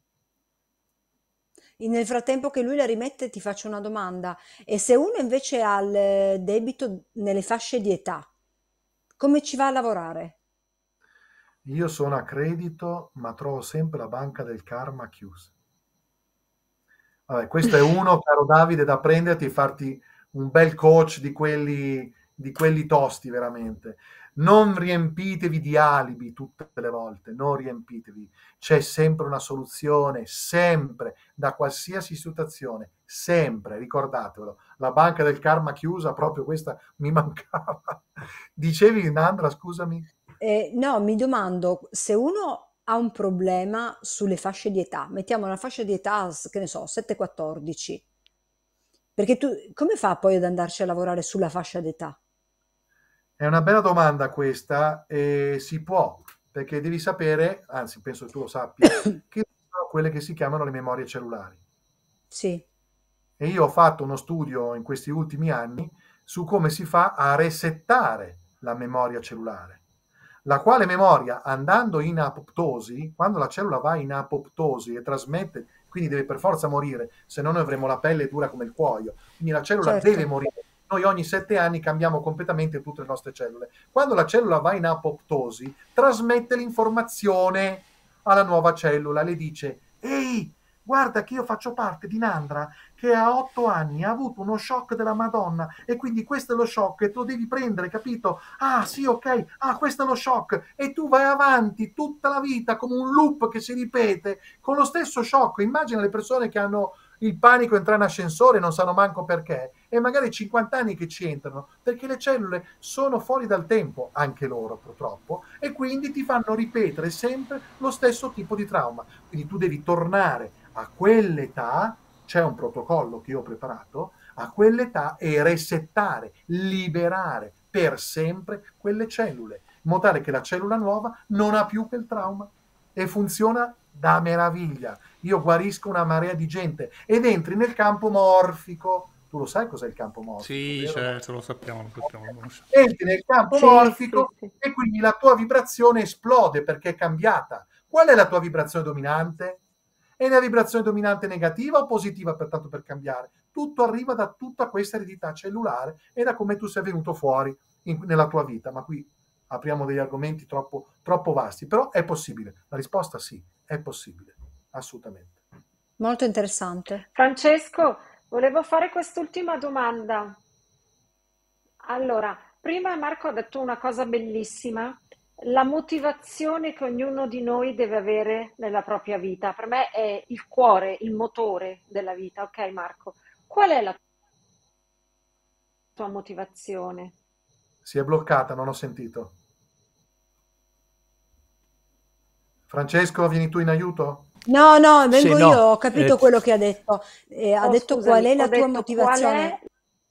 Nel frattempo che lui la rimette, ti faccio una domanda. E se uno invece ha il debito nelle fasce di età, come ci va a lavorare? Io sono a credito, ma trovo sempre la banca del karma chiusa. Vabbè, questo è uno, caro Davide, da prenderti e farti un bel coach di quelli tosti veramente. Non riempitevi di alibi tutte le volte, non riempitevi. C'è sempre una soluzione, sempre, da qualsiasi situazione, sempre, ricordatevelo. La banca del karma chiusa, proprio questa mi mancava. Dicevi, Nandra, scusami? No, mi domando se uno ha un problema sulle fasce di età, mettiamo una fascia di età, che ne so, 7-14, perché tu come fa poi ad andarci a lavorare sulla fascia d'età? È una bella domanda questa e si può, perché devi sapere, anzi penso che tu lo sappia, che sono quelle che si chiamano le memorie cellulari. Sì, E io ho fatto uno studio in questi ultimi anni su come si fa a resettare la memoria cellulare, la quale memoria, andando in apoptosi, quando la cellula va in apoptosi e trasmette, quindi deve per forza morire, se no noi avremo la pelle dura come il cuoio, quindi la cellula deve certo. morire. Noi ogni 7 anni cambiamo completamente tutte le nostre cellule. Quando la cellula va in apoptosi, trasmette l'informazione alla nuova cellula, le dice: ehi, guarda che io faccio parte di Nandra che a 8 anni ha avuto uno shock della Madonna e quindi questo è lo shock e tu lo devi prendere, capito? Ah sì, ok, ah questo è lo shock e tu vai avanti tutta la vita come un loop che si ripete con lo stesso shock. Immagina le persone che hanno il panico a entrare in ascensore e non sanno manco perché e magari 50 anni che ci entrano perché le cellule sono fuori dal tempo, anche loro purtroppo, e quindi ti fanno ripetere sempre lo stesso tipo di trauma. Quindi tu devi tornare a quell'età, c'è un protocollo che io ho preparato, a quell'età e resettare, liberare per sempre quelle cellule, in modo tale che la cellula nuova non ha più quel trauma e funziona da meraviglia. Io guarisco una marea di gente ed entri nel campo morfico. Tu lo sai cos'è il campo morfico, Sì, vero? certo, lo sappiamo, lo sappiamo, lo conosciamo. Entri nel campo Sì, sì, morfico sì. e quindi la tua vibrazione esplode perché è cambiata. Qual è la tua vibrazione dominante? È una vibrazione dominante negativa o positiva, pertanto per cambiare? Tutto arriva da tutta questa eredità cellulare e da come tu sei venuto fuori nella tua vita. Ma qui apriamo degli argomenti troppo vasti, però è possibile. La risposta sì, è possibile, assolutamente. Molto interessante. Francesco, volevo fare quest'ultima domanda. Allora, prima Marco ha detto una cosa bellissima, la motivazione che ognuno di noi deve avere nella propria vita. Per me è il cuore, il motore della vita, ok Marco? Qual è la tua motivazione? Si è bloccata, non ho sentito. Francesco, vieni tu in aiuto? No, no, Sì, vengo io, no, ho capito quello che ha detto. Ha Oh, detto qual scusami, è ho la tua detto qual è. motivazione.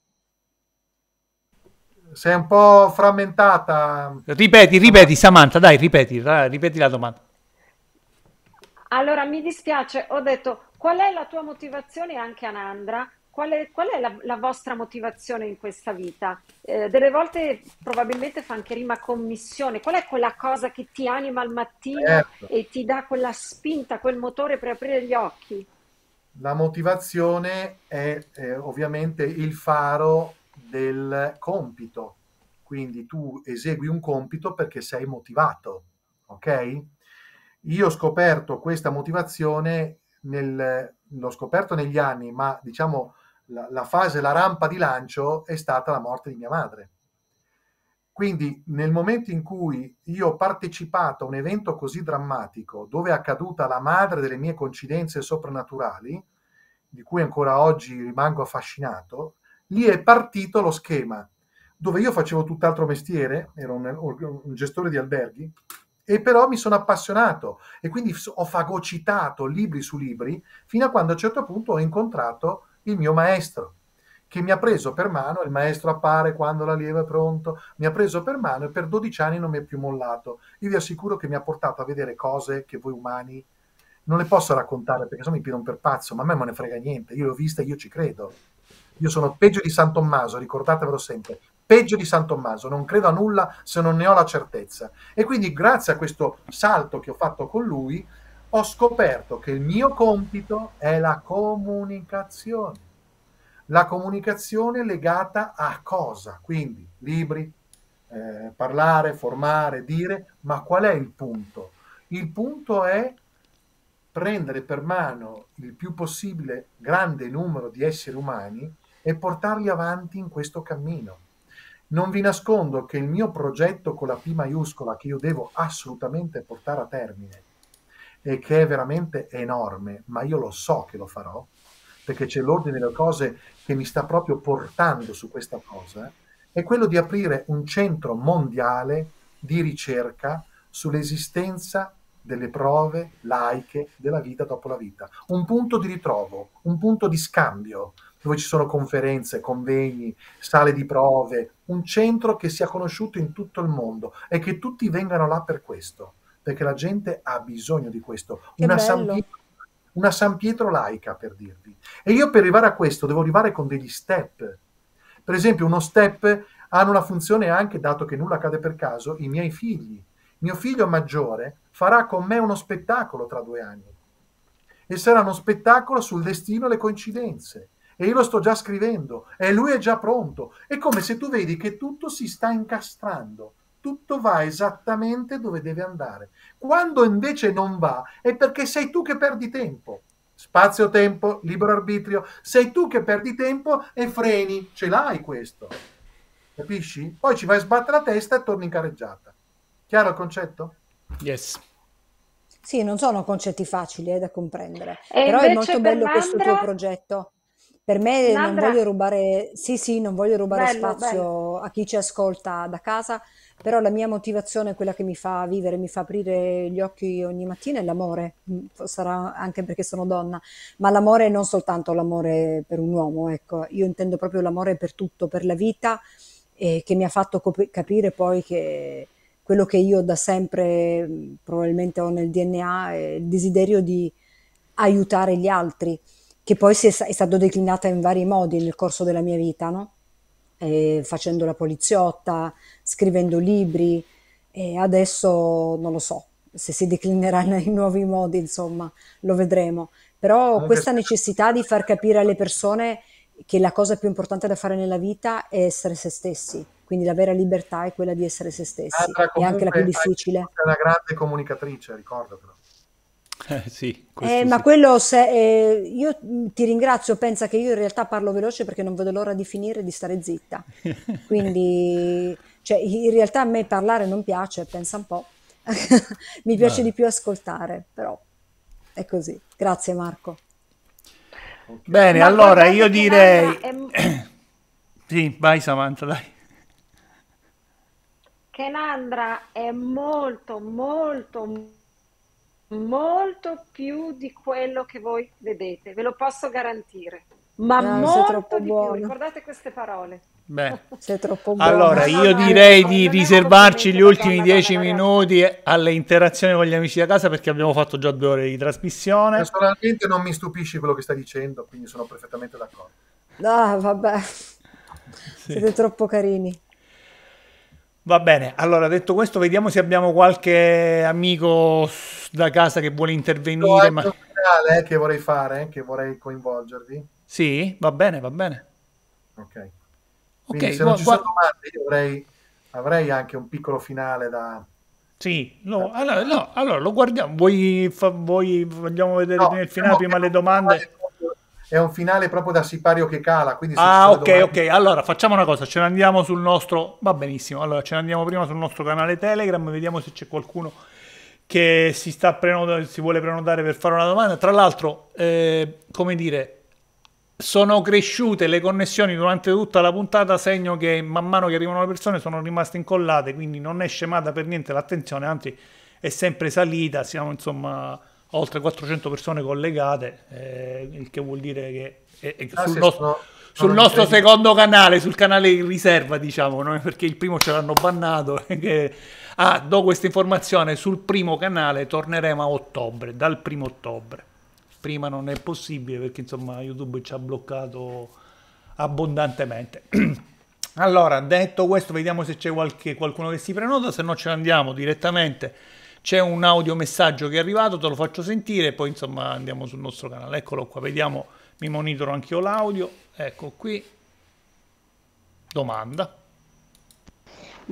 Sei un po' frammentata. ripeti, Samantha, dai, ripeti la domanda. Allora, mi dispiace, ho detto qual è la tua motivazione anche Anandra? Qual è la vostra motivazione in questa vita? Delle volte probabilmente fa anche rima con missione. Qual è quella cosa che ti anima al mattino Certo. e ti dà quella spinta, quel motore per aprire gli occhi? La motivazione è ovviamente il faro del compito, quindi tu esegui un compito perché sei motivato, ok? Io ho scoperto questa motivazione, l'ho scoperto negli anni, ma diciamo la fase, la rampa di lancio è stata la morte di mia madre. Quindi nel momento in cui io ho partecipato a un evento così drammatico, dove è accaduta la madre delle mie coincidenze soprannaturali, di cui ancora oggi rimango affascinato, lì è partito lo schema, dove io facevo tutt'altro mestiere, ero un gestore di alberghi, e però mi sono appassionato e quindi ho fagocitato libri su libri fino a quando a un certo punto ho incontrato il mio maestro che mi ha preso per mano, il maestro appare quando l'allievo è pronto, mi ha preso per mano e per 12 anni non mi è più mollato. Io vi assicuro che mi ha portato a vedere cose che voi umani non le posso raccontare perché sennò mi pigliano per pazzo, ma a me non ne frega niente, io l'ho vista e io ci credo. Io sono peggio di San Tommaso, ricordatevelo sempre, peggio di San Tommaso, non credo a nulla se non ne ho la certezza. E quindi grazie a questo salto che ho fatto con lui, ho scoperto che il mio compito è la comunicazione. La comunicazione legata a cosa? Quindi libri, parlare, formare, dire, ma qual è il punto? Il punto è prendere per mano il più possibile grande numero di esseri umani e portarli avanti in questo cammino. Non vi nascondo che il mio progetto con la P maiuscola, che io devo assolutamente portare a termine e che è veramente enorme, ma io lo so che lo farò, perché c'è l'ordine delle cose che mi sta proprio portando su questa cosa, è quello di aprire un centro mondiale di ricerca sull'esistenza delle prove laiche della vita dopo la vita. Un punto di ritrovo, un punto di scambio, dove ci sono conferenze, convegni, sale di prove, un centro che sia conosciuto in tutto il mondo e che tutti vengano là per questo, perché la gente ha bisogno di questo. Che bello. Una San Pietro laica, per dirvi. E io per arrivare a questo devo arrivare con degli step. Per esempio, uno step hanno una funzione anche, dato che nulla accade per caso, i miei figli. Mio figlio maggiore farà con me uno spettacolo tra 2 anni. E sarà uno spettacolo sul destino e le coincidenze. E io lo sto già scrivendo. E lui è già pronto. È come se tu vedi che tutto si sta incastrando. Tutto va esattamente dove deve andare. Quando invece non va, è perché sei tu che perdi tempo. Spazio-tempo, libero arbitrio. Sei tu che perdi tempo e freni. Ce l'hai questo. Capisci? Poi ci vai a sbattere la testa e torni in carreggiata. Chiaro il concetto? Yes. Sì, non sono concetti facili da comprendere, E però è invece molto per bello questo tuo Nandra, progetto. Per me non Nandra, voglio rubare, sì, sì, non voglio rubare bello, bello. spazio a chi ci ascolta da casa, però la mia motivazione, quella che mi fa vivere, mi fa aprire gli occhi ogni mattina è l'amore. Sarà anche perché sono donna, ma l'amore non soltanto l'amore per un uomo, ecco, io intendo proprio l'amore per tutto, per la vita, e che mi ha fatto capire poi che quello che io da sempre probabilmente ho nel DNA è il desiderio di aiutare gli altri, che poi è stato declinata in vari modi nel corso della mia vita, no? Facendo la poliziotta, scrivendo libri, e adesso non lo so se si declinerà in nuovi modi, insomma, lo vedremo. Però Comunque, questa necessità di far capire alle persone che la cosa più importante da fare nella vita è essere se stessi, quindi la vera libertà è quella di essere se stessi, Sandra, è anche la più comunque difficile. sei una grande comunicatrice, ricordatelo. Sì, questo Ma sì. quello io ti ringrazio, pensa che io in realtà parlo veloce perché non vedo l'ora di finire e di stare zitta. Quindi, cioè, in realtà a me parlare non piace, pensa un po'. Mi piace di Vabbè. più ascoltare, però è così. Grazie Marco. Ok. Bene, Ma allora io guardate che Nandra direi... è, Sì, vai Samantha, dai. che Nandra è molto, molto, molto più di quello che voi vedete, ve lo posso garantire, ma Sei molto troppo di più. buono, Ricordate queste parole. Beh, sei troppo buono. allora No, no, io no, direi di non è un riservarci gli complimento da ultimi donna a donna, è 10 la realtà. minuti alle interazioni con gli amici da casa perché abbiamo fatto già 2 ore di trasmissione. Personalmente non mi stupisce quello che stai dicendo, quindi sono perfettamente d'accordo. Ah, vabbè, Sì. siete troppo carini. Va bene, allora detto questo, vediamo se abbiamo qualche amico da casa che vuole Ho intervenire. anche Ma un finale che vorrei fare, che vorrei coinvolgervi. sì, va bene, va bene. Ok. Ok, Quindi se non ci sono domande, io avrei anche un piccolo finale da... sì, da- allora, no, allora lo guardiamo. Vogliamo vedere No, nel finale diciamo che prima le domande? è un finale proprio da sipario che cala, quindi se ci Ah, sono le ok, ok. domande... Allora facciamo una cosa, ce ne andiamo sul nostro. Va benissimo. Allora ce ne andiamo prima sul nostro canale Telegram, vediamo se c'è qualcuno che si vuole prenotare per fare una domanda. Tra l'altro, come dire, sono cresciute le connessioni durante tutta la puntata, segno che man mano che arrivano le persone sono rimaste incollate, quindi non è scemata per niente l'attenzione, anzi è sempre salita. Siamo insomma a oltre 400 persone collegate, il che vuol dire che Ah, sul sì, nostro, sul sono nostro incredibili. secondo canale, sul canale in riserva, diciamo, no? Perché il primo ce l'hanno bannato. Do questa informazione, sul primo canale torneremo a ottobre, dal 1° ottobre. Prima non è possibile perché insomma YouTube ci ha bloccato abbondantemente. Allora, detto questo, vediamo se c'è qualcuno che si prenota, se no ce ne andiamo direttamente. C'è un audiomessaggio che è arrivato, te lo faccio sentire e poi insomma andiamo sul nostro canale. Eccolo qua, vediamo, mi monitoro anch'io l'audio. Ecco qui, domanda.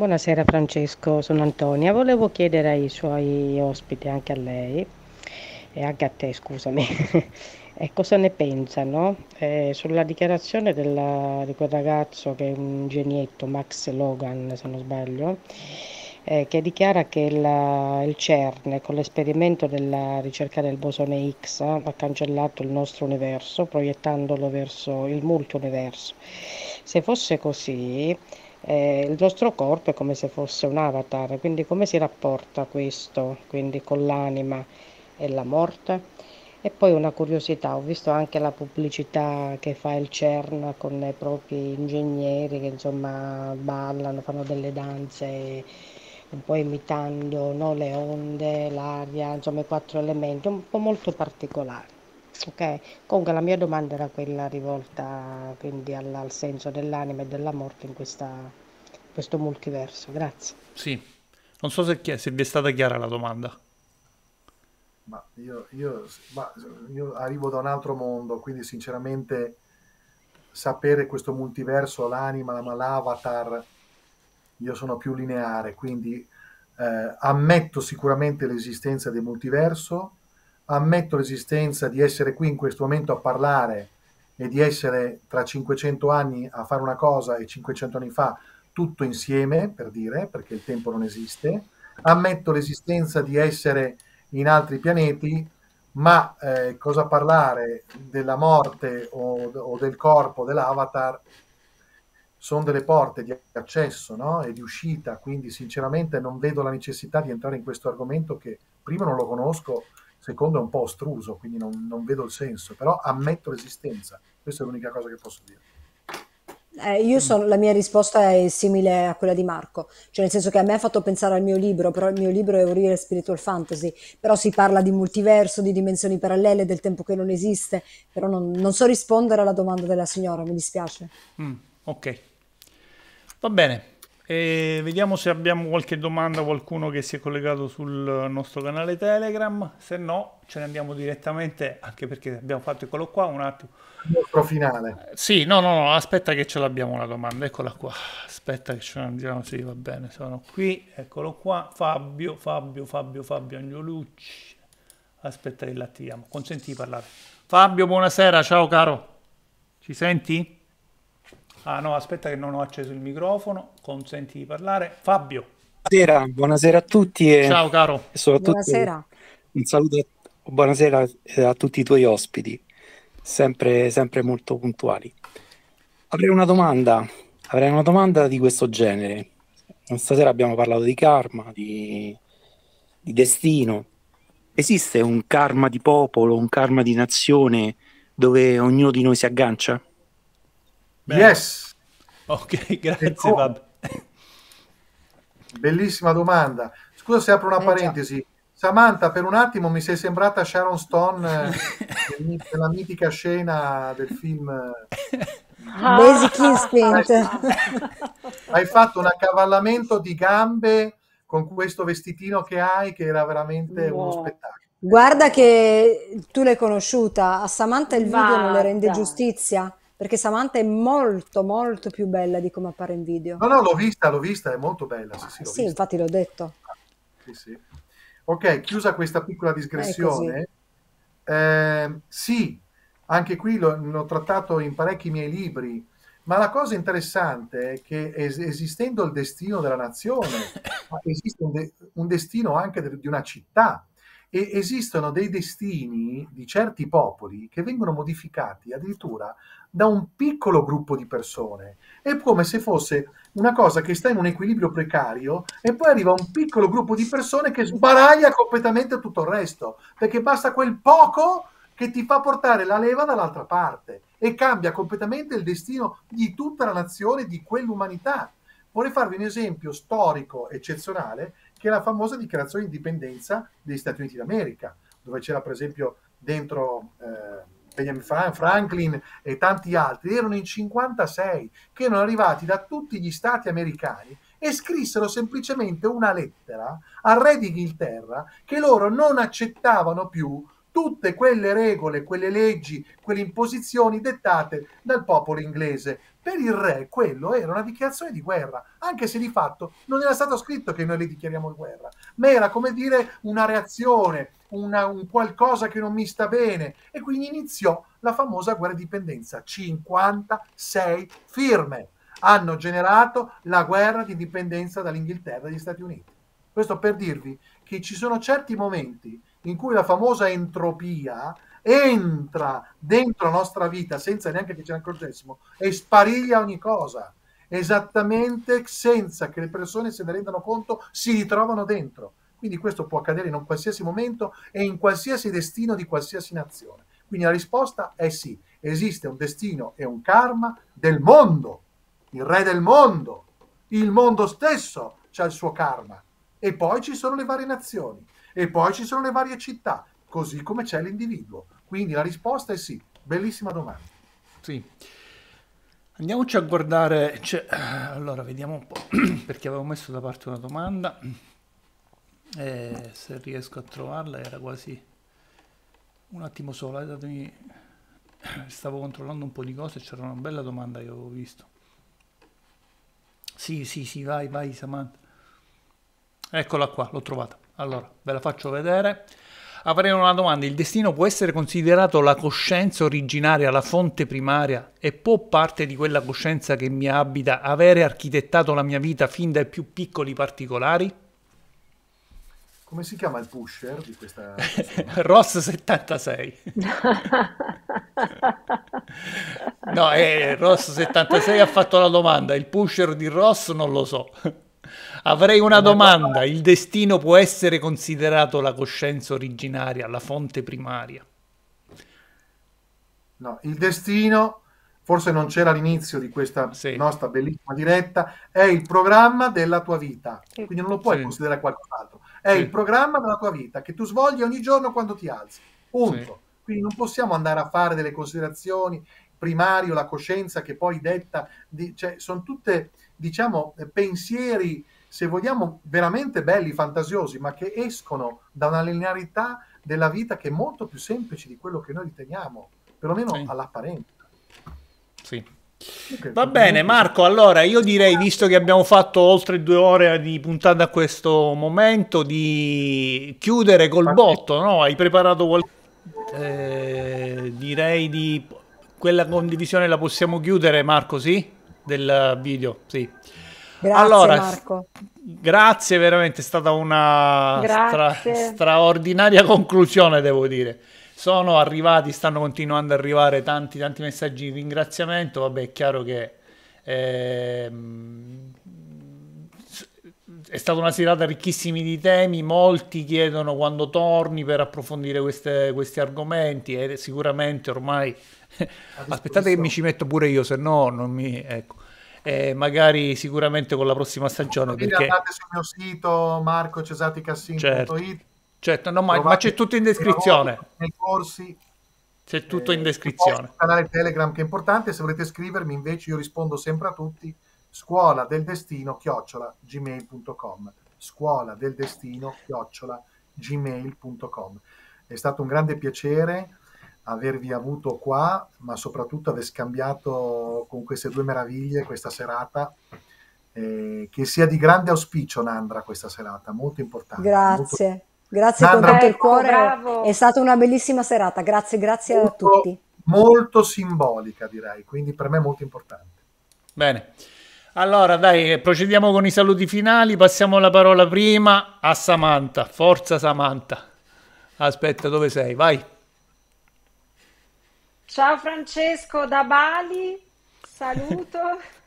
Buonasera Francesco, sono Antonia. Volevo chiedere ai suoi ospiti, anche a lei, e anche a te, scusami. E cosa ne pensano sulla dichiarazione di quel ragazzo che è un genietto, Max Logan, se non sbaglio, che dichiara che il CERN, con l'esperimento della ricerca del bosone X, ha cancellato il nostro universo, proiettandolo verso il multiuniverso. Se fosse così, il nostro corpo è come se fosse un avatar, quindi come si rapporta questo, quindi con l'anima e la morte? E poi una curiosità, ho visto anche la pubblicità che fa il CERN con i propri ingegneri che insomma ballano, fanno delle danze un po' imitando, no, le onde, l'aria, insomma i quattro elementi, un po' molto particolari. Ok, comunque la mia domanda era quella rivolta quindi al senso dell'anima e della morte in questo multiverso. Grazie. Sì, non so se vi è stata chiara la domanda. Ma io arrivo da un altro mondo, quindi sinceramente sapere questo multiverso, l'anima, l'avatar, io sono più lineare, quindi ammetto sicuramente l'esistenza del multiverso, ammetto l'esistenza di essere qui in questo momento a parlare e di essere tra 500 anni a fare una cosa e 500 anni fa tutto insieme, per dire, perché il tempo non esiste. Ammetto l'esistenza di essere in altri pianeti, ma cosa parlare della morte o del corpo dell'avatar sono delle porte di accesso, no? E di uscita, quindi sinceramente non vedo la necessità di entrare in questo argomento che prima non lo conosco, secondo è un po' ostruso, quindi non vedo il senso, però ammetto l'esistenza, questa è l'unica cosa che posso dire. La mia risposta è simile a quella di Marco, cioè nel senso che a me ha fatto pensare al mio libro, però il mio libro è Orire Spiritual Fantasy, però si parla di multiverso, di dimensioni parallele, del tempo che non esiste, però non so rispondere alla domanda della signora, mi dispiace. Ok, va bene. E vediamo se abbiamo qualche domanda, qualcuno che si è collegato sul nostro canale Telegram. Se no, ce ne andiamo direttamente, anche perché abbiamo fatto, eccolo qua, un attimo. Il nostro finale. Sì, no, aspetta che ce l'abbiamo la domanda, eccola qua. Aspetta che ce la andiamo, sì, va bene, sono qui, eccolo qua. Fabio Angiolucci. Aspetta che l'attiviamo, consenti di parlare. Fabio, buonasera, ciao caro. Ci senti? Ah no, aspetta che non ho acceso il microfono, consenti di parlare. Fabio, Buonasera a tutti ciao caro. e soprattutto Buonasera. un saluto, buonasera a tutti i tuoi ospiti, sempre molto puntuali. Avrei una domanda di questo genere. Stasera abbiamo parlato di karma, di destino. Esiste un karma di popolo, un karma di nazione dove ognuno di noi si aggancia? Bene. Yes! Ok, grazie come? Fabio. Bellissima domanda. Scusa se apro una Già. parentesi. Samantha, per un attimo mi sei sembrata Sharon Stone nella mitica scena del film. Basic Instinct. Hai fatto un accavallamento di gambe con questo vestitino che hai, che era veramente uno spettacolo. Guarda che tu l'hai conosciuta, a Samantha il video non le Ma rende dai. giustizia, perché Samantha è molto molto più bella di come appare in video. No, l'ho vista, è molto bella. Sì, l'ho Sì, vista. infatti l'ho detto. Sì. Ok, chiusa questa piccola È così. digressione. Sì, anche qui l'ho trattato in parecchi miei libri, ma la cosa interessante è che esistendo il destino della nazione, ma esiste un destino anche di una città e esistono dei destini di certi popoli che vengono modificati addirittura da un piccolo gruppo di persone. È come se fosse una cosa che sta in un equilibrio precario e poi arriva un piccolo gruppo di persone che sbaraglia completamente tutto il resto, perché basta quel poco che ti fa portare la leva dall'altra parte e cambia completamente il destino di tutta la nazione, di quell'umanità. Vorrei farvi un esempio storico eccezionale, che è la famosa dichiarazione di indipendenza degli Stati Uniti d'America, dove c'era per esempio dentro Benjamin Franklin e tanti altri. Erano in 56 che erano arrivati da tutti gli stati americani e scrissero semplicemente una lettera al re d'Inghilterra che loro non accettavano più tutte quelle regole, quelle leggi, quelle imposizioni dettate dal popolo inglese. Per il re quello era una dichiarazione di guerra, anche se di fatto non era stato scritto che noi le dichiariamo guerra, ma era come dire una reazione, un qualcosa che non mi sta bene, e quindi iniziò la famosa guerra di indipendenza. 56 firme hanno generato la guerra di indipendenza dall'Inghilterra e dagli Stati Uniti. Questo per dirvi che ci sono certi momenti in cui la famosa entropia entra dentro la nostra vita senza neanche che ce ne accorgessimo e spariglia ogni cosa, esattamente senza che le persone se ne rendano conto, si ritrovano dentro. Quindi questo può accadere in un qualsiasi momento e in qualsiasi destino di qualsiasi nazione. Quindi la risposta è sì, esiste un destino e un karma del mondo, il re del mondo, il mondo stesso c'ha il suo karma, e poi ci sono le varie nazioni, e poi ci sono le varie città, così come c'è l'individuo. Quindi la risposta è sì. Bellissima domanda. Sì. Andiamoci a guardare, allora vediamo un po', perché avevo messo da parte una domanda, se riesco a trovarla, era quasi un attimo solo, stavo controllando un po' di cose, c'era una bella domanda che avevo visto. Sì, vai Samantha. Eccola qua, l'ho trovata. Allora, ve la faccio vedere. Avrei una domanda: il destino può essere considerato la coscienza originaria, la fonte primaria, e può parte di quella coscienza che mi abita avere architettato la mia vita fin dai più piccoli particolari? Come si chiama il pusher di questa Ross 76. No, Ross 76 ha fatto la domanda, il pusher di Ross non lo so. Avrei una domanda: il destino può essere considerato la coscienza originaria, la fonte primaria? No, il destino, forse non c'era all'inizio di questa nostra bellissima diretta, è il programma della tua vita, quindi non lo puoi considerare qualcos'altro, è il programma della tua vita che tu svolgi ogni giorno quando ti alzi, punto. Quindi non possiamo andare a fare delle considerazioni primario, la coscienza che poi detta, cioè sono tutte, diciamo, pensieri, se vogliamo, veramente belli, fantasiosi, ma che escono da una linearità della vita che è molto più semplice di quello che noi riteniamo, perlomeno all'apparenza. Sì. Va bene Marco, allora io direi, visto che abbiamo fatto oltre 2 ore di puntata a questo momento, di chiudere col botto, no? Hai preparato qualcosa? Direi di quella condivisione la possiamo chiudere, Marco, sì? Del video, sì. Grazie allora, Marco. Grazie, veramente è stata una straordinaria conclusione, devo dire. Sono arrivati, stanno continuando ad arrivare tanti messaggi di ringraziamento. Vabbè, è chiaro che è stata una serata ricchissima di temi, molti chiedono quando torni per approfondire questi argomenti, e sicuramente ormai aspettate che mi ci metto pure io, se no non mi... ecco. Magari sicuramente con la prossima stagione, perché andate sul mio sito marcocesaticassin.it. Certo, no, ma c'è tutto in descrizione. Nei corsi c'è tutto in descrizione. Il canale Telegram che è importante, se volete scrivermi invece io rispondo sempre a tutti. scuoladeldestino@gmail.com scuoladeldestino@gmail.com. È stato un grande piacere avervi avuto qua, ma soprattutto aver scambiato con queste 2 meraviglie questa serata, che sia di grande auspicio, Nandra, questa serata, molto importante. Grazie. Grazie con tutto il cuore, bravo. È stata una bellissima serata, grazie a tutti. Molto simbolica, direi, quindi per me molto importante. Bene, allora dai, procediamo con i saluti finali, passiamo la parola prima a Samantha. Forza Samantha. Aspetta, dove sei? Vai. Ciao Francesco da Bali, saluto.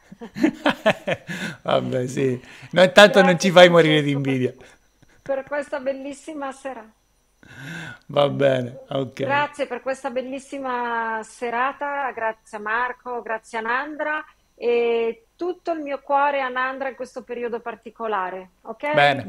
Vabbè, sì, no, intanto non ci fai morire di invidia per questa bellissima serata. Va bene, ok. Grazie per questa bellissima serata, grazie a Marco, grazie a Nandra, e tutto il mio cuore a Nandra in questo periodo particolare, ok? Bene.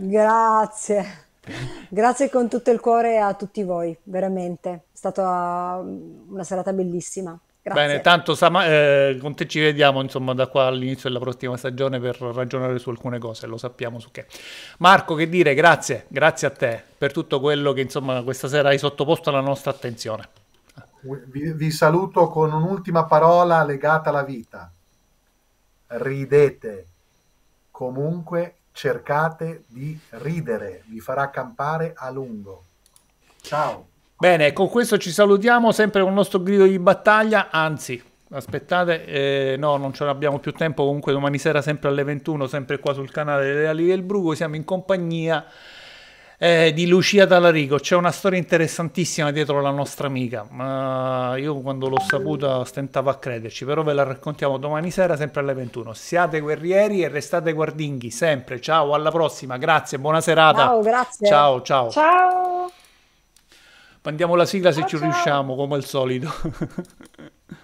Grazie con tutto il cuore a tutti voi, veramente, è stata una serata bellissima. Bene, Grazie. tanto con te ci vediamo insomma da qua all'inizio della prossima stagione per ragionare su alcune cose, lo sappiamo su che. Marco, che dire, grazie a te per tutto quello che insomma questa sera hai sottoposto alla nostra attenzione. Vi saluto con un'ultima parola legata alla vita. Ridete. Comunque cercate di ridere, vi farà campare a lungo. Ciao. Bene, con questo ci salutiamo sempre con il nostro grido di battaglia, anzi, aspettate, no, non ce l'abbiamo più tempo, comunque domani sera sempre alle 21, sempre qua sul canale delle Ali del Bruco, siamo in compagnia di Lucia Talarico. C'è una storia interessantissima dietro la nostra amica, ma io quando l'ho saputa stentavo a crederci, però ve la raccontiamo domani sera sempre alle 21. Siate guerrieri e restate guardinghi sempre. Ciao, alla prossima, grazie, buona serata. Ciao, grazie. Ciao, ciao. Ciao! Mandiamo la sigla se Ciao, ci ciao! riusciamo, come al solito.